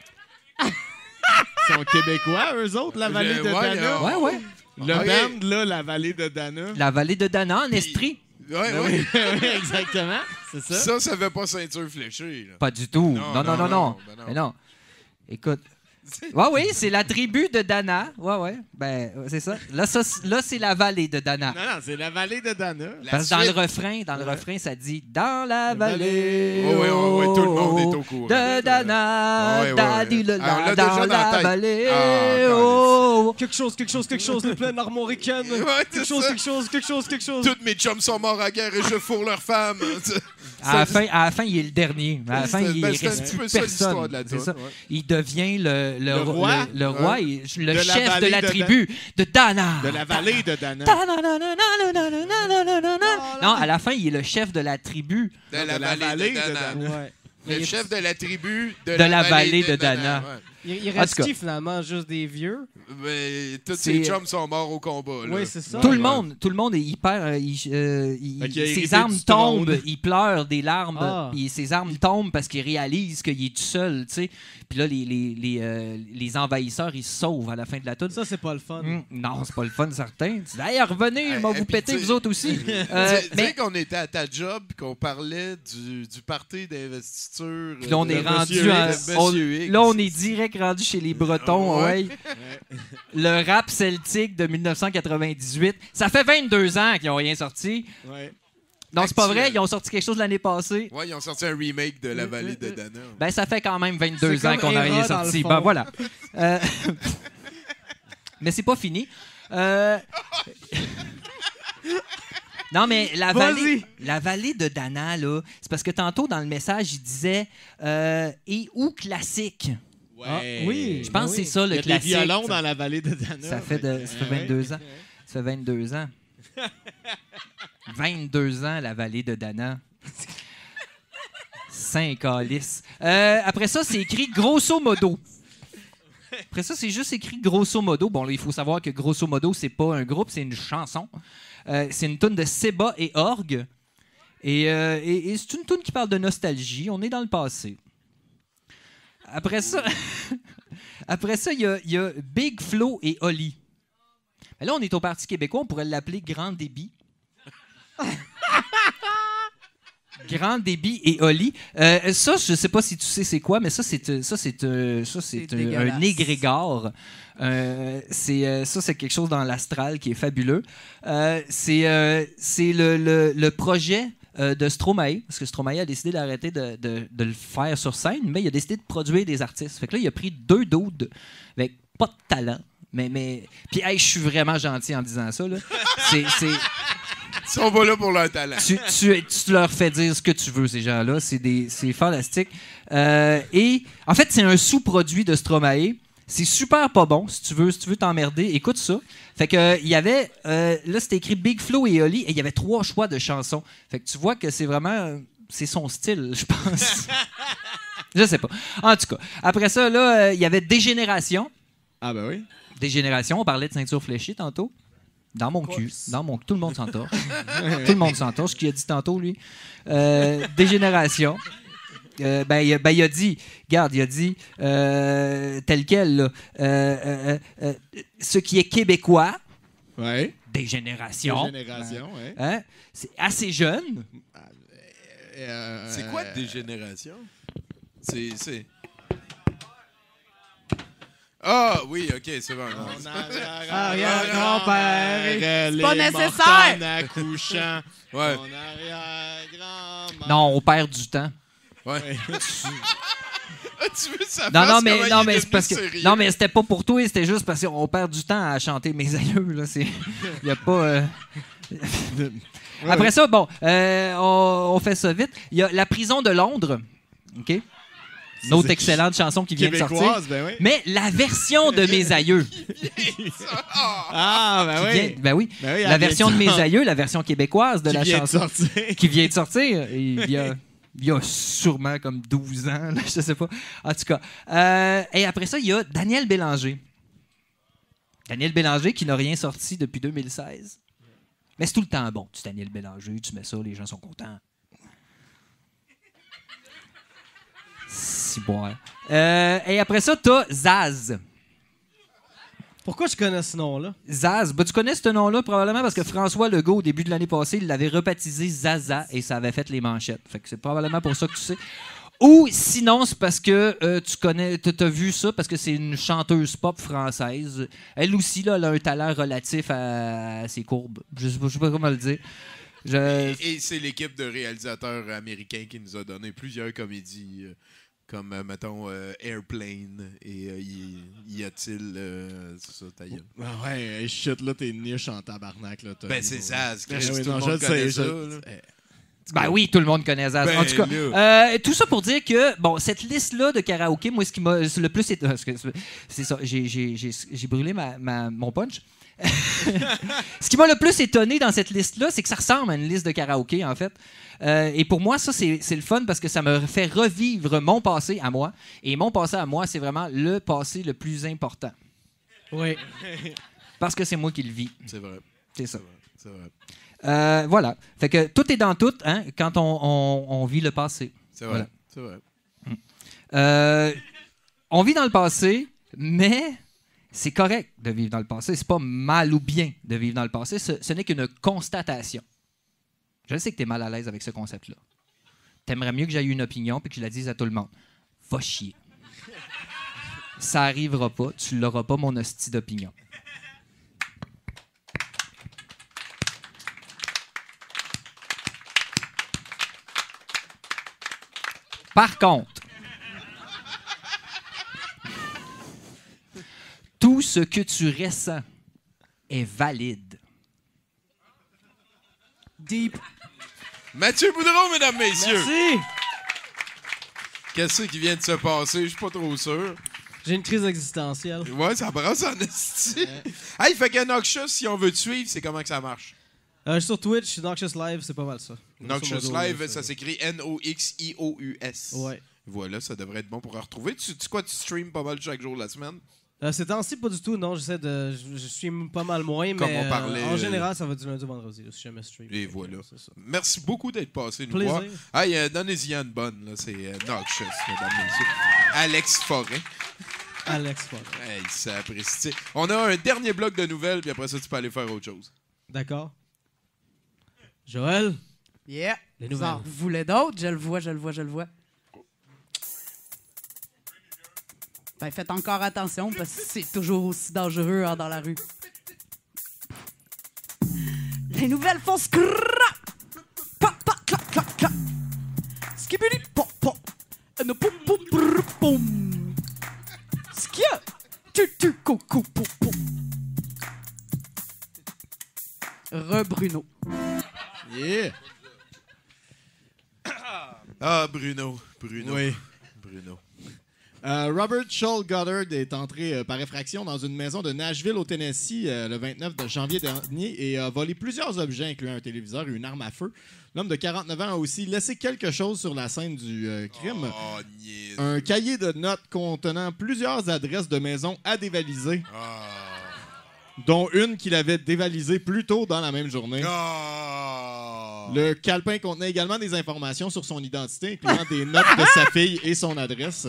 Ils sont québécois, eux autres, la vallée Le- de ouais, Dana. Ouais, ouais. Le Ok. band, là, la vallée de Dana. La vallée de Dana en Estrie. Ouais, Ben ouais. oui, oui, exactement. C'est ça. Ça, ça fait pas ceinture fléchée. Là. Pas du tout. Non, Non, non, non, non, non. non, ben non. Mais non. Écoute. Ouais, oui, c'est la tribu de Dana. Ouais, ouais. Ben, c'est ça. Là, ça, c'est- là, c'est la vallée de Dana. Non, non, c'est la vallée de Dana. La Parce que dans le suite- refrain, dans le Ouais. refrain, ça dit dans la vallée. vallée. Ouais, ouais, ouais, ouais, tout le monde est au courant. De Dana, Ouais, ouais, daddy ouais. le Ah, on la, l'a dans déjà dans la la tête. vallée. Ah, oh. Quelque chose, quelque chose, quelque chose, le plein armoricaine. Ouais, c'est Quelque chose, ça. quelque chose, quelque chose, quelque chose. Tous mes chums sont morts à guerre et je fourre leurs femmes. À la, fin, à la fin, il est le dernier. À la fin, C'est- il ben, reste c'est un plus petit peu ça, l'histoire personne. de la C'est toune, ça. ouais. Il devient le, le, Le roi? le, le roi Ouais. et le De la chef de vallée la de tribu de Dana. De la vallée de Dana. Non, à la fin, il est le chef de la tribu De Non, la, de la vallée, vallée de de Dana. Dana. Ouais. Le Mais chef de la tribu de, De la vallée de Dana. ouais. Il, il En reste tout cas. qui finalement? Juste des vieux? Mais tous C'est- ses chums sont morts au combat. Là. Oui, c'est ça. Tout le Ouais. monde, tout le monde, il perd, euh, il, euh, il- Fait qu'il a hérité ses armes du trône. tombent, il pleure des larmes, Ah. puis ses armes tombent parce qu'il réalise qu'il est tout seul, tu sais. Puis là, les, les, les, euh, les envahisseurs, ils se sauvent à la fin de la toute. Ça, c'est pas le fun. non, c'est pas le fun, certain. Tu dis, hey, revenez, Hey, je vais hey, vous puis péter, tu sais- vous autres aussi. Euh, Tu sais- tu sais mais qu'on était à ta job et qu'on parlait du, du party d'investiture. puis là, on euh, est de rendu. Monsieur à- X, de on- Monsieur X. là, on est direct rendu chez les Bretons, Ouais. ouais. Le rap celtique de dix-neuf cent quatre-vingt-dix-huit. Ça fait vingt-deux ans qu'ils n'ont rien sorti. Ouais. Non, c'est pas Actuel. vrai, ils ont sorti quelque chose l'année passée. Ouais, ils ont sorti un remake de La Vallée de Dana. Ben, ça fait quand même vingt-deux C'est ans comme qu'on n'a Hera rien dans le sorti. fond. Ben voilà. Euh, mais c'est pas fini. Euh, Non, mais la Vas-y. vallée, la vallée de Dana, là, c'est parce que tantôt, dans le message, il disait euh, et où classique? Ouais. Ah, oui. Je pense Ben que c'est oui. ça, Il le y a des classique. violons dans la vallée de Dana. Ça fait, de, ça fait vingt-deux ans. Ça fait vingt-deux ans. vingt-deux ans, la vallée de Dana. Cinq alices. Euh, après ça, c'est écrit grosso modo. Après ça, c'est juste écrit grosso modo. Bon, là, il faut savoir que grosso modo, c'est pas un groupe, c'est une chanson. Euh, c'est une toune de Seba et Orgue. Et, euh, et- et c'est une toune qui parle de nostalgie. On est dans le passé. Après ça, après ça, il y a, il y a Big Flo et Oli. Mais là, on est au Parti québécois, on pourrait l'appeler Grand Débit. Grand Débit et Oli. Euh, ça, je sais pas si tu sais c'est quoi, mais ça, c'est euh, ça, c'est euh, ça, c'est C'est un, dégueulasse. un égrégore. Euh, c'est euh, ça, c'est quelque chose dans l'astral qui est fabuleux. Euh, c'est euh, c'est le, le, le projet euh, de Stromae, parce que Stromae a décidé d'arrêter de, de, de le faire sur scène, mais il a décidé de produire des artistes. Fait que là, il a pris deux dudes avec pas de talent. Mais, mais... Puis, hey, je suis vraiment gentil en disant ça. Là. C'est, c'est... Ils sont pas là pour leur talent. Tu, tu, tu leur fais dire ce que tu veux, ces gens-là. C'est, des, c'est fantastique. Euh, et, en fait, c'est un sous-produit de Stromae. C'est super pas bon. Si tu veux, si tu veux t'emmerder, écoute ça. Fait que, euh, il y avait... euh, là, c'était écrit Big Flo et Oli, et il y avait trois choix de chansons. Fait que tu vois que c'est vraiment... euh, c'est son style, je pense. Je sais pas. En tout cas, après ça, là, euh, il y avait Dégénération. Ah, ben oui. Dégénération, on parlait de ceinture fléchée tantôt. Dans mon cul. Dans mon... Tout le monde s'entorche. Tout le monde s'entorche. Ce qu'il a dit tantôt, lui. Euh, Dégénération. Euh, ben, il a, ben, il a dit, regarde, il a dit, euh, tel quel, là, euh, euh, euh, ce qui est québécois, Ouais. Dégénération. Génération, ouais. Hein? C'est assez jeune. Euh, C'est quoi dégénération? C'est. c'est... Ah, oui, ok, c'est bon. non, c'est- Arrière-grand-père. C'est pas nécessaire. accouchant. Ouais. Mon arrière-grand-mère. Non, on perd du temps. Ouais. Tu veux sa Non, face, non, mais, comment non, il est mais c'est devenu parce que. sérieux? Non, mais c'était pas pour toi, c'était juste parce qu'on perd du temps à chanter mes aïeux. Là. C'est... Il y a pas. euh, Après ça, bon, euh, on, on fait ça vite. Il y a La prison de Londres. OK? Une autre excellente chanson qui vient de sortir. Québécoise, ben oui. Mais la version de mes aïeux. Ah, ben qui oui. vient- ben oui. Ben oui, La elle version de vient mes aïeux, la version québécoise de qui la vient de chanson. sortir. Qui vient de sortir. Il y a, il y a sûrement comme douze ans, là, je sais pas. En tout cas. Euh, et après ça, il y a Daniel Bélanger. Daniel Bélanger qui n'a rien sorti depuis deux mille seize. Mais c'est tout le temps bon. Tu Daniel Bélanger, tu mets ça, les gens sont contents. Si bon. Hein. Euh, et après ça, t'as Zaz. Pourquoi je connais ce nom-là? Zaz. Ben, tu connais ce nom-là probablement parce que François Legault, au début de l'année passée, il l'avait rebaptisé Zaza et ça avait fait les manchettes. Fait que c'est probablement pour ça que tu sais. Ou sinon, c'est parce que euh, tu connais, t'as vu ça parce que c'est une chanteuse pop française. Elle aussi, là, elle a un talent relatif à, à ses courbes. Je sais pas, je sais pas comment le dire. Je... Et, et c'est l'équipe de réalisateurs américains qui nous a donné plusieurs comédies, euh, comme, euh, mettons, euh, Airplane et euh, y, y a-t-il... Euh, c'est ça, ta gueule. Ah ouais, hey, shit, là, t'es niche en tabarnak, là. Ben, c'est ça. Ben Chris, oui, tout non, le je monde le connaît sais, ça. je- là. Ben oui, tout le monde connaît Zaz. Ben en tout cas, là. euh, tout ça pour dire que, bon, cette liste-là de karaoké, moi, ce qui m'a le plus... éton- parce que C'est ça, j'ai- j'ai j'ai- j'ai brûlé ma, ma- mon punch. Ce qui m'a le plus étonné dans cette liste-là, c'est que ça ressemble à une liste de karaoké, en fait. Euh, et pour moi, ça, c'est c'est le fun parce que ça me fait revivre mon passé à moi. Et mon passé à moi, c'est vraiment le passé le plus important. Oui. Parce que c'est moi qui le vis. C'est vrai. C'est ça. C'est vrai. Euh, voilà. Fait que tout est dans tout hein, quand on, on- on vit le passé. C'est vrai. Voilà. C'est vrai. Euh, on vit dans le passé, mais c'est correct de vivre dans le passé. C'est pas mal ou bien de vivre dans le passé. Ce, ce n'est qu'une constatation. Je sais que tu es mal à l'aise avec ce concept-là. T'aimerais mieux que j'aie une opinion puis que je la dise à tout le monde. Va chier. Ça arrivera pas. Tu l'auras pas, mon hostie d'opinion. Par contre, tout ce que tu ressens est valide. Deep. Mathieu Boudreau, mesdames, messieurs. Merci. Qu'est-ce qui vient de se passer? Je suis pas trop sûr. J'ai une crise existentielle. Ouais, ça brasse en esti. Hey, fait que Noxious, si on veut te suivre, c'est comment que ça marche? Euh, je suis sur Twitch, Noxious Live, c'est pas mal ça. Noxious Grosso modo, Live, là, ça s'écrit N O X I O U S. Ouais. Voilà, ça devrait être bon pour en retrouver. Tu, tu quoi, tu streams pas mal chaque jour de la semaine? Euh, ces temps-ci, pas du tout, non. J'essaie de. Je, je suis pas mal moins, Comme mais. on parlait, euh, en euh, général, ça va du lundi au vendredi, là, si jamais stream. Et voilà. C'est ça. Merci beaucoup d'être passé nous Plaisir. voir. Hey, euh, donnez-y une bonne, là. C'est euh, Noxious, mesdames, messieurs. Alex Forêt. Alex, Forêt. Hey, ça apprécie. On a un dernier bloc de nouvelles, puis après ça, tu peux aller faire autre chose. D'accord. Joël? Yeah. Les Vous nouvelles. en voulez d'autres? Je le vois, je le vois, je le vois. Ben, faites encore attention parce que c'est toujours aussi dangereux hein, dans la rue. Les nouvelles font scrap! Pa, pa, clac, clac, clac! Skibidi, pop, pop! Et ne poum, poum, brr, poum! Skia! Tu, tu, coucou, poum, poum! Re-Bruno. Yeah! Ah, Bruno. Bruno. Oui. Bruno. Euh, Robert Scholl Goddard est entré euh, par effraction dans une maison de Nashville, au Tennessee, euh, le vingt-neuf de janvier dernier et a volé plusieurs objets, incluant un téléviseur et une arme à feu. L'homme de quarante-neuf ans a aussi laissé quelque chose sur la scène du euh, crime. Oh, niaise. Un cahier de notes contenant plusieurs adresses de maisons à dévaliser, Ah. dont une qu'il avait dévalisée plus tôt dans la même journée. Ah. Le calepin contenait également des informations sur son identité, incluant des notes de sa fille et son adresse.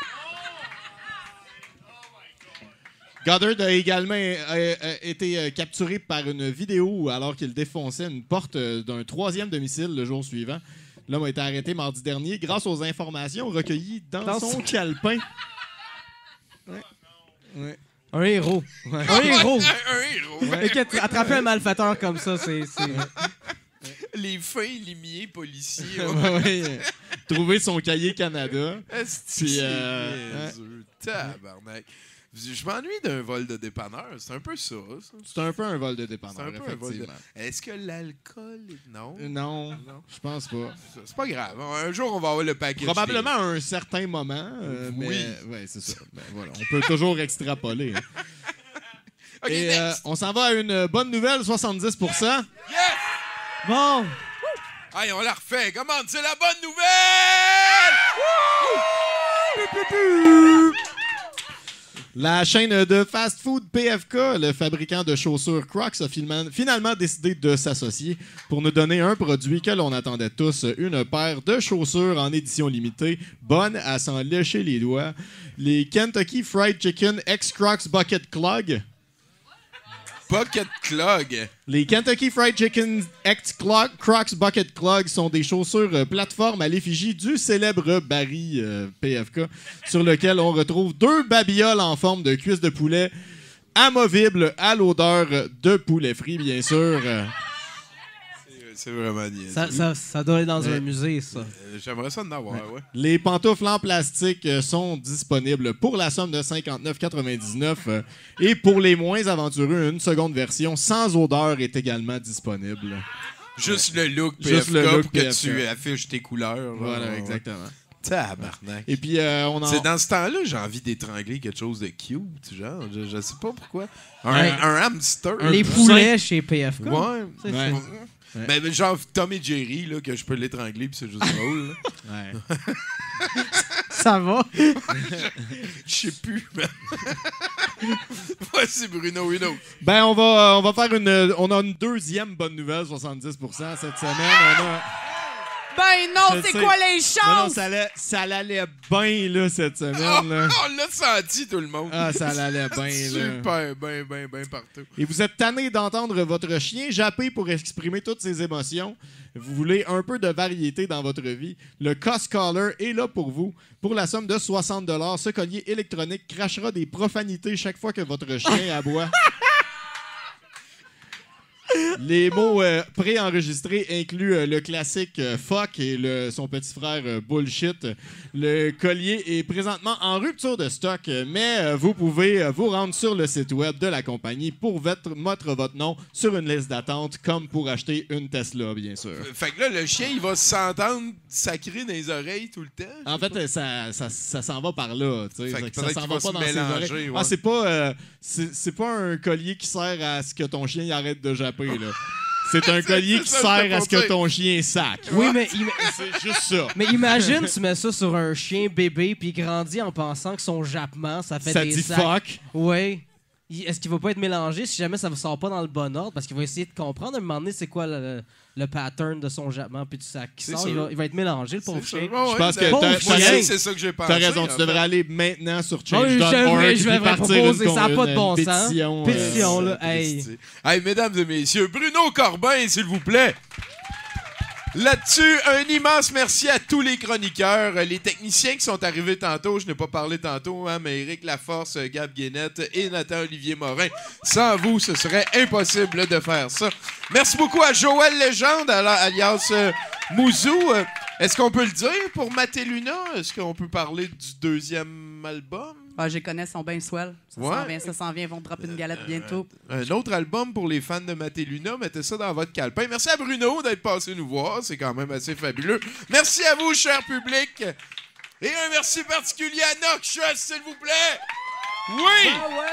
Goddard a également euh, euh, été euh, capturé par une vidéo alors qu'il défonçait une porte euh, d'un troisième domicile le jour suivant. L'homme a été arrêté mardi dernier grâce aux informations recueillies dans, Dans son son- calepin. Ouais. Ouais. Un héros. Un héros. Un, un héros. Écoute, attraper un malfaiteur comme ça, c'est. c'est- Les fins limiers policiers. Ouais, ouais. trouver son cahier Canada. Est-ce Puis, que euh, c'est tabarnak. Je m'ennuie d'un vol de dépanneur. C'est un peu ça. ça. C'est un peu un vol de C'est dépanneur, un peu un vol de... effectivement. Est-ce que l'alcool... est- Non. Euh, Non, Non. je pense pas. C'est pas grave. Un jour, on va avoir le package. Probablement à un certain moment, euh, Oui. mais ouais, c'est ça. Ben, voilà, on peut toujours extrapoler. hein. OK, Et next. euh, on s'en va à une bonne nouvelle, soixante-dix pour cent. Yes! Bon! Hey, on la refait. Commande, c'est la bonne nouvelle! La chaîne de fast-food P F K, le fabricant de chaussures Crocs, a filma- finalement décidé de s'associer pour nous donner un produit que l'on attendait tous, une paire de chaussures en édition limitée, bonne à s'en lécher les doigts. Les Kentucky Fried Chicken X-Crocs Bucket Clog. Bucket Clog. Les Kentucky Fried Chicken X-Crocs Bucket Clog sont des chaussures euh, plateforme à l'effigie du célèbre Barry euh, P F K, sur lequel on retrouve deux babioles en forme de cuisses de poulet amovibles à l'odeur de poulet frit, bien sûr. Euh, C'est vraiment niaiseux. Ça, ça, ça doit aller dans Ouais. un musée, ça. Euh, J'aimerais ça en avoir, ouais. Les pantoufles en plastique euh, sont disponibles pour la somme de cinquante-neuf quatre-vingt-dix-neuf euh, et pour les moins aventureux, une seconde version sans odeur est également disponible. Juste le look P Juste F K le look pour P que F K. tu affiches tes couleurs. Voilà, Ouais. exactement. Tabarnak. Et puis, euh, on en... C'est dans ce temps-là, j'ai envie d'étrangler quelque chose de cute, genre. Je, je sais pas pourquoi. Un, Ouais. un hamster. Les là. poulets chez P F K. Ouais. C'est Ouais. ça. Ouais. Mais mais genre Tom et Jerry, là, que je peux l'étrangler puis c'est juste drôle. là. Ouais. Ça va. Je sais plus, man. Voici Bruno, une autre. Ben, on va, euh, on va faire une... On a une deuxième bonne nouvelle, soixante-dix pour cent cette semaine. On a... Ben non, Je c'est sais. quoi les Non, non, chances? ça allait, ça allait bien, là, cette Oh, semaine. là. on l'a senti, tout le monde. Ah, ça allait bien, là. Super, bien, bien, bien partout. Et vous êtes tanné d'entendre votre chien japper pour exprimer toutes ses émotions. Vous voulez un peu de variété dans votre vie. Le Cost Collar est là pour vous. Pour la somme de soixante dollars, ce collier électronique crachera des profanités chaque fois que votre chien aboie. Les mots euh, préenregistrés incluent euh, le classique euh, fuck et le, son petit frère euh, bullshit. Le collier est présentement en rupture de stock, euh, mais euh, vous pouvez euh, vous rendre sur le site web de la compagnie pour mettre, mettre votre nom sur une liste d'attente, comme pour acheter une Tesla, bien sûr. Fait que là, le chien, il va s'entendre sacrer dans les oreilles tout le temps. En fait, euh, ça, ça, ça s'en va par là. tu sais. Fait que Fait que ça peut-être s'en qu'il va va pas se dans ses mélanger, oreilles. ouais. Ah, c'est pas, euh, c'est, c'est pas un collier qui sert à ce que ton chien il arrête de japper. Là. C'est un collier qui c'est ça, sert à ce je te que ton chien sac. Oui, mais, im- C'est juste ça. mais imagine, tu mets ça sur un chien bébé puis il grandit en pensant que son jappement, ça fait Ça des dit sacs. fuck. Oui. Il- Est-ce qu'il va pas être mélangé si jamais ça ne sort pas dans le bon ordre? Parce qu'il va essayer de comprendre à un moment donné c'est quoi le, le pattern de son jappement puis du sac qui C'est sort. sûr. Il va, il va être mélangé, le C'est pauvre sûr. chien. Ouais, ouais, Je pense que moi t'as- aussi, t'as raison. c'est ça que j'ai pensé. T'as raison, tu en devrais fait. aller maintenant sur Ah oui, change dot org je vais- je vais puis partir proposer, une, ça a pas de une bon sens. pétition, euh, Pétition, là, Euh, hey. Christy. Hey, mesdames et messieurs, Bruno Corbin, s'il vous plaît. Là-dessus, un immense merci à tous les chroniqueurs, euh, les techniciens qui sont arrivés tantôt. Je n'ai pas parlé tantôt, hein, mais Éric Laforce, euh, Gab Guénette et Nathan-Olivier Morin. Sans vous, ce serait impossible de faire ça. Merci beaucoup à Joël Legendre, ala- alias euh, Mouzou. Euh, Est-ce qu'on peut le dire pour Maté-Luna? Est-ce qu'on peut parler du deuxième album? Ah, je les connais, ils sont bien swell. Ça Ouais. s'en vient, ça s'en vient. Ils vont dropper une galette bientôt. Un autre album pour les fans de Maté-Luna. Mettez ça dans votre calepin. Merci à Bruno d'être passé nous voir. C'est quand même assez fabuleux. Merci à vous, cher public. Et un merci particulier à Noxious, s'il vous plaît. Oui!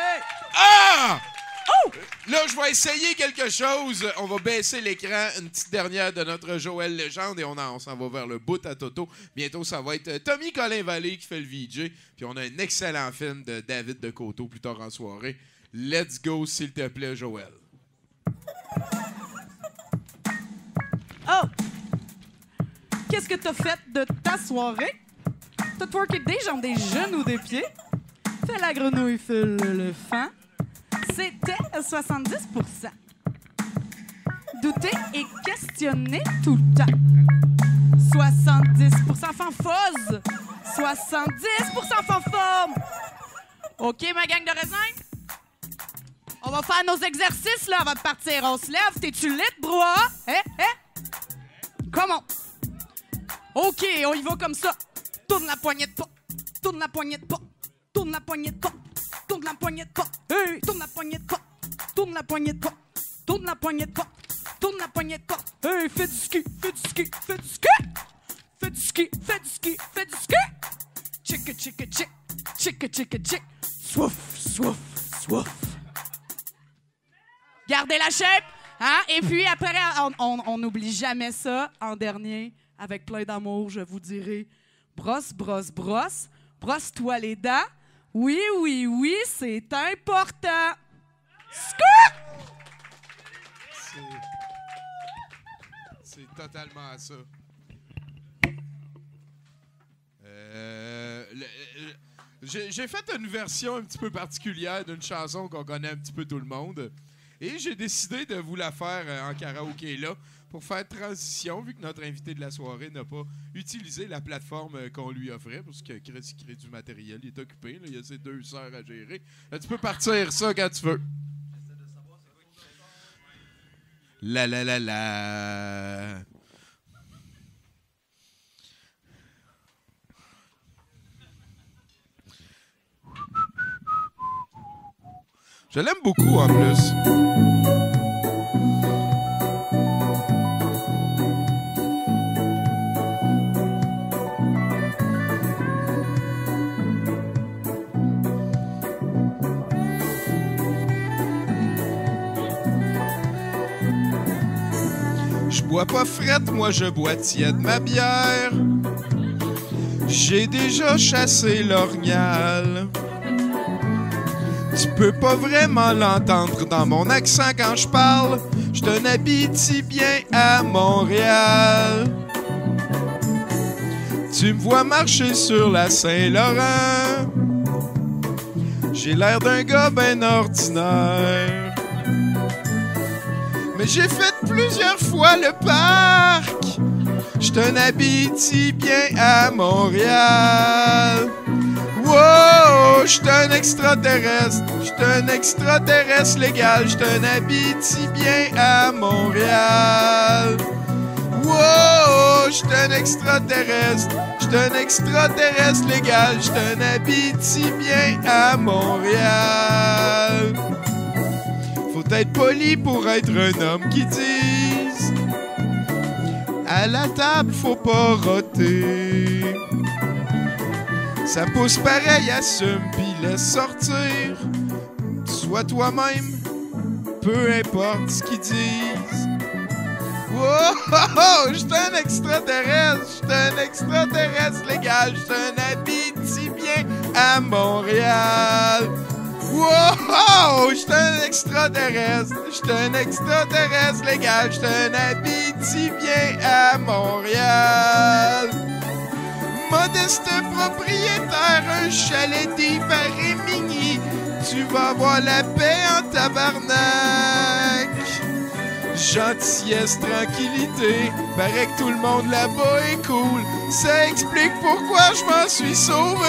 Ah! Là, je vais essayer quelque chose. On va baisser l'écran. Une petite dernière de notre Joël Legendre et on, en- on s'en va vers le bout à Toto. Bientôt, ça va être euh, Tommy Colin Vallée qui fait le V J. Puis on a un excellent film de David de Coteau plus tard en soirée. Let's go, s'il te plaît, Joël. Oh! Qu'est-ce que t'as fait de ta soirée? T'as twerké des jambes, des genoux, des pieds? Fais la grenouille, fais l'éléphant. C'était soixante-dix pour cent. Douter et questionner tout le temps. soixante-dix pour cent fanfose. soixante-dix pour cent fanforme. OK, ma gang de raisins? On va faire nos exercices, là, avant de partir. On se lève. T'es-tu lit, brouhaha? Hein? Hein? Comment? OK, on y va comme ça. Tourne la poignée de porte. Tourne la poignée de porte. Tourne la poignée de porte. Tourne la poignée de porte. Hey, tourne la poignée de porte. Tourne la poignée de porte. Tourne la poignée de porte. Tourne la poignée de porte. Hey, fais du ski, fais du ski, fais du ski. Fais du ski, fais du ski, fais du ski. Chicka, chicka, chick. Chicka, chicka, chick. Swouf, swouf, swouf. Gardez la shape, hein? Et puis après, on n'oublie jamais ça. En dernier, avec plein d'amour, je vous dirai brosse, brosse, brosse. Brosse-toi les dents. Oui, oui, oui, c'est important. Scoop! C'est totalement ça. Euh, le, le, j'ai, j'ai fait une version un petit peu particulière d'une chanson qu'on connaît un petit peu tout le monde. Et j'ai décidé de vous la faire en karaoké là pour faire transition, vu que notre invité de la soirée n'a pas utilisé la plateforme qu'on lui offrait, parce que Chris crée du matériel, il est occupé, là, il a ses deux sœurs à gérer. Là, tu peux partir ça quand tu veux. La la la la. Je l'aime beaucoup en plus. Je bois pas frette, moi je bois tiède ma bière. J'ai déjà chassé l'orignal. Tu peux pas vraiment l'entendre dans mon accent quand je parle. Je te n'habite bien à Montréal. Tu me vois marcher sur la Saint-Laurent. J'ai l'air d'un gars ben ordinaire. Mais j'ai fait plusieurs fois le parc. Je te n'habite bien à Montréal. Wow, j'suis un extraterrestre, j'suis un extraterrestre légal, j'suis un habiti bien à Montréal. Wow, j'suis un extraterrestre, j'suis un extraterrestre légal, j'suis un habiti bien à Montréal. Faut être poli pour être un homme qui dise à la table faut pas roter. Ça pousse pareil, assume, pis laisse sortir. Sois toi-même, peu importe ce qu'ils disent. Wow, oh, oh, j'suis un extraterrestre, j'suis un extraterrestre légal, j'suis un habiti bien à Montréal. Wow, oh, j'suis un extraterrestre, j'suis un extraterrestre légal, j'suis un habiti bien à Montréal. Modeste propriétaire, un chalet d'hiver et mini, tu vas avoir la paix en tabarnak. Gentillesse, tranquillité, paraît que tout le monde là-bas est cool. Ça explique pourquoi je m'en suis sauvé.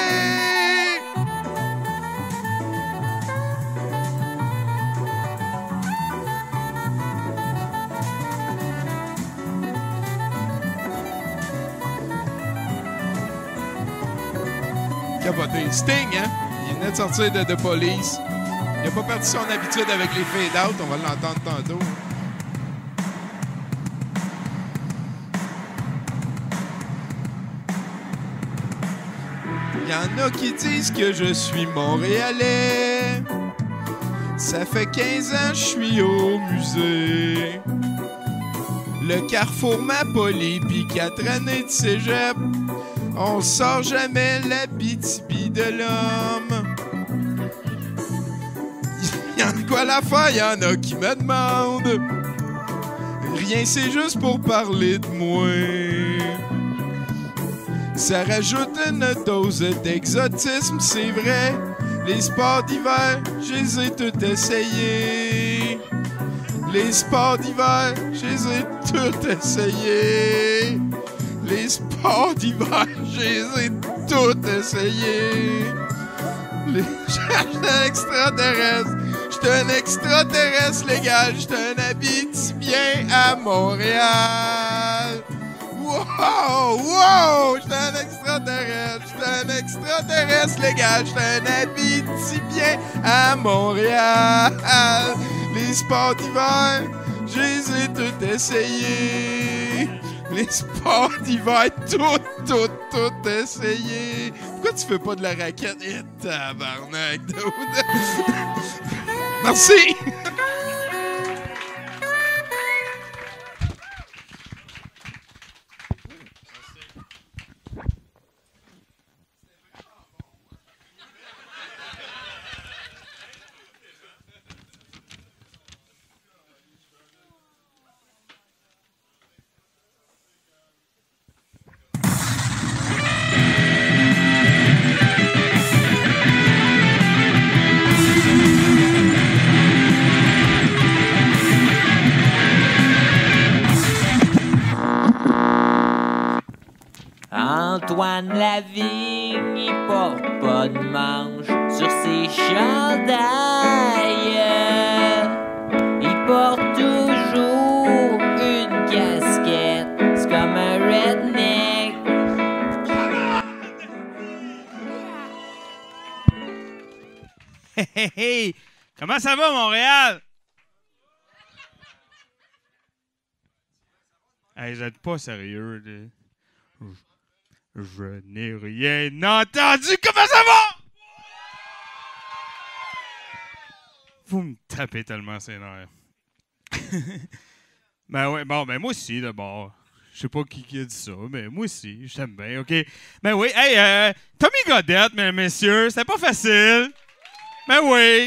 Capoté. Sting, hein? Il venait de sortir de The Police. Il a pas perdu son habitude avec les fade-out. On va l'entendre tantôt. Il y en a qui disent que je suis montréalais. Ça fait quinze ans que je suis au musée. Le carrefour Mapoli, puis quatre années de cégep. On sort jamais la Abitibi de l'homme. Y'en a quoi l'affaire, y'en a qui me demandent. Rien, c'est juste pour parler de moi. Ça rajoute une dose d'exotisme, c'est vrai. Les sports d'hiver, je les ai tous essayés. Les sports d'hiver, je les ai tous essayés. Les sports d'hiver, je les ai tous essayés. Les... J'suis un extraterrestre. J'suis un extraterrestre légal. J'suis un habitibien à Montréal. Wow! Oh, wow! J'étais un extraterrestre! J'étais un extraterrestre, les gars! J'étais un Abitibien à Montréal! Les sports d'hiver, je les ai tous essayés! Les sports d'hiver, tout, tout, tout essayé! Pourquoi tu fais pas de la raquette? Eh, tabarnak! Dude. Merci! Antoine Lavigne, il porte pas de manche sur ses chandails. Il porte toujours une casquette, c'est comme un redneck. Hey, hey, hey! Comment ça va, Montréal? Hey, vous êtes pas sérieux, là. Je n'ai rien entendu. Comment ça va? Vous me tapez tellement ses nerfs. Ben ouais, bon, ben moi aussi, d'abord. Je sais pas qui, qui a dit ça, mais moi aussi, je t'aime bien, OK? Ben oui, hey, euh, Tommy Godette, mesdames, messieurs, c'était pas facile. Ben oui.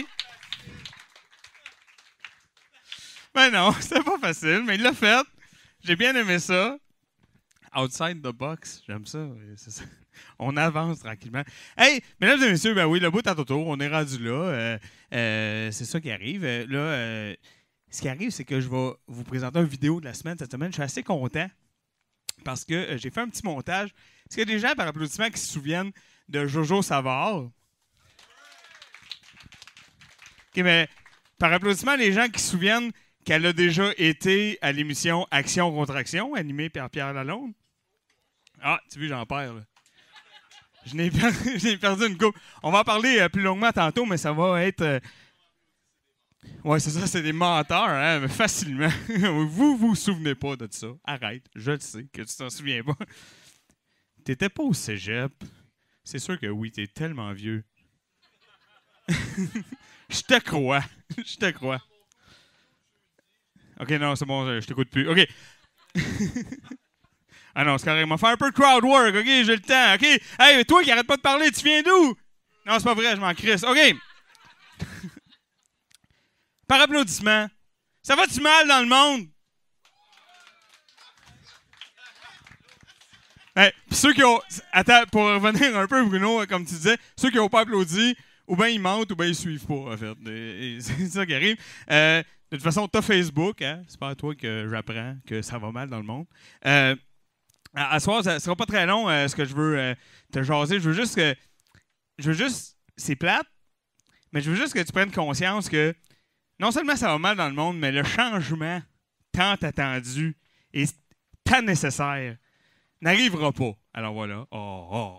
Ben non, c'était pas facile, mais il l'a fait. J'ai bien aimé ça. Outside the box, j'aime ça. C'est ça. On avance tranquillement. Hey, mesdames et messieurs, ben oui, le bout à tour, on est rendu là. Euh, euh, c'est ça qui arrive. Euh, là, euh, ce qui arrive, c'est que je vais vous présenter une vidéo de la semaine. Cette semaine, je suis assez content parce que euh, j'ai fait un petit montage. Est-ce qu'il y a des gens par applaudissement qui se souviennent de Jojo Savard? OK, mais par applaudissement, les gens qui se souviennent qu'elle a déjà été à l'émission Action contre Action, animée par Pierre Lalonde. Ah, tu vois, j'en perds, là. Je n'ai per- perdu une coupe. On va en parler euh, plus longuement tantôt, mais ça va être... Euh... Ouais, c'est ça, c'est des menteurs, hein, mais facilement. Vous vous souvenez pas de ça. Arrête, je le sais que tu t'en souviens pas. T'étais pas au cégep. C'est sûr que oui, t'es tellement vieux. Je te crois. Je te crois. OK, non, c'est bon, je t'écoute plus. OK. Ah non, c'est carrément. Faire un peu de crowd work, OK? J'ai le temps, OK? Hey, toi qui arrête pas de parler, tu viens d'où? Non, c'est pas vrai, je m'en crisse. OK. Par applaudissement. Ça va-tu mal dans le monde? Hey, pis ceux qui ont... Attends, pour revenir un peu, Bruno, comme tu disais, ceux qui n'ont pas applaudi, ou bien ils mentent, ou bien ils suivent pas, en fait. Et, et c'est ça qui arrive. Euh, de toute façon, t'as Facebook, hein? C'est pas à toi que j'apprends que ça va mal dans le monde. Euh, à, à soir, ça ne sera pas très long, euh, ce que je veux euh, te jaser. Je veux juste que... Je veux juste... C'est plate, mais je veux juste que tu prennes conscience que non seulement ça va mal dans le monde, mais le changement tant attendu et tant nécessaire n'arrivera pas. Alors voilà. Oh, oh.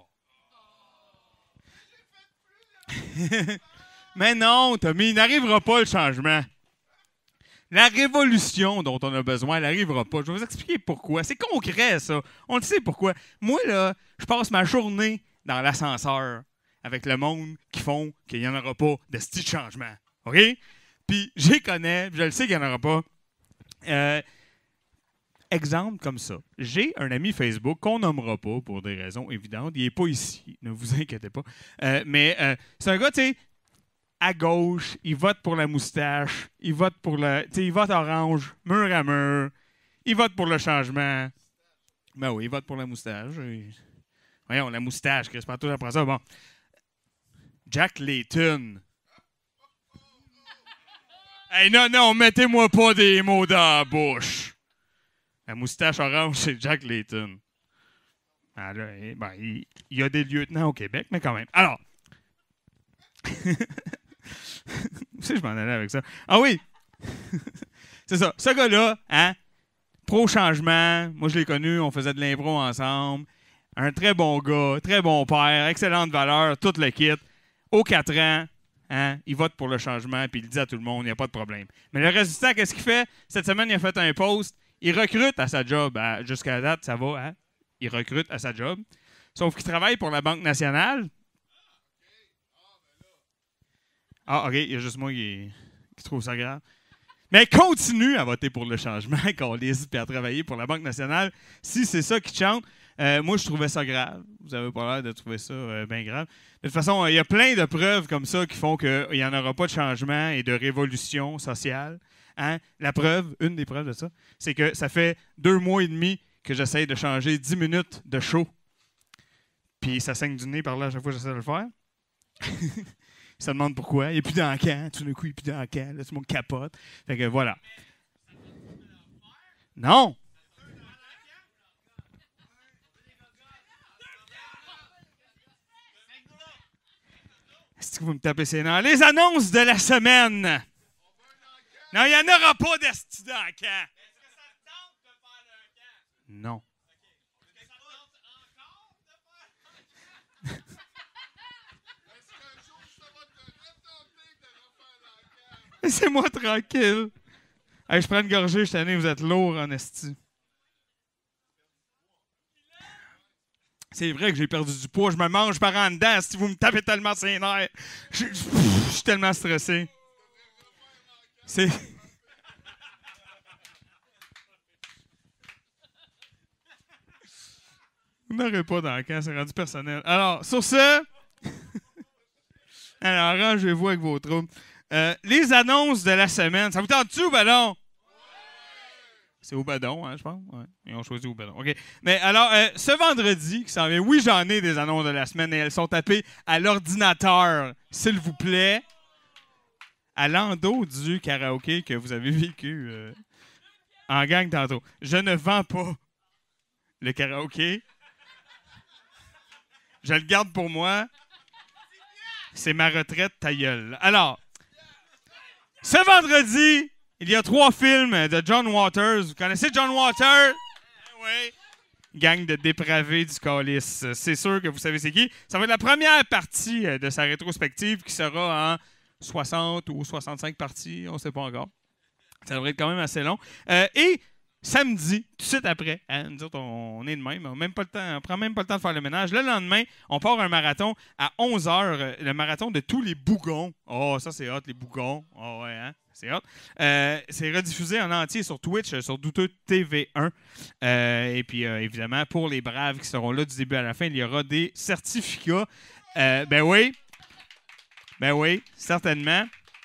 Mais non, Tommy, il n'arrivera pas le changement. La révolution dont on a besoin, elle n'arrivera pas. Je vais vous expliquer pourquoi. C'est concret, ça. On le sait pourquoi. Moi, là, je passe ma journée dans l'ascenseur avec le monde qui font qu'il n'y en aura pas de style changement. OK? Puis, je les connais, je le sais qu'il n'y en aura pas. Euh, exemple comme ça. J'ai un ami Facebook qu'on nommera pas pour des raisons évidentes. Il n'est pas ici. Ne vous inquiétez pas. Euh, mais euh, c'est un gars, tu sais, à gauche, il vote pour la moustache, il vote pour le... Tu sais, il vote orange, mur à mur, il vote pour le changement. Ben oui, il vote pour la moustache. Et... Voyons, la moustache, que c'est pas tout après ça. Bon. Jack Layton. Hey, non, non, mettez-moi pas des mots dans la bouche. La moustache orange, c'est Jack Layton. Ah, là, ben, il, il y a des lieutenants au Québec, mais quand même. Alors... Où c'est que je m'en allais avec ça? Ah oui! C'est ça. Ce gars-là, hein, pro-changement. Moi, je l'ai connu, on faisait de l'impro ensemble. Un très bon gars, très bon père, excellente valeur, tout le kit. Aux quatre ans, hein, il vote pour le changement, puis il le dit à tout le monde, il n'y a pas de problème. Mais le reste du temps, qu'est-ce qu'il fait? Cette semaine, il a fait un post. Il recrute à sa job. Hein, jusqu'à la date, ça va. Hein? Il recrute à sa job. Sauf qu'il travaille pour la Banque nationale. Ah, OK, il y a juste moi qui, qui trouve ça grave. Mais continue à voter pour le changement, qu'on lise, puis à travailler pour la Banque nationale. Si c'est ça qui chante, euh, moi, je trouvais ça grave. Vous avez pas l'air de trouver ça euh, bien grave. De toute façon, il y a plein de preuves comme ça qui font qu'il n'y en aura pas de changement et de révolution sociale. Hein? La preuve, une des preuves de ça, c'est que ça fait deux mois et demi que j'essaye de changer dix minutes de show. Puis ça saigne du nez par là à chaque fois que j'essaie de le faire. Il se demande pourquoi. Il n'est plus dans le camp. Tout d'un coup, il n'est plus dans le camp. Là, tout le monde capote. Fait que voilà. Non! Est-ce que vous me tapez ses nerfs? Les annonces de la semaine! Non, il n'y en aura pas d'esti dans le camp. Est-ce que ça te tente de faire le camp? Non. Laissez-moi tranquille. Hey, je prends une gorgée, je suis tanné, vous êtes lourd en esti. C'est vrai que j'ai perdu du poids, je me mange par en dedans si vous me tapez tellement ses nerfs. Je, je, je suis tellement stressé. C'est... Vous n'aurez pas dans le camp, c'est rendu personnel. Alors, sur ce... Alors, arrangez-vous avec vos troubles. Euh, les annonces de la semaine. Ça vous tente-tu ou badon? C'est au badon, hein, je pense. Ouais. Ils ont choisi au badon. OK. Mais alors, euh, ce vendredi qui s'en vient, oui, j'en ai des annonces de la semaine et elles sont tapées à l'ordinateur, s'il vous plaît. À l'endos du karaoké que vous avez vécu euh, en gang tantôt. Je ne vends pas le karaoké. Je le garde pour moi. C'est ma retraite, ta gueule. Alors, ce vendredi, il y a trois films de John Waters. Vous connaissez John Waters? Oui. Gang de dépravés du calice. C'est sûr que vous savez c'est qui. Ça va être la première partie de sa rétrospective qui sera en soixante ou soixante-cinq parties. On ne sait pas encore. Ça devrait être quand même assez long. Euh, et samedi, tout de suite après, hein, nous autres, on, on est de même, on ne prend même pas le temps de faire le ménage. Le lendemain, on part un marathon à onze heures, le marathon de tous les bougons. Oh, ça c'est hot, les bougons. Oh ouais, hein? C'est hot. Euh, c'est rediffusé en entier sur Twitch, sur Douteux T V un. Euh, et puis, euh, évidemment, pour les braves qui seront là du début à la fin, il y aura des certificats. Euh, ben oui. Ben oui, certainement.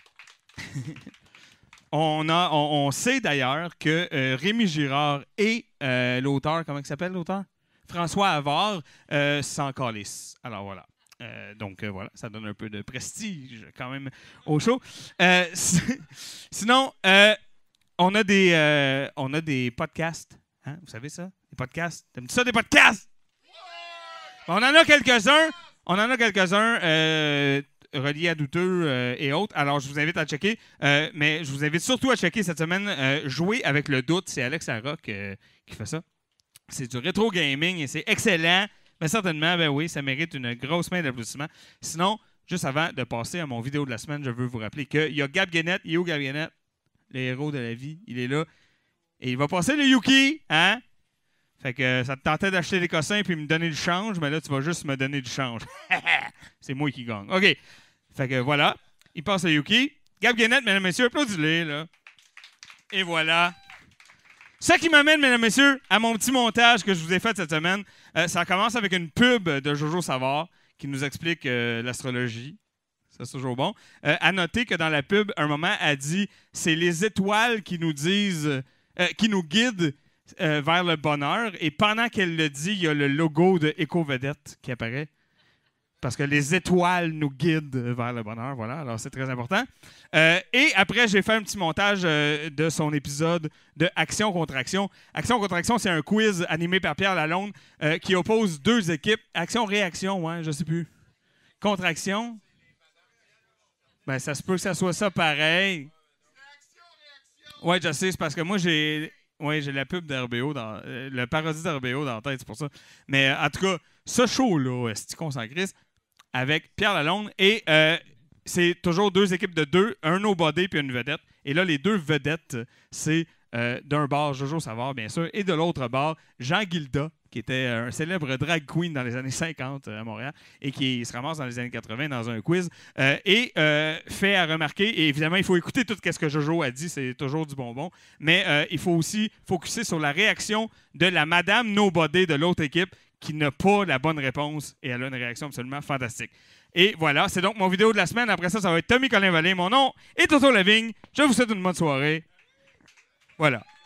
On, a, on, on sait d'ailleurs que euh, Rémi Girard et euh, l'auteur, comment il s'appelle l'auteur? François Havard, euh, s'en calissent. Alors voilà. Euh, donc euh, voilà, ça donne un peu de prestige quand même au show. Euh, sinon, euh, on, a des, euh, on a des podcasts. Hein? Vous savez ça? Des podcasts. T'aimes-tu ça, des podcasts? On en a quelques-uns. On en a quelques-uns. Euh, reliés à Douteux euh, et autres. Alors, je vous invite à checker. Euh, mais je vous invite surtout à checker cette semaine euh, Jouer avec le doute. C'est Alex Larocque euh, qui fait ça. C'est du rétro gaming et c'est excellent. Mais certainement, ben oui, ça mérite une grosse main d'applaudissements. Sinon, juste avant de passer à mon vidéo de la semaine, je veux vous rappeler qu'il y a Gab Guénette. Il est où, Gab Guénette? Le héros de la vie. Il est là. Et il va passer le Yuki, hein? Fait que ça te tentait d'acheter des cossins puis me donner du change, mais là, tu vas juste me donner du change. C'est moi qui gagne. OK. Fait que voilà. Il passe le Yuki. Gab Guénette, mesdames et messieurs, applaudissez-les, là. Et voilà. Ce qui m'amène, mesdames et messieurs, à mon petit montage que je vous ai fait cette semaine. Euh, ça commence avec une pub de Jojo Savard qui nous explique euh, l'astrologie. Ça, c'est toujours bon. Euh, à noter que dans la pub, un moment, elle dit « C'est les étoiles qui nous disent, euh, qui nous guident euh, vers le bonheur. » Et pendant qu'elle le dit, il y a le logo de Éco-Vedette qui apparaît. Parce que les étoiles nous guident vers le bonheur. Voilà, alors c'est très important. Euh, et après, j'ai fait un petit montage euh, de son épisode de Action contre Action. Action contre Action, c'est un quiz animé par Pierre Lalonde euh, qui oppose deux équipes. Action-réaction, ouais, je sais plus. Contre-action. Ben, ça se peut que ça soit ça pareil. Ouais, je sais, c'est parce que moi, j'ai... Oui, j'ai la pub d'R B O, dans, euh, le parodie d'R B O dans la tête, c'est pour ça. Mais euh, en tout cas, ce show-là, c'est qu'on s'en crisse, avec Pierre Lalonde, et euh, c'est toujours deux équipes de deux, un nobody puis une vedette. Et là, les deux vedettes, c'est euh, d'un bar, Jojo Savard, bien sûr, et de l'autre bar, Jean Guilda, qui était un célèbre drag queen dans les années cinquante à Montréal et qui se ramasse dans les années quatre-vingts dans un quiz. Euh, et euh, fait à remarquer, et évidemment, il faut écouter tout ce que Jojo a dit, c'est toujours du bonbon, mais euh, il faut aussi focuser sur la réaction de la Madame Nobody de l'autre équipe qui n'a pas la bonne réponse et elle a une réaction absolument fantastique. Et voilà, c'est donc mon vidéo de la semaine. Après ça, ça va être Tommy Colin Vallée. Mon nom est Toto Lavigne. Je vous souhaite une bonne soirée. Voilà.